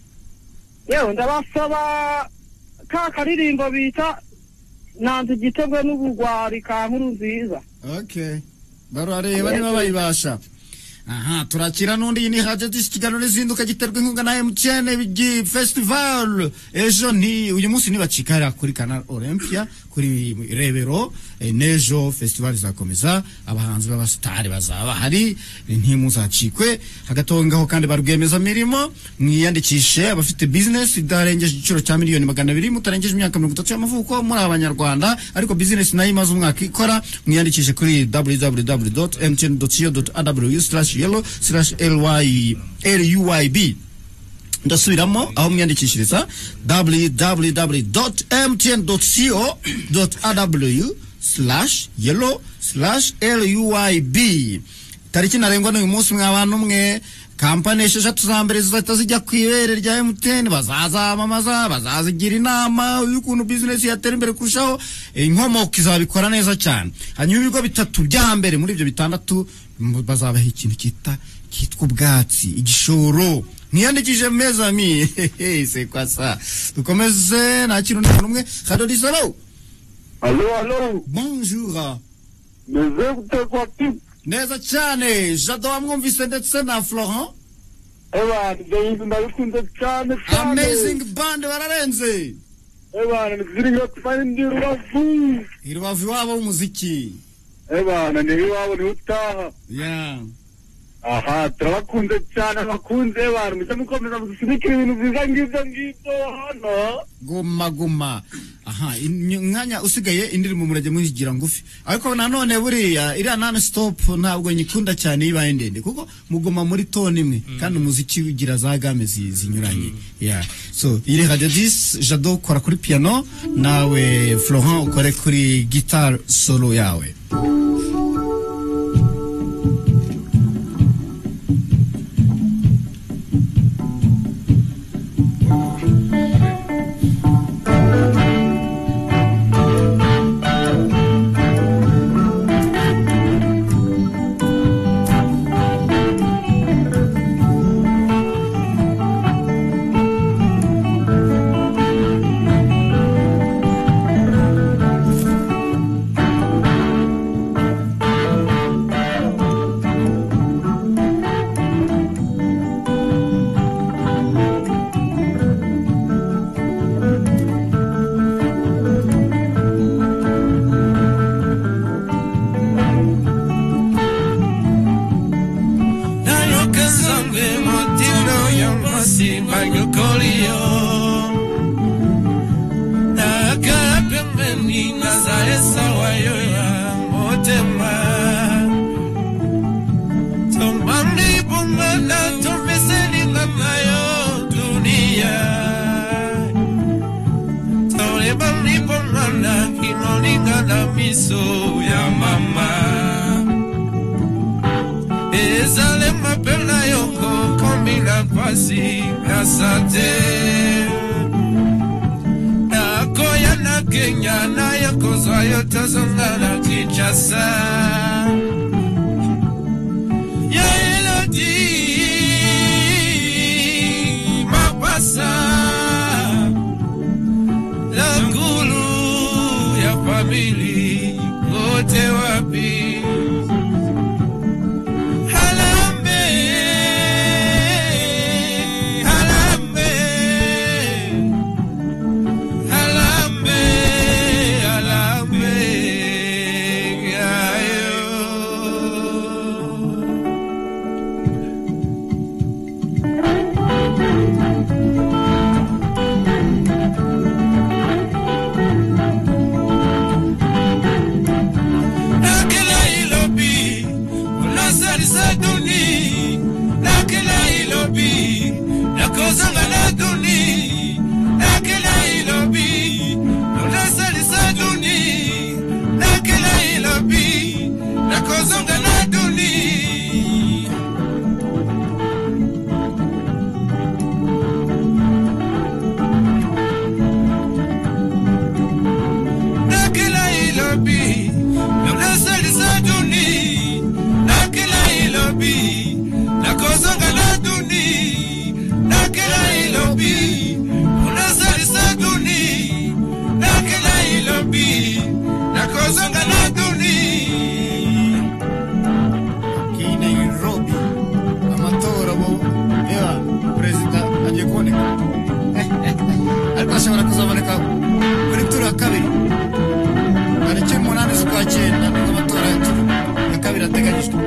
yewe ndabasaba ka karirimbo bita nanze gitebwe n'ubugwari ka nkuru nziza. Okay barareba niba bayibasha aha turakira nundi ni Radio Disikigano nezinduka giterwa inkunga na M T N bigi festival ejo ni uyu munsi nibacikara kuri Canal Olympia kuri Rebero e, nejo festival zakomeza abahanzi b'abastari bazaba hari ntimuzacikwe hagatongaho kandi barwemeza mirimo mwiyandikishe abafite business idarengeje igiciro cya miliyoni magana abiri mutarengeje imyaka mirongo itatu y'amavuko muri abanyarwanda ariko business nayo imaze umwaka ikora mwiyandikishe kuri w w w dot m t n dot co dot a w slash yellow slash ly luib ndasubiramo aho mwiyandikishiriza w w w dot m t n dot co dot a w slash yellow slash luib tariki narengwa n'uyu munsi mw'abantu mwe kampani esheshatu za mbere zizahita zijya ku ibere rya M T N bazazamamaza bazazigira inama y'ukuntu business yatera imbere kurushaho inkomoko izabikora neza cyane hanyuma ibigo bitatu bya mbere muri ibyo bitandatu bazabaha ikintu kita kitwa ubwatsi igishoro niyandikije meza mi c'est quoi ça dukomeze nta kintu nta numwe Radio du Salon. Allô allô. Bonjour. Meze gutekwa tipu neza cyane Jado amwumvise ndetse na Florent Ewa ndeyizi ndabikunze cyane cyane amazing band bararenze Ewa nziringa tufanye Rubavu Rubavu wabo umuziki Ewa na nibi wabo ni utaha yeah aha turabakunze cyane abakunze abantu muze mukomeza gushyigikira ibintu byiza ngibyo ngibyo hano guma guma aha mwanya usigaye indirimbo murage muhigira ngufi ariko nanone buriya iriya non stop ntabwo nyikunda cyane ibaye ndende kuko mugoma muri tone imwe kandi umuziki ugira za game zinyuranye yeah so iri Radio dix Jado kora kuri piano nawe Florent ukore kuri guitar solo yawe. La gulu ya family wote wapi? Harambe, harambe, harambe, harambe, ayo. Nakela ilobi, unasalisa duni. Nakela ilobi, nakozanga na duni. Nakela ilobi, unasalisa duni. Nakela ilobi, nakozanga na duni. Nakela ilobi, nasalisa duni. Nakela ilobi, nakozanga na duni. Nakela ilobi, unasalisa duni. Nakela ilobi, nakozanga na duni. Kine Nairobi amatora bo eba perezida agiye kuboneka ariko ashobora kuzaboneka kuri tura kabiri tariki umunani z'ukwa cyenda nibwo amatora ya kabiri ateganyijwe.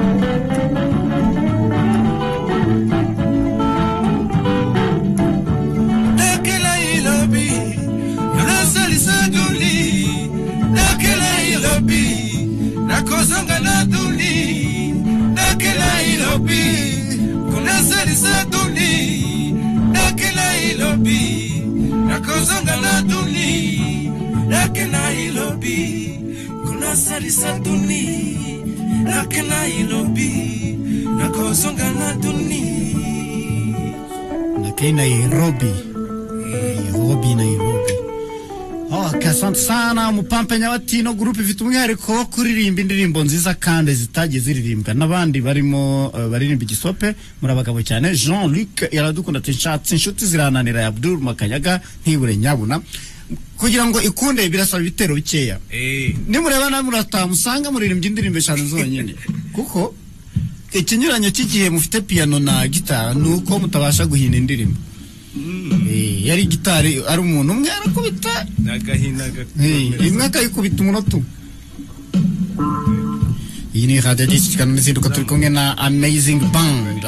Nakela ilobi, unasalisa duni. Nakela ilobi, nakozanga na duni. Nakela ilobi, unasalisa duni. Nakela ilobi, nakozanga na duni. Nakela ilobi, unasalisa duni. Nakela ilobi, nakozanga na duni. Nakei Nairobi, Nairobi, Nairobi. Oh, asante sana Mupampe Nyawatino group ifite umwihariko wo kuririmba indirimbo nziza kandi zitagiye ziririmbwa n'abandi barimo uh, baririmba igisope muri abagabo cyane. Jean-Luc yaradukunda ati nshatse inshuti zirananira ya Abdul Makanyaga ntibure nyabuna kugira ngo ikunde birasaba ibitero bikeya. Eh, nimureba na muratamusanga muririmbye indirimbo eshanu zonyene kuko ikinyuranyo cy'igihe mufite piano na guitar nuko mutabasha guhina indirimbo. Eh, yari gitari ari umuntu umwe arakubita nagahina eh imwe akayikubita umunota. Iyi ni radio digital nziduka turi kumwe na Amazing Band.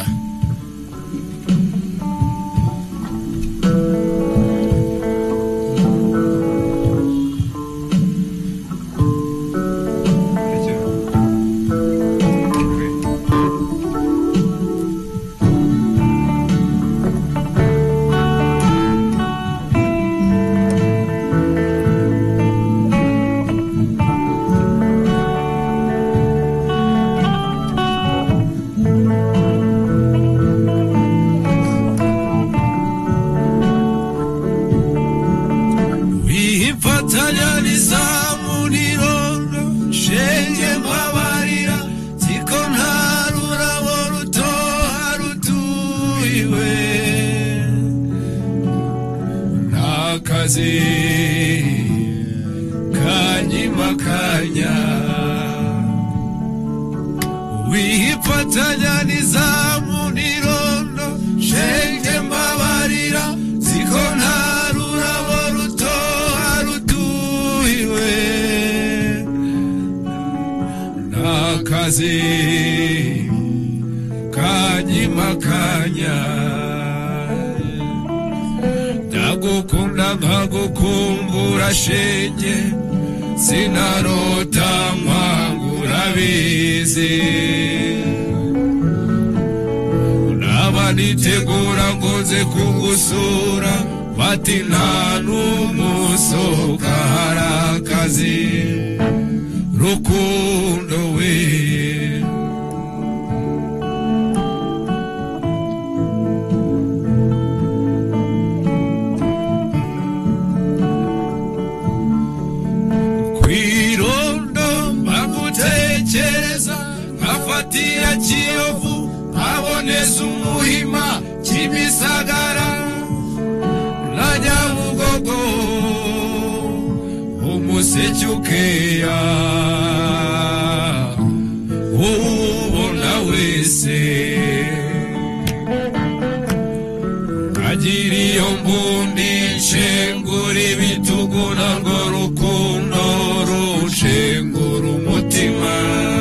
Kanyimakanya wifatanya nizamu nirondo shenge mbabarira ziko ntarurabo ruto harutuiwe nakazi kanyimakanya ndagukunda nkagukumbura shenge sinarota mwangura bizi nabanitegura ngo nze kugusura bati nta n'umusoka harakazi rukundo we Fatia Kiyovu aboneza umuhima Kimisagara na Nyabugogo umusecyukeya wese agira iyo mbundi nshengura ibitugu narwo rukundo rushengura umutima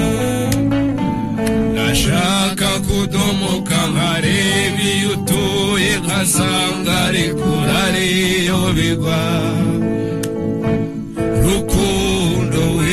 nashaka kudomoka nkareba iyo utuye nkasanga ari kure ariyo bigwa rukundo we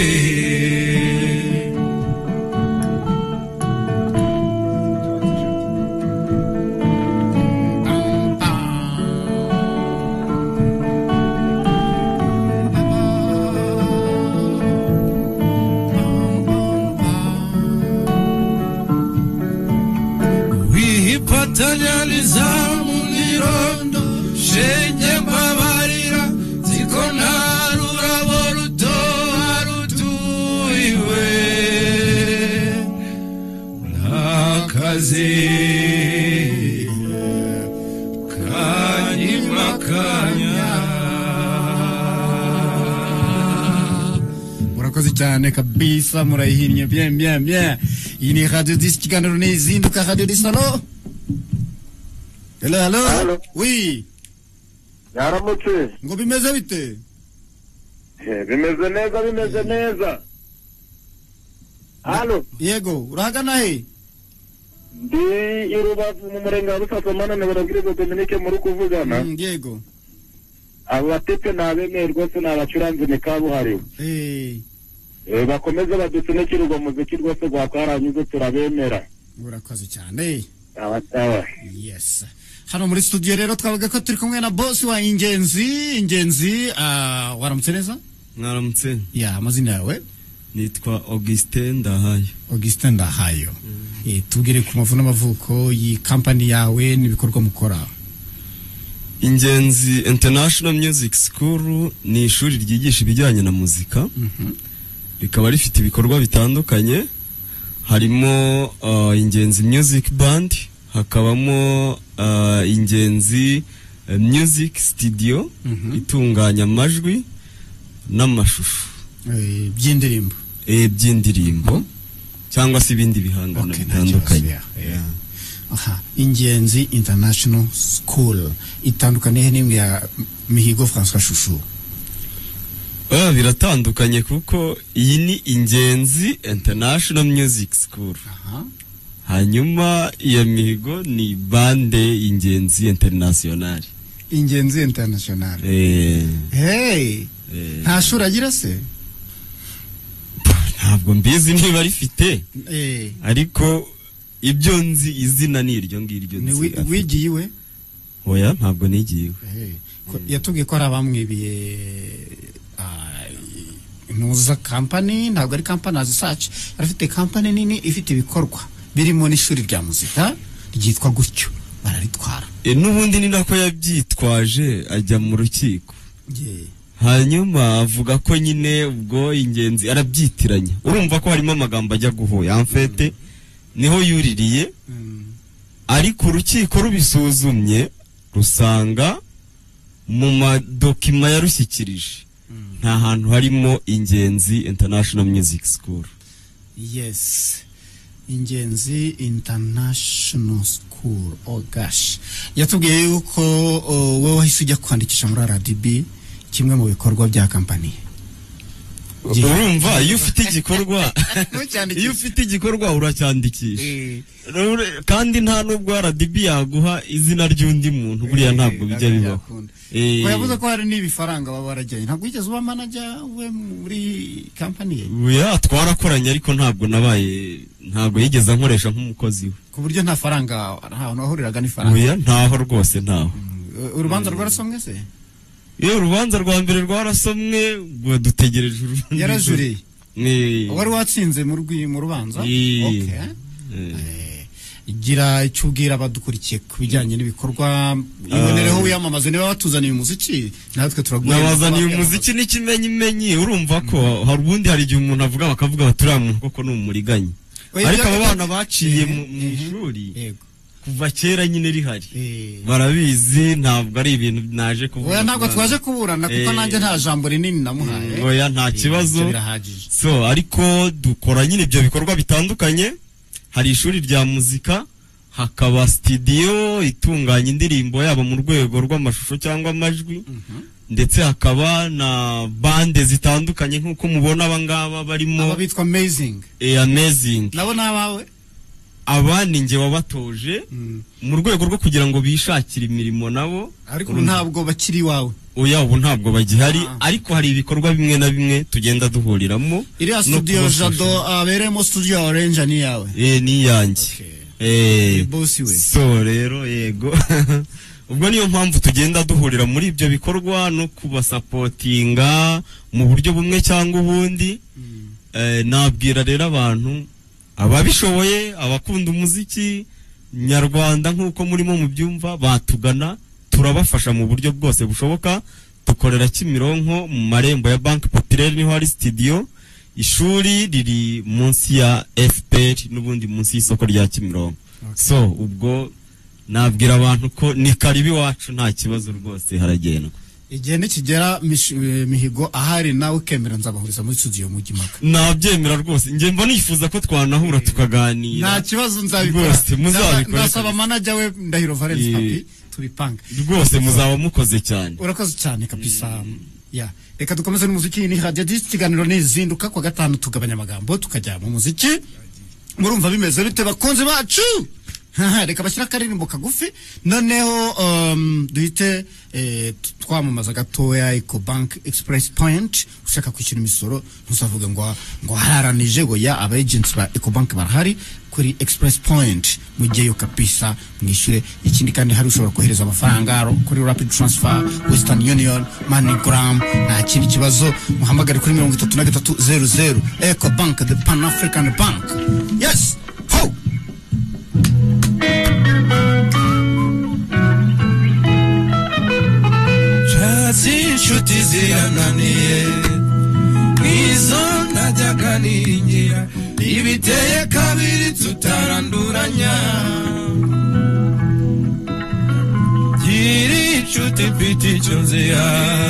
tanyaliza munirondo shenye mbabarira ziko narurabo rutoha rutuiwe nakazi kanyimakanya. Murakoze cyane kabisa murayihinnye bien bien bien. Iyi ni radio dix kiganiro n'izinduka radio dix. Halo Hello, hello. Hello. Oui. Yaramutse. Ngo bimeze bite? Eh, bimeze neza, bimeze neza. Halo. Yego, urahagana he? Ndi irubavu mu murenge wa Rusasomana na barabwiriza Dominique muri kuvugana. Mm, yego. Abo batete nabemeye rwose nabacuranze ni kabuhariwe. Eh. Eh, bakomeze badusunekire urwo muziki rwose gwakaranyuze turabemera. Urakoze cyane. Sawa sawa. Yes. Hano muri studio rero twavuga ko turi kumwe na boss wa Ingenzi, Ingenzi, ah uh, waramutse neza? Mwaramutse. Ya, amazina yawe? Nitwa Augustin Ndahayo. Augustin Ndahayo. Mm. Eh, tugire ku mavuno mavuko yi company yawe nibikorwa mukora. Ingenzi International Music School ni ishuri ryigisha ibijyanye na muzika. Mhm. Mm rikaba rifite ibikorwa bitandukanye. Harimo uh, Ingenzi Music Band, hakabamo uh, Ingenzi uh, Music Studio, mm -hmm. itunganya amajwi n'amashusho eh by'indirimbo eh by'indirimbo cyangwa se ibindi bihangano okay, bitandukanye. Yeah, yeah. Aha, Ingenzi International School itandukanye n'imwe ya Mihigo François Chouchou. Ah, biratandukanye kuko iyi ni Ingenzi International Music School. Aha. Hanyuma iya Mihigo ni bande Ingenzi International. Ingenzi International. Eh. Hey. Eh. Nta shuri agira se? Ntabwo mbizi niba rifite. Eh. Ariko ibyo nzi izina ni iryo ngiryo nzi. Ni wigiyiwe? Oya, ntabwo nigiyiwe. Hey. Yatubwiye ko arabamwibiye Nuza company ntabwo ari company as such arafite company nini ifite ibikorwa birimo n'ishuri rya muzika ryitwa gutyo bararitwara e nubundi ni nako yabyitwaje ajya mu rukiko. Yeah. Hanyuma avuga ko nyine ubwo Ingenzi arabyitiranya urumva ko harimo amagambo ajya guhoya en fait mm. niho yuririye mm. ariko urukiko rubisuzumye rusanga mu madokima yarushyikirije nta hantu harimo Ingenzi International Music School. Yes. Ingenzi International School. Oh gosh. Yatubwiye yuko wowe wahise ujya kwandikisha muri R D B kimwe mu bikorwa bya company. Urumva iyo ufite igikorwa iyo ufite igikorwa uracyandikisha. Kandi nta nubwo R D B yaguha izina ry'undi muntu buriya ntabwo bijya bibaho. Eh yavuze ko hari n'ibifaranga baba barajyaye ntabwo yigeze uba manager we muri company ye. Ya twarakoranye ariko ntabwo nabaye ntabwo yigeze nkoresha nk'umukozi we. Ku buryo nta faranga nta nahuriraga n'ifaranga. Oya ntaho rwose ntaho. Urubanza rwarasomwe se? Iyo urubanza rwa mbere rwarasomwe ngo dutegereje urubanza. Yarajuriye. Eh. Wari watsinze mu rwi mu rubanza? Okay. Eh. Gira icyubwira abadukurikiye kubijyanye n'ibikorwa ibonereho wiyamamaza niba batuzaniye umuziki natwe turaguye. Nabazaniye umuziki n'ikimenyi menyi urumva ko hari ubundi hari igihe umuntu avuga bakavuga baturiya muntu koko ni umuriganye. Ariko aba bana baciye mu ishuri kuva kera nyine rihari barabizi ntabwo ari ibintu naje kuvuga. Oya ntabwo twaje kuburana kuko nanjye nta jambo rinini namuhaye. Oya nta kibazo. So ariko dukora nyine ibyo bikorwa bitandukanye hari ishuri rya muzika, hakaba studio itunganya indirimbo yaba mu rwego rw'amashusho cyangwa amajwi, ndetse hakaba na bande zitandukanye nk'uko mubona abangaba barimo aba bitwa amazing. Eh, amazing nabo nabawe aba ni nge wabatoje mu rwego rwo kugira ngo bishakire imirimo nabo, ariko ntabwo bakiri wawe. Oya, ubu ntabwo bagihari, ariko hari ibikorwa bimwe na bimwe tugenda duhuriramo. Iriya studio Jado aberemo studio Orange ni yawe? Eh, ni yanjye. Eh, boss we. So rero yego. Ubwo niyo mpamvu tugenda duhurira muri ibyo bikorwa no kubasapotinga mu buryo bumwe cyangwa ubundi. Eh, nabwira rero abantu ababishoboye, abakunda umuziki nyarwanda nk'uko murimo mu byumva, batugana turabafasha mu buryo bwose bushoboka. Dukorera Kimironko mu marembo ya Bank Populaire, niho hari studio. Ishuri riri munsi ya F P R n'ubundi munsi y'isoko rya Kimironko. Okay. So ubwo nabwira abantu ko ni karibi wacu, nta kibazo rwose, haragenda. Igihe nikigera mihigo ahari nawe kemera nzabahuriza muri studio mu Gimaka. Nabyemera rwose, nge mba nifuza ko twanahura tukaganira. Nta kibazo nzabikora. Rwose muzabikora. Ndasaba manager we Ndahiro Valence Papi tubipanga. Rwose muzaba mukoze cyane. Urakoze cyane kabisa. Ya, reka dukomeze n'umuziki. Ni Radio Dist, ikiganiro nizinduka kwa gatanu, tugabanya amagambo tukajya mu muziki. Murumva bimeze bite bakonze bacu? Reka bashyira akaririmbo kagufi noneho um, duhite eh, twamamaza gatoya Ecobank Express Point. Ushaka kwishyura imisoro ntuzavuga ngo ngo hararanije ngo ya aba agents ba Ecobank barahari kuri Express Point, mugiyeyo kabisa mwishyure. Ikindi kandi hari ushobora kohereza amafaranga kuri Rapid Transfer, Western Union, MoneyGram. Nta kindi kibazo, muhamagare kuri mirongo itatu na gatatu zeru zeru. Ecobank, the Pan African Bank. Yes, ho. Inshuti zirananiye nizo najyaga niringira, ibiteye kabiri tutaranduranya. Gira inshuti mfite icyo nzira,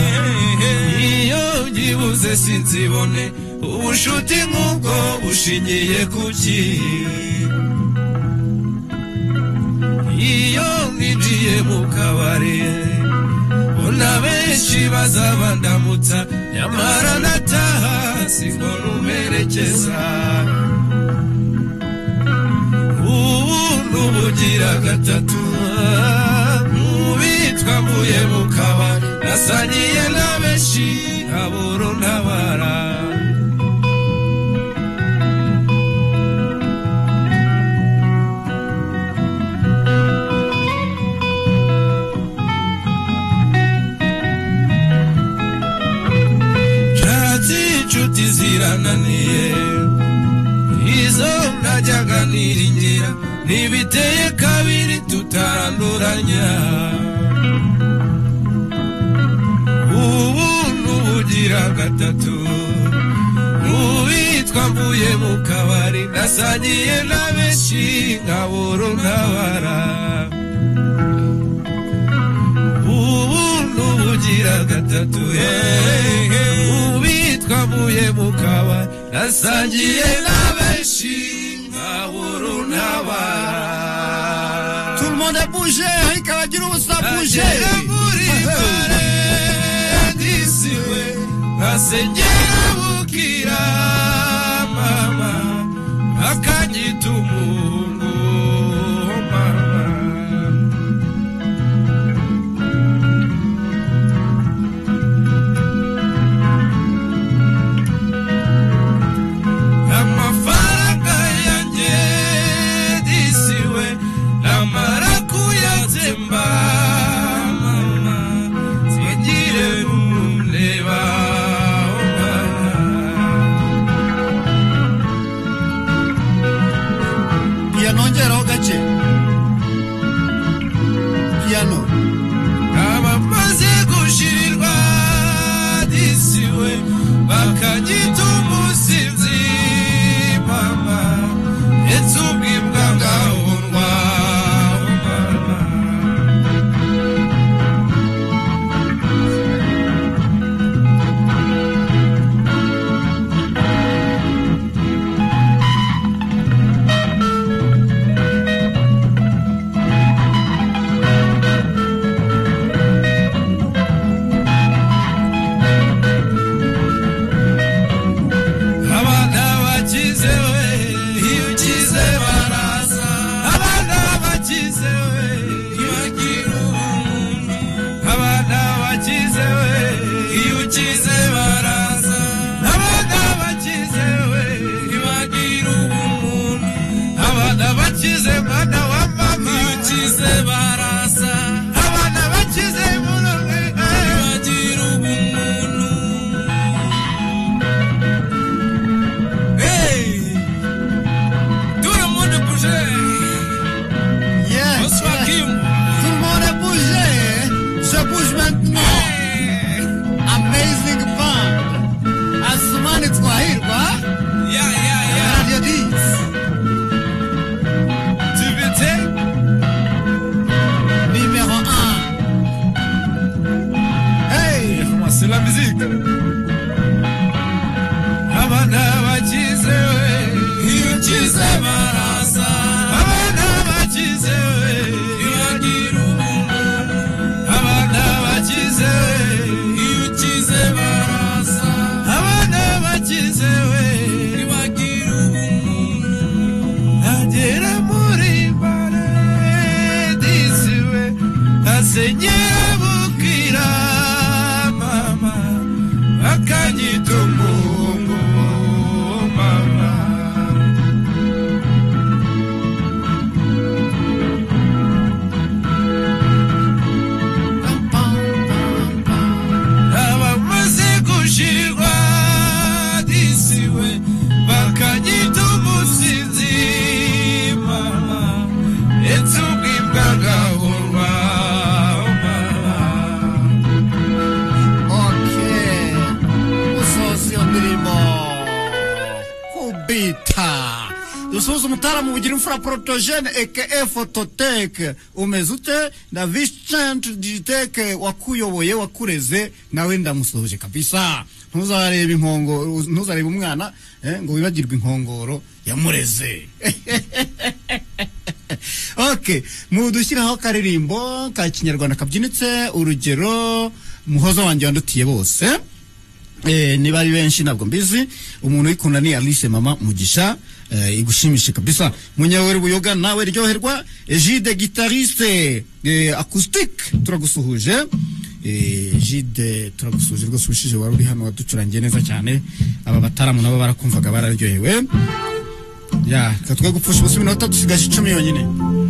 iyo ngibuze sinzibone. Ubushuti nk'ubwo bushingiye kuki? Iyo nginjiye mu kabari na benshi bazabandamutsa, nyamara nataha singo rumerekeza. Ubu nubugira gatatu mubitwa mvuye mu kabari, nasangiye na benshi aburo ntabara. Inshuti zirananiye izo najyaga niringira, nibiteye kabiri tutaranduranya. Ubu nubugira gatatu mubitwa mvuye mu kabari, nasangiye na benshi nkabura ntabara. Ubu nubugira gatatu twavuye mu kabari, nasangiye na benshi nkabura ntabara. Tout le monde a bougé, ikabagira ubusa bougé. Muri paradisi we nkasengera bukira mama, akanyita umungu mama. c'est la musique. Abana bakize we, iyo ukize barasa. Abana bakize we, ibagira ubuntu. Abana bakize we, iyo ukize barasa. Abana bakize we, ibagira ubuntu. Agera muri paradisi we, asenyera bukira mama, akanyita umuhungu mama. Abamaze gushirwa disi we, bakanyita umusinzi mama, etse ubwimbwa gahorwa mama. Okay, usozi ondirimo kubita dusuhuza umutaramu bugira imfura protogene aka Phototech umezute na Vincent Digitech wakuyoboye wakureze nawe ndamusohoje kabisa. Ntuzareba inkongo, ntuzareba umwana eh, ngo wibagirwe inkongoro yamureze. Okay, mudushyiraho karirimbo ka kinyarwanda kabyinitse urugero muhoza wanjye wandutiye bose. Eh, niba ari benshi ntabwo mbizi. Umuntu wikunda ni Alice mama Mugisha, eh, igushimishe kabisa. Munyaweri buyoga nawe ryoherwa. Jide guitariste eh, acoustic turagusuhuje. Eh, Jide turagusuhuje rwose ushije wari uri hano waducurangiye neza cyane. Aba bataramu nabo barakumvaga bararyohewe. Ya, katwe gupfusha ubusa iminota dusigaje icumi yonyine.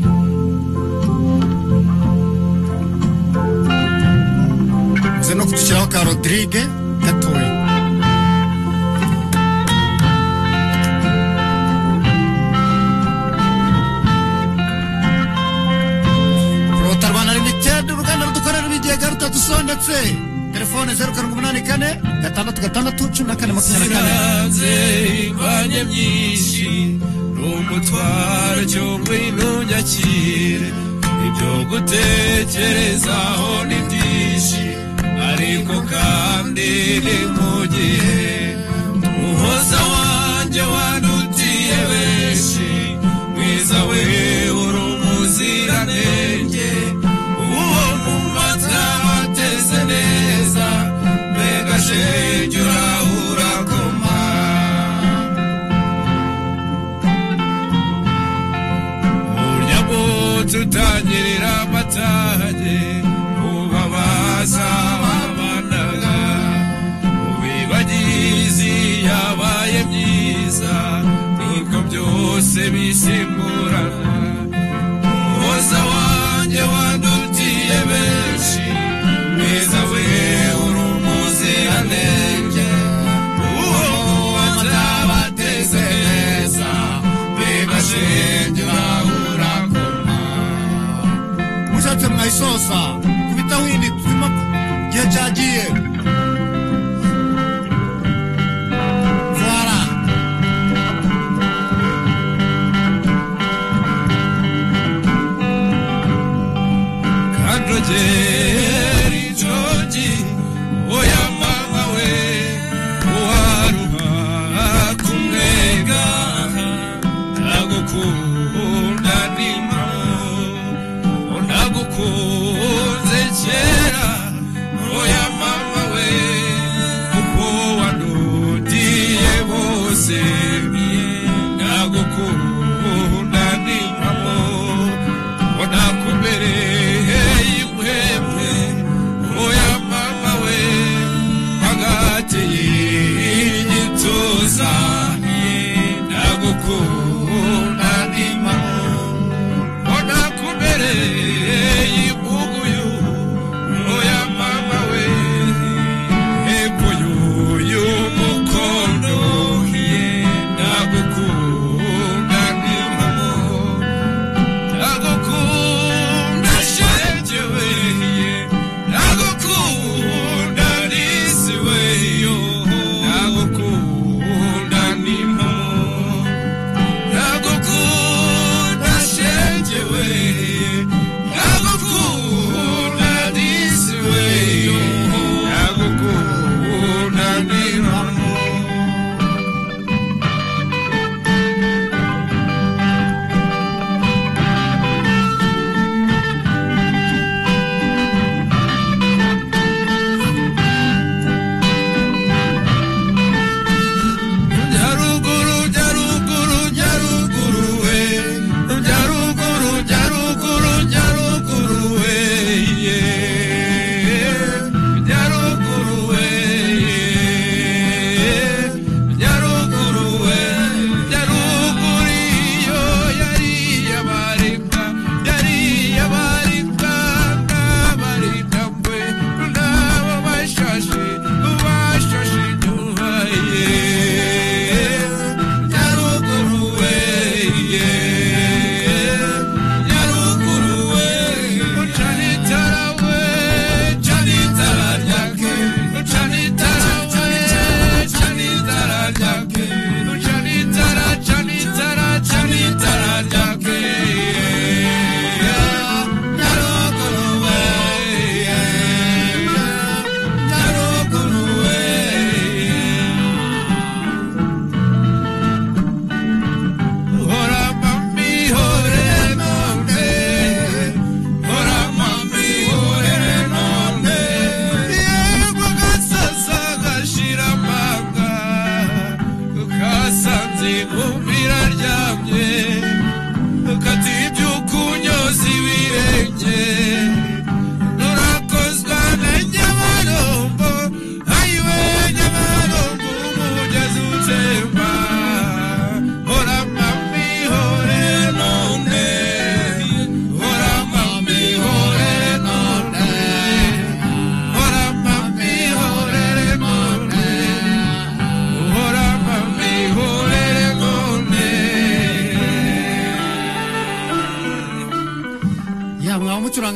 Muze no kutushyiraho ka Rodrigue gatoya. Protarwana Limited uruganda rudukorera ibigega rutatusondetse. Telefone zeru karindwi umunani kane gatandatu gatandatu cumi na kane makumyabiri na kane. Siranze imbanye myinshi n'umutwaro cyo ngwino nyakire. Ibyo gutekerezaho ni byinshi ariko kandi ni mu gihe. Muhoza wanjye wanutiye benshi, mwiza we uri umuziranenge. Uwo mu mata wateze neza, mbega shenge urahura koma. Burya bwo tutangirira amatage, ubabaza babanaga. Ubibagizi yabaye myiza, niko byose bisimburana. Muhoza wanjye wandutiye benshi, mwiza we uri umuziranenge. Uwo watabateze neza, mbega shenge urahura koma. Mushatse mwayisosa kubita windi turimo gihe cyagiye. Voilà.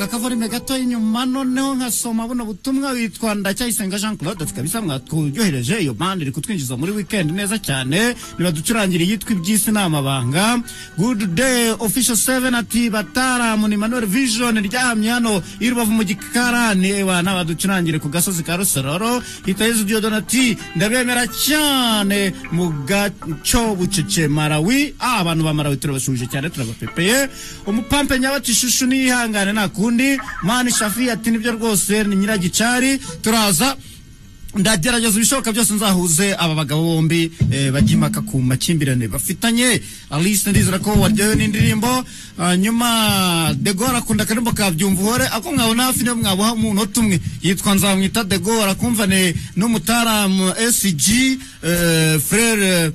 gatanga kavorime gato inyuma noneho nkasoma buno butumwa witwa Ndacyayisenga Jean Claude tukabisa mwatwohereje iyo band iri kutwinjiza muri weekend neza cyane nibaducurangira yitwa ibyisi n'amabanga. Good day official seven ati batara mu Emmanuel Vision ryahamye hano irubavu mu gikarani ewa nabaducurangire ku gasozi ka Rusororo. Itayezu Diodonati ndabemera cyane mu gaco bucece Marawi. Ah, abantu ba Marawi turabashuje cyane turabapepeye. Umupampe nyabati shushu ni ihangane nakundi. Mani Shafi ati nibyo rwose ni nyiragicari turaza ndagerageza ibishoboka byose nzahuze aba bagabo bombi eh, bagimaka ku makimbirane bafitanye. Alice ndizera ko waryohewe n'indirimbo. Uh, nyuma De Gaulle akunda karimbo kabyumva hore ako mwabona hafi no mwabuha umuntu tumwe yitwa nzamwita De Gaulle akumvane n'umutaramu S G uh, frère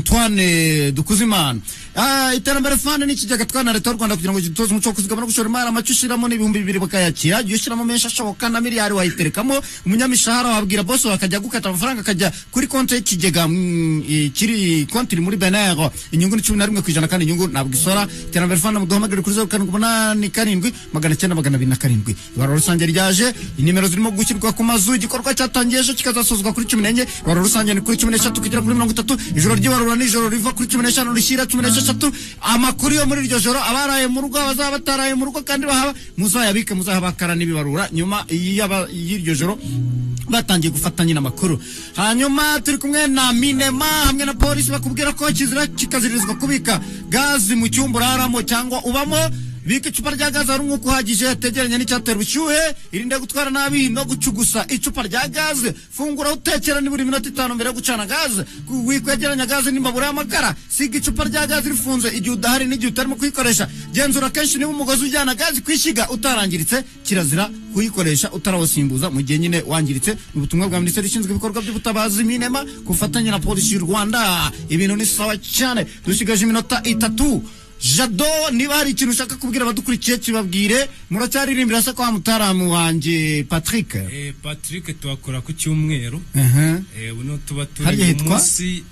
Antoine Dukuzimana. Ah, iterambere fane ni kijyaga twana leta y'u Rwanda kugira ngo gitoze umuco kuzigama no gushora imari amacushiramo n'ibihumbi bibiri bakayakira yoshyiramo menshi ashoboka na miliyari wayiterekamo umunyamishahara wabwira boss bakajya gukata amafaranga akajya kuri konti y'ikigega mm, kiri konti muri Benin inyungu ni cumi na rimwe kwijana kandi inyungu nabwo isora. Iterambere fane muduhamagare kuri zero karindwi umunani karindwi magana cyenda magana abiri na karindwi. Ibaro rusange ryaje inimero zirimo gushyirwa ku mazu igikorwa cyatangiye ejo kikazasozwa kuri cumi n'enye. Ibaro rusange ni kuri cumi n'eshatu kugera kuri mirongo itatu. Ijoro ry'ibarura n'ijoro riva kuri cumi n'eshanu rishyira cumi n'eshatu. Amakuru yo muri iryo joro abaraye mu rugo abazaba bataraye mu rugo kandi bahaba muzayabike muzahabakara n'ibibarura nyuma y'iryo joro batangiye gufatanya n'amakuru. Hanyuma turi kumwe na Minema hamwe na polisi bakubwira ko kizira kikazirizwa kubika gazi mu cyumba uraramo cyangwa ubamo. Bika icupa rya gazi ari nk'uko uhagije yategeranye n'icyatera ubushyuhe. Irinde gutwara nabi no gucugusa icupa rya gazi. Fungura utekera ni buri minota itanu mbere yo gucana gazi. Wikwegeranya gazi n'imbabura y'amakara. Siga icupa rya gazi rifunze igihe udahari n'igihe utarimo kuyikoresha. Genzura kenshi niba umugozi ujyana gazi kwishiga utarangiritse. Kirazira kuyikoresha utarawusimbuza mu gihe nyine wangiritse. Ubutumwa bwa Minisiteri ishinzwe ibikorwa by'ubutabazi Minema kufatanya na polisi y'u Rwanda. Ibintu ni sawa cyane. Dushigaje iminota itatu. Jado niba hari ikintu ushaka kubwira abadukurikiye kibabwire muracyaririmbira se kwa mutaramu wanje Patrick. Eh Patrick twakora ku cyumweru. Uh-huh. Eh buno tuba turi munsi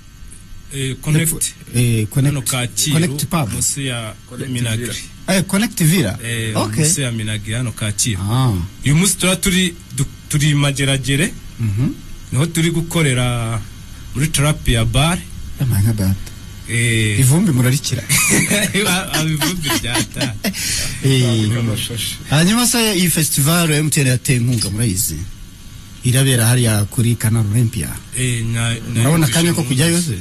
eh connect eh connect connect pub munsi ya Minagri. Eh connect vira. Eh okay. Munsi ya Minagri hano Kacyiru. Ah. Uyu munsi tuba turi turi mageragere. Mhm. Niho turi gukorera muri trap ya bar. Amanga data. Eh ivumbi murarikira abivumbi byata eh hanyuma se iyi festival M T N yateye inkunga murayizi irabera hariya kuri Canal Olympia. Eh na urabona kanya ko kujyayo se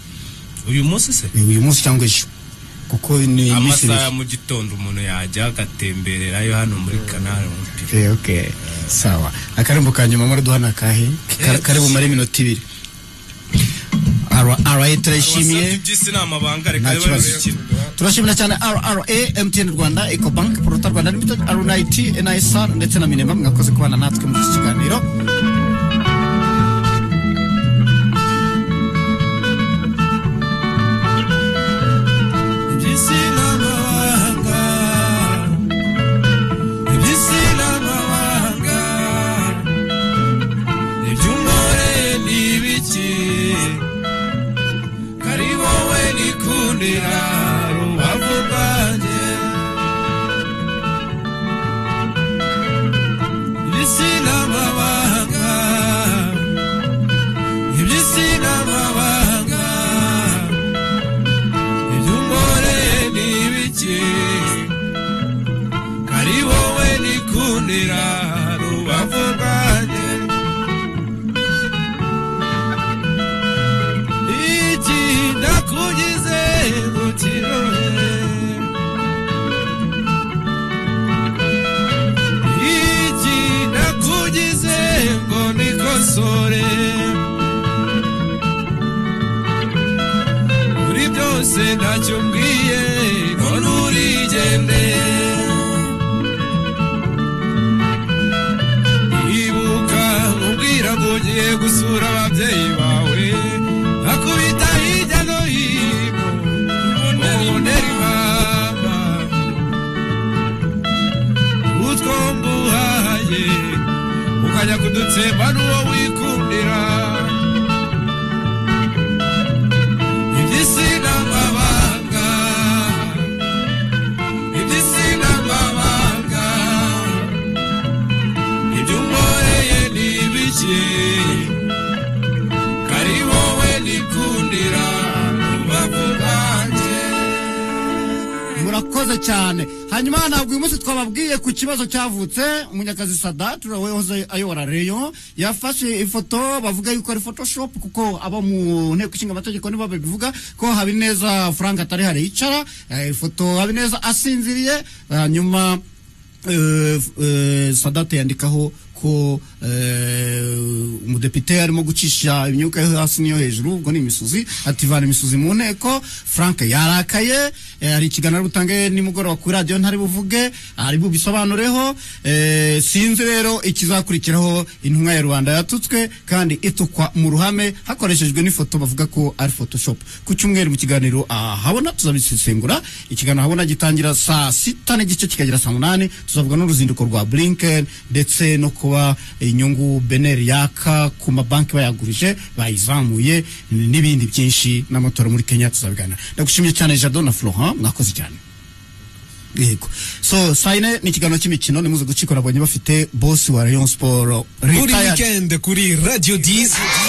uyu munsi se uyu munsi cyangwa ejo kuko ni amasaha mu gitondo umuntu yajya agatembererayo hano muri Canal Olympia. Eh okay sawa akarembo kanyuma muri duhana kahe kare bumare minota ibiri. R A turashimiye turashimira cyane R R A M T N Rwanda Ecobank Prota Rwanda Limited R N I T N I S R ndetse na Minema mwakoze kubana natwe mu kiganiro. Ntacyo mbwiye none urigende ibuka nkubwira ngo ugiye gusura ababyeyi bawe akubita hirya no hino ubonera imama utwo mbuhaye ukajya kudutsemba n'uwo wikundira iby'isi n'amabanga iby'isi n'amabanga urakoze cyane. Hanyuma ntabwo uyu munsi twababwiye ku kibazo cyavutse umunyakazi Sada turawehoze ayobora Rayon yafashe ifoto bavuga yuko ari photoshop kuko abo mu nteko ishinga amategeko nibo babivuga ko Habineza Frank atari hari yicara ifoto Habineza asinziriye hanyuma uh, uh, Sadate yandikaho ko umudepite arimo gucisha imyuka yo hasi niyo hejuru ubwo ni imisuzi ativana imisuzi mu nteko. Frank yarakaye hari ikiganiro butange nimugoroba ku radio ntari buvuge ari bubisobanureho sinzi rero ikizakurikiraho intumwa ya Rwanda yatutswe kandi itukwa mu ruhame hakoreshejwe n'ifoto bavuga ko ari photoshop. Ku cyumweru mu kiganiro ahabona tuzabisesengura ikiganiro habona gitangira saa sita n'igice kikagira saa munani tuzavuga n'uruzinduko rwa Blinken ndetse no kuba inyungu Bener yaka ku mabanki bayagurije bayizamuye n'ibindi byinshi n'amatora muri Kenya tuzabigana. Ndagushimiye cyane Jadon na Florent mwakoze cyane. Yego. So saine ni kiganiro cy'imikino nimuze gucikora abonye bafite boss wa Rayon Sport buri weekend kuri Radio dix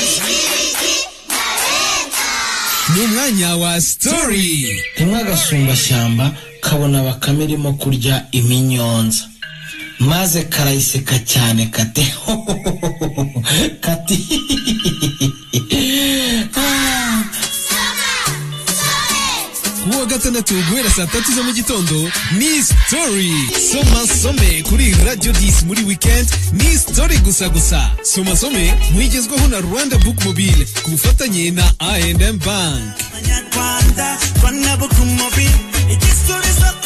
ni umwanya wa story. Inka gasumba shyamba kabona bakamirimo kurya iminyonza maze karayiseka cyane kate kati kuwa gatandatu guhera saa tatu za mu gitondo ni story. Soma some kuri Radio dix muri weekend ni story gusa gusa. Soma some mwigezweho na Rwanda Book Mobile ku bufatanye na I and M Bank.